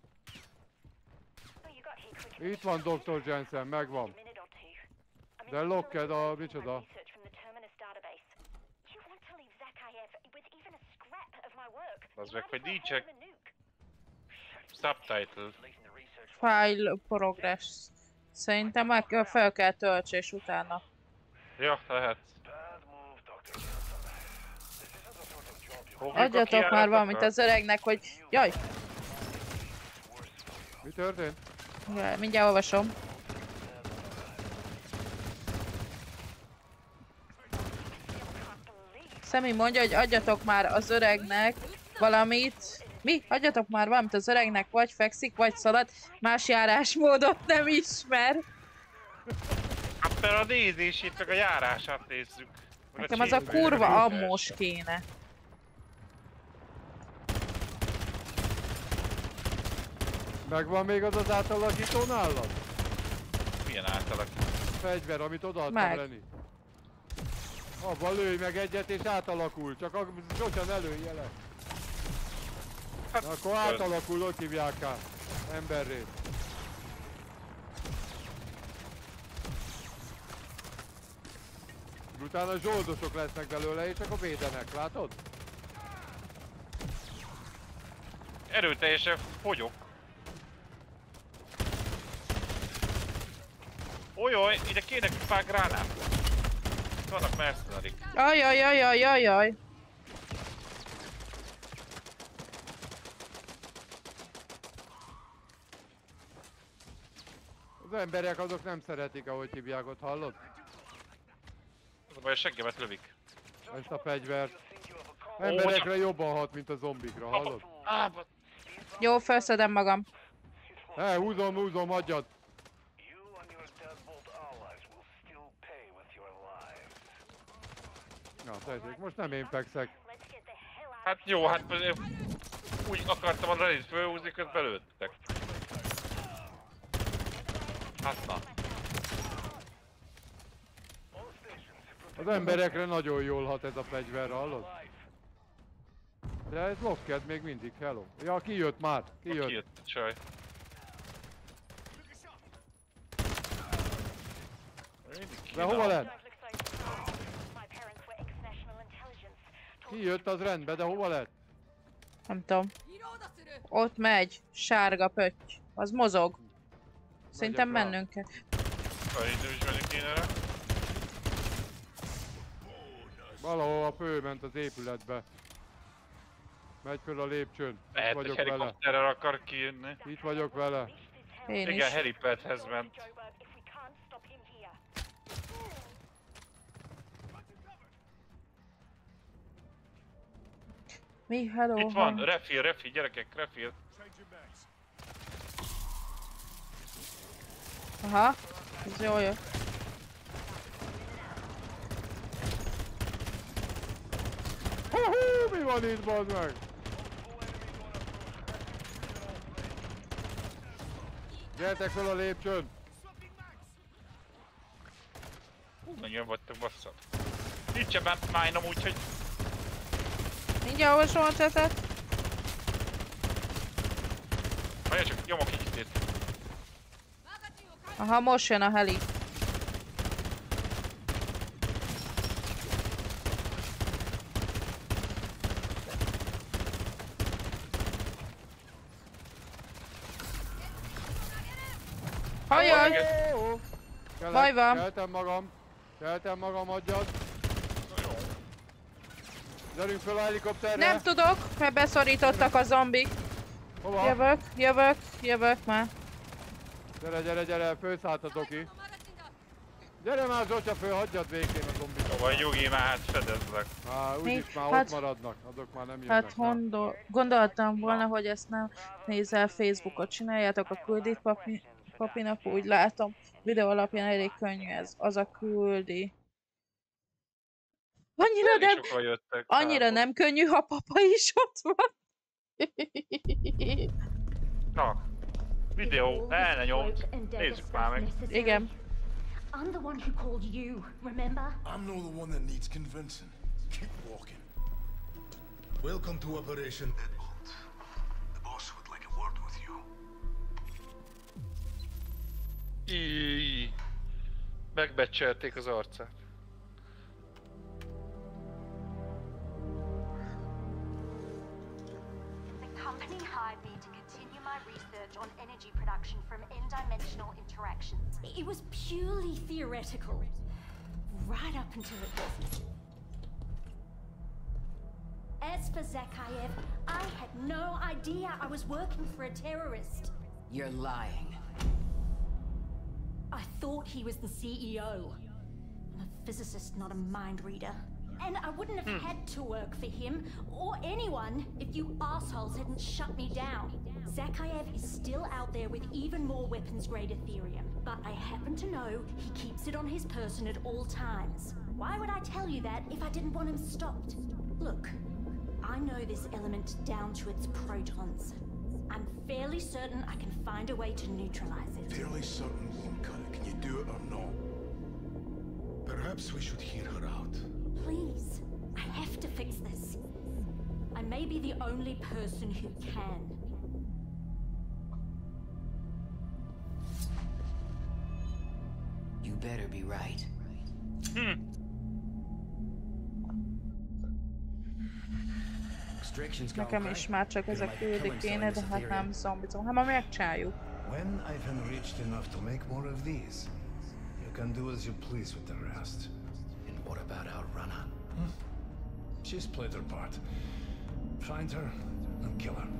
[SPEAKER 3] Itt van Dr. Jensen, megvan. De Locked a micsoda.
[SPEAKER 6] Az meg, hogy nincsen subtitle.
[SPEAKER 2] File progress. Szerintem meg fel kell töltse és utána.
[SPEAKER 6] Ja, lehet.
[SPEAKER 2] Adjatok már valamit az öregnek, hogy... Jaj!
[SPEAKER 3] Mi történt?
[SPEAKER 2] Mindjárt olvasom. Szemi mondja, hogy adjatok már az öregnek valamit. Mi? Adjatok már valamit az öregnek, vagy fekszik, vagy szalad. Más járásmódot nem ismer.
[SPEAKER 6] Hát mert a nézését, meg a járását nézzük.
[SPEAKER 2] Nekem az a kurva ammós kéne.
[SPEAKER 3] Megvan még az átalakító nálad?
[SPEAKER 6] Milyen átalakító?
[SPEAKER 3] Fegyver, amit odaadtam
[SPEAKER 2] Meg.
[SPEAKER 3] Reni. Abba lőj meg egyet és átalakul, csak sosem ne lője le.
[SPEAKER 6] Hát,
[SPEAKER 3] na, akkor átalakul, ott hívják át. Emberré. Utána zsoldosok lesznek belőle és akkor védenek, látod?
[SPEAKER 6] Erőteljesen fogyok. Olyoj, ide kéne pár gránát. Vannak mercenarik.
[SPEAKER 2] Ajajajajajaj.
[SPEAKER 3] Az emberek azok nem szeretik, ahogy hívják, ott hallod?
[SPEAKER 6] Az a baj, a seggemet lövik.
[SPEAKER 3] Ezt a fegyvert. Emberekre jobban hat, mint a zombikra, hallod?
[SPEAKER 2] Jó, felszedem magam.
[SPEAKER 3] Húzom, adjad! Na, tessék, most nem én fekszek.
[SPEAKER 6] Hát jó, hát úgy akartam a Reddit fölhúzni, közben lőttek. Hát na.
[SPEAKER 3] Az emberekre nagyon jól hat ez a fegyver, hallod? De ez Locked még mindig, hello. Ja, kijött már, kijött.
[SPEAKER 6] Kijött a csaj.
[SPEAKER 3] De hova lett? Kijött, az rendben, de hova lett?
[SPEAKER 2] Nem tudom. Ott megy. Sárga pötty. Az mozog. Szerintem mennünk kell.
[SPEAKER 6] Szerintem is menni kéne rá.
[SPEAKER 3] Valahol fölment az épületbe. Megy föl a lépcsőn.
[SPEAKER 6] Lehet, hogy helikopterrel akar kijönni.
[SPEAKER 3] Itt vagyok vele.
[SPEAKER 2] Én
[SPEAKER 6] igen,
[SPEAKER 2] is.
[SPEAKER 6] helipadhez ment.
[SPEAKER 2] Mi? Hello?
[SPEAKER 6] Itt van, refill, gyerekek, refill.
[SPEAKER 2] Aha. Ez jó.
[SPEAKER 3] Mi van itt, bazd meg? Gyertek fel a lépcsőn!
[SPEAKER 6] Nagyon vagytok, basszat. Nincsen bent májnom, úgyhogy...
[SPEAKER 2] Mindjárt olvasom a chatet.
[SPEAKER 6] Várjál csak, nyomok XT-t.
[SPEAKER 2] Aha, most jön a heli. Ajaj! Baj van.
[SPEAKER 3] Keltem magam, adjad. Gyerünk fel a helikopterre.
[SPEAKER 2] Nem tudok, mert beszorítottak a zombik.
[SPEAKER 3] Hova?
[SPEAKER 2] Jövök már.
[SPEAKER 3] Gyere, fölszállt a doki. Gyere már Zsocsa föl, hagyjad végén a zombit.
[SPEAKER 6] Szóval Nyugi, már hát fedezlek.
[SPEAKER 3] Úgyis már
[SPEAKER 2] hát,
[SPEAKER 3] ott maradnak, azok már nem
[SPEAKER 2] hát
[SPEAKER 3] jönnek.
[SPEAKER 2] gondoltam volna, hogy ezt nem nézel Facebookot, csináljátok a küldit papinak, úgy látom. Videó alapján elég könnyű ez, az a küldi. Annyira nem könnyű, ha papa is ott van.
[SPEAKER 6] Na, videó, el ne nyomd. Nézzük már meg.
[SPEAKER 2] Igen.
[SPEAKER 11] I'm the one who called you, remember?
[SPEAKER 12] I'm not the one that needs convincing. Keep walking. Welcome to Operation Deadbolt. The boss would like a word with you.
[SPEAKER 6] Megbecselték az arcát.
[SPEAKER 11] The company hired me to continue my research on energy production from n-dimensional interactions. It was purely theoretical. Right up until it wasn't. As for Zakayev, I had no idea I was working for a terrorist.
[SPEAKER 8] You're lying.
[SPEAKER 11] I thought he was the CEO. I'm a physicist, not a mind reader. And I wouldn't have had to work for him, or anyone, if you assholes hadn't shut me down. Zakayev is still out there with even more weapons-grade Ethereum, but I happen to know he keeps it on his person at all times. Why would I tell you that if I didn't want him stopped? Look, I know this element down to its protons. I'm fairly certain I can find a way to neutralize it.
[SPEAKER 12] Fairly certain won't cut it. Can you do it or not? Perhaps we should hear her out.
[SPEAKER 11] Please, I have to fix this. I may be the only person who can.
[SPEAKER 8] You better be right.
[SPEAKER 2] Nekem is már csak ezek küldik kéne, de hát nem zombizom. Hát ma megcsináljuk.
[SPEAKER 12] When I've enriched enough to make more of these, you can do as you please with the rest.
[SPEAKER 8] And what about our runner?
[SPEAKER 12] She's played her part. Find her and kill her.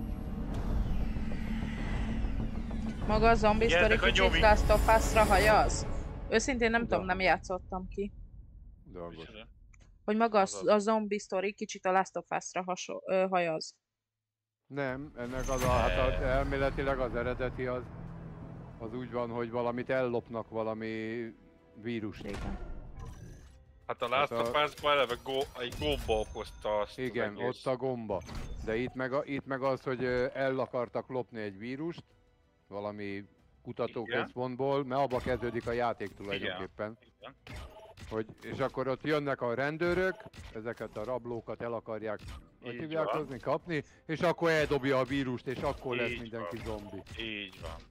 [SPEAKER 2] Maga a zombi
[SPEAKER 6] Igen,
[SPEAKER 2] sztori
[SPEAKER 6] ezek a
[SPEAKER 2] kicsit
[SPEAKER 6] nyomi.
[SPEAKER 2] Last of Us-ra hajaz? Őszintén nem tudom, nem játszottam ki.
[SPEAKER 3] Dolgos.
[SPEAKER 2] Hogy maga a zombi sztori kicsit a Last of Us-ra hajaz.
[SPEAKER 3] Nem, ennek hát elméletileg az eredeti az úgy van, hogy valamit ellopnak, valami vírust.
[SPEAKER 2] Igen.
[SPEAKER 6] Hát a Last of Us-ban eleve egy gomba okozta azt.
[SPEAKER 3] Igen,
[SPEAKER 6] az egész.
[SPEAKER 3] ott a gomba. De itt meg az, hogy el akartak lopni egy vírust, valami kutatóközpontból, mert abba kezdődik a játék tulajdonképpen.
[SPEAKER 6] Igen.
[SPEAKER 3] És akkor ott jönnek a rendőrök, ezeket a rablókat el akarják, hogy
[SPEAKER 6] Így
[SPEAKER 3] hívják
[SPEAKER 6] van.
[SPEAKER 3] hozni, kapni, és akkor eldobja a vírust, és akkor lesz
[SPEAKER 6] Így
[SPEAKER 3] mindenki
[SPEAKER 6] van.
[SPEAKER 3] zombi.
[SPEAKER 6] Így van.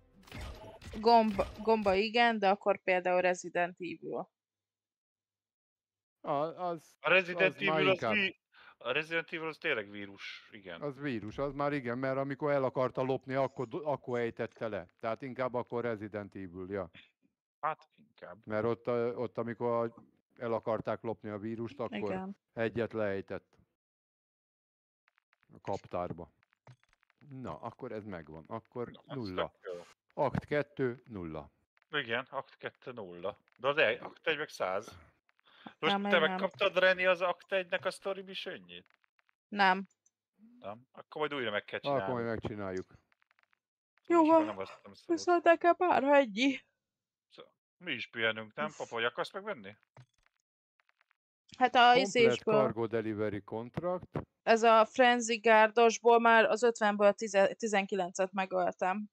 [SPEAKER 2] Gomba igen, de akkor például Resident Evil.
[SPEAKER 6] A Resident
[SPEAKER 3] az már
[SPEAKER 6] Evil az
[SPEAKER 3] inkább.
[SPEAKER 6] A Resident Evil az tényleg vírus, igen.
[SPEAKER 3] Az vírus, az már igen, mert amikor el akarta lopni, akkor ejtette le. Tehát inkább akkor Resident Evil, ja.
[SPEAKER 6] Hát inkább.
[SPEAKER 3] Mert ott amikor el akarták lopni a vírust, akkor
[SPEAKER 2] Igen.
[SPEAKER 3] egyet leejtett a kaptárba. Na, akkor ez megvan. Akkor
[SPEAKER 6] Az
[SPEAKER 3] 0.
[SPEAKER 6] tök jó.
[SPEAKER 3] Akt 2, 0.
[SPEAKER 6] Igen, Akt 2 0. De az Akt 1 meg 100. Most
[SPEAKER 2] Nem,
[SPEAKER 6] te
[SPEAKER 2] nem.
[SPEAKER 6] megkaptad, Reni, az Akt 1-nek a story missionjét?
[SPEAKER 2] Nem.
[SPEAKER 6] Nem? Akkor majd újra meg kell
[SPEAKER 3] Akkor
[SPEAKER 6] csinálni.
[SPEAKER 3] majd megcsináljuk.
[SPEAKER 2] Jó van.
[SPEAKER 6] Nem azt nem szabad.
[SPEAKER 2] Viszont nekem már ennyi.
[SPEAKER 6] Mi is pihenünk, nem? Papa, hogy akarsz megvenni?
[SPEAKER 2] Hát a
[SPEAKER 3] Komplet
[SPEAKER 2] izésből,
[SPEAKER 3] Cargo Delivery Contract.
[SPEAKER 2] ez a Frenzy Guardosból már az 50-ből 19-et megöltem.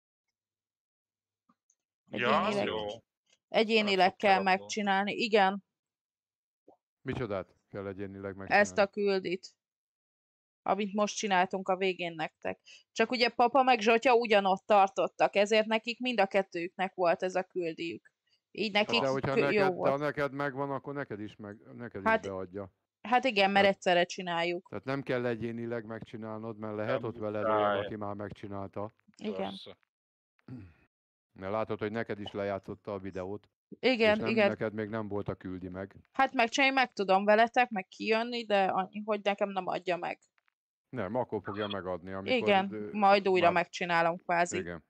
[SPEAKER 6] Ja, az jó.
[SPEAKER 2] Egyénileg kell megcsinálni. Igen,
[SPEAKER 3] Micsodát kell egyénileg megcsinálni?
[SPEAKER 2] ezt a küldit. Amit most csináltunk a végén nektek. Csak ugye papa meg Zsotya ugyanott tartottak, ezért nekik mind a kettőjüknek volt ez a küldiük. Így nekik
[SPEAKER 3] De hogyha
[SPEAKER 2] jó
[SPEAKER 3] neked,
[SPEAKER 2] volt.
[SPEAKER 3] ha neked megvan, akkor neked is
[SPEAKER 2] Hát-
[SPEAKER 3] beadja.
[SPEAKER 2] Hát igen, mert egyszerre csináljuk.
[SPEAKER 3] Tehát nem kell egyénileg megcsinálnod, mert lehet
[SPEAKER 6] Nem
[SPEAKER 3] ott veled
[SPEAKER 6] muszáj.
[SPEAKER 3] olyan, aki már megcsinálta.
[SPEAKER 2] Igen.
[SPEAKER 6] Persze.
[SPEAKER 3] Mert látod, hogy neked is lejátszotta a videót.
[SPEAKER 2] Igen,
[SPEAKER 3] és nem,
[SPEAKER 2] igen.
[SPEAKER 3] neked még nem volt a küldi meg.
[SPEAKER 2] Hát megcsinálni meg tudom veletek, meg kijönni, de annyi, hogy nekem nem adja meg.
[SPEAKER 3] Nem, akkor fogja megadni, amikor...
[SPEAKER 2] Igen, majd újra
[SPEAKER 3] már-
[SPEAKER 2] megcsinálom kvázi.
[SPEAKER 3] Igen.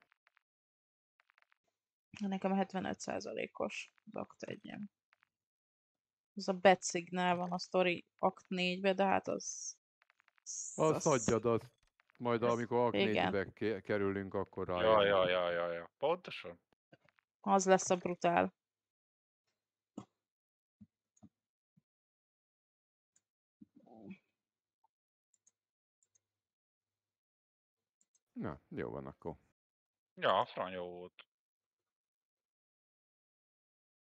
[SPEAKER 2] Nekem 75%-os az Akt 1-em. Az a Bad Signal van a Story Akt 4-be, de hát az...
[SPEAKER 3] Azt adjad, azt. Majd amikor Akt
[SPEAKER 2] igen.
[SPEAKER 3] 4-be kerülünk, akkor rájön.
[SPEAKER 6] Ja. Pontosan.
[SPEAKER 2] Az lesz a brutál.
[SPEAKER 3] Na, jó van akkor.
[SPEAKER 6] Ja, franya volt.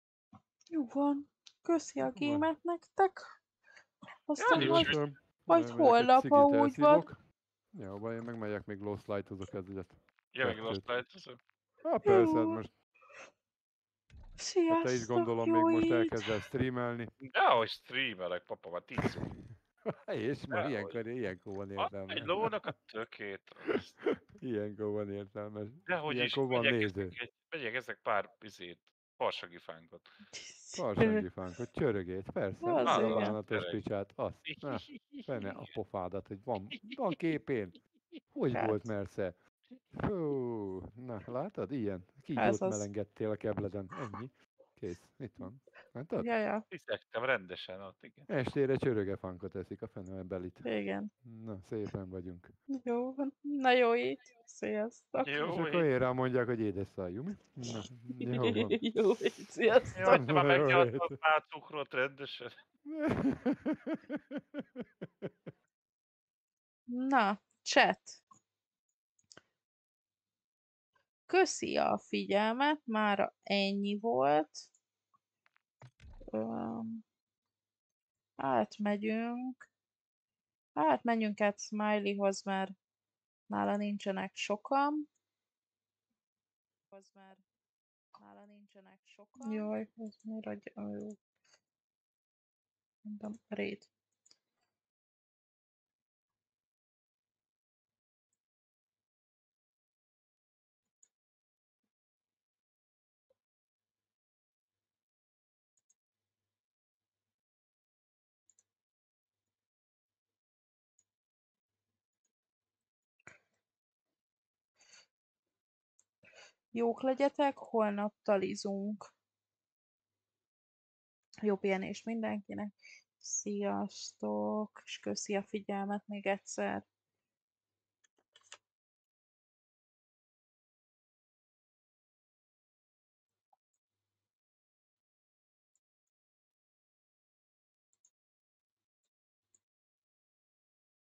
[SPEAKER 2] Jó van. Köszi a
[SPEAKER 3] Van.
[SPEAKER 2] gémet nektek. Aztán
[SPEAKER 6] nincs
[SPEAKER 2] majd,
[SPEAKER 6] mit.
[SPEAKER 3] Köszönöm.
[SPEAKER 2] majd
[SPEAKER 3] Elmegyek egy
[SPEAKER 2] holnap, ha
[SPEAKER 3] cigit
[SPEAKER 2] úgy van.
[SPEAKER 3] elszívok. Jó, vagy én megmegyek még Lost Light-ozok egyet.
[SPEAKER 6] Ja, még Lost
[SPEAKER 3] Kettőt.
[SPEAKER 6] Light.
[SPEAKER 3] Hát persze, hát
[SPEAKER 2] Jó.
[SPEAKER 3] most
[SPEAKER 2] Sziasztok,
[SPEAKER 3] te is gondolom
[SPEAKER 2] jó
[SPEAKER 3] még most
[SPEAKER 2] így.
[SPEAKER 3] elkezdesz streamelni.
[SPEAKER 6] Dehogy streamelek, papa, már 10 óra.
[SPEAKER 3] És ma
[SPEAKER 6] Dehogy.
[SPEAKER 3] ilyenkor van
[SPEAKER 6] Ad
[SPEAKER 3] értelme.
[SPEAKER 6] egy lónak a tökét.
[SPEAKER 3] Ilyenkor van értelmes.
[SPEAKER 6] Dehogy is,
[SPEAKER 3] Ilyenkor van néző.
[SPEAKER 6] megyek ezek pár farsagifánkot.
[SPEAKER 3] Farsangifánkot, csörögét, persze.
[SPEAKER 2] Az
[SPEAKER 3] Az a
[SPEAKER 2] igen.
[SPEAKER 3] bánatos picsát. Azt. Na, benne a pofádat, hogy van képén. Hogy
[SPEAKER 2] Hát.
[SPEAKER 3] volt mersze? Hú, na látod, ilyen.
[SPEAKER 2] Ez
[SPEAKER 3] Kígyót
[SPEAKER 2] az.
[SPEAKER 3] melengettél a kebleden. Ennyi. Kész. Itt van. Látod?
[SPEAKER 2] Ja.
[SPEAKER 6] Hiszektem rendesen ott, igen.
[SPEAKER 3] Estére csörögefánkot eszik a fenő belit.
[SPEAKER 2] Igen.
[SPEAKER 3] Na, szépen vagyunk.
[SPEAKER 2] Jó van. Na jó így. Sziasztok.
[SPEAKER 3] És akkor én rá mondják, hogy édes szájú, mi? Na, jó van.
[SPEAKER 2] Jó így. Sziasztok.
[SPEAKER 6] Jaj, te már
[SPEAKER 3] Jó
[SPEAKER 6] megnyaltad
[SPEAKER 3] hét.
[SPEAKER 6] már cukrot rendesen.
[SPEAKER 2] Na, chat. Köszi a figyelmet, mára ennyi volt. Átmegyünk. Menjünk át Smileyhoz, mert nála nincsenek sokan. Jaj, ez miért adja? Jó. Mondom, raid. Jók legyetek, holnap talizunk. Jó pihenést mindenkinek. Sziasztok, és köszi a figyelmet még egyszer.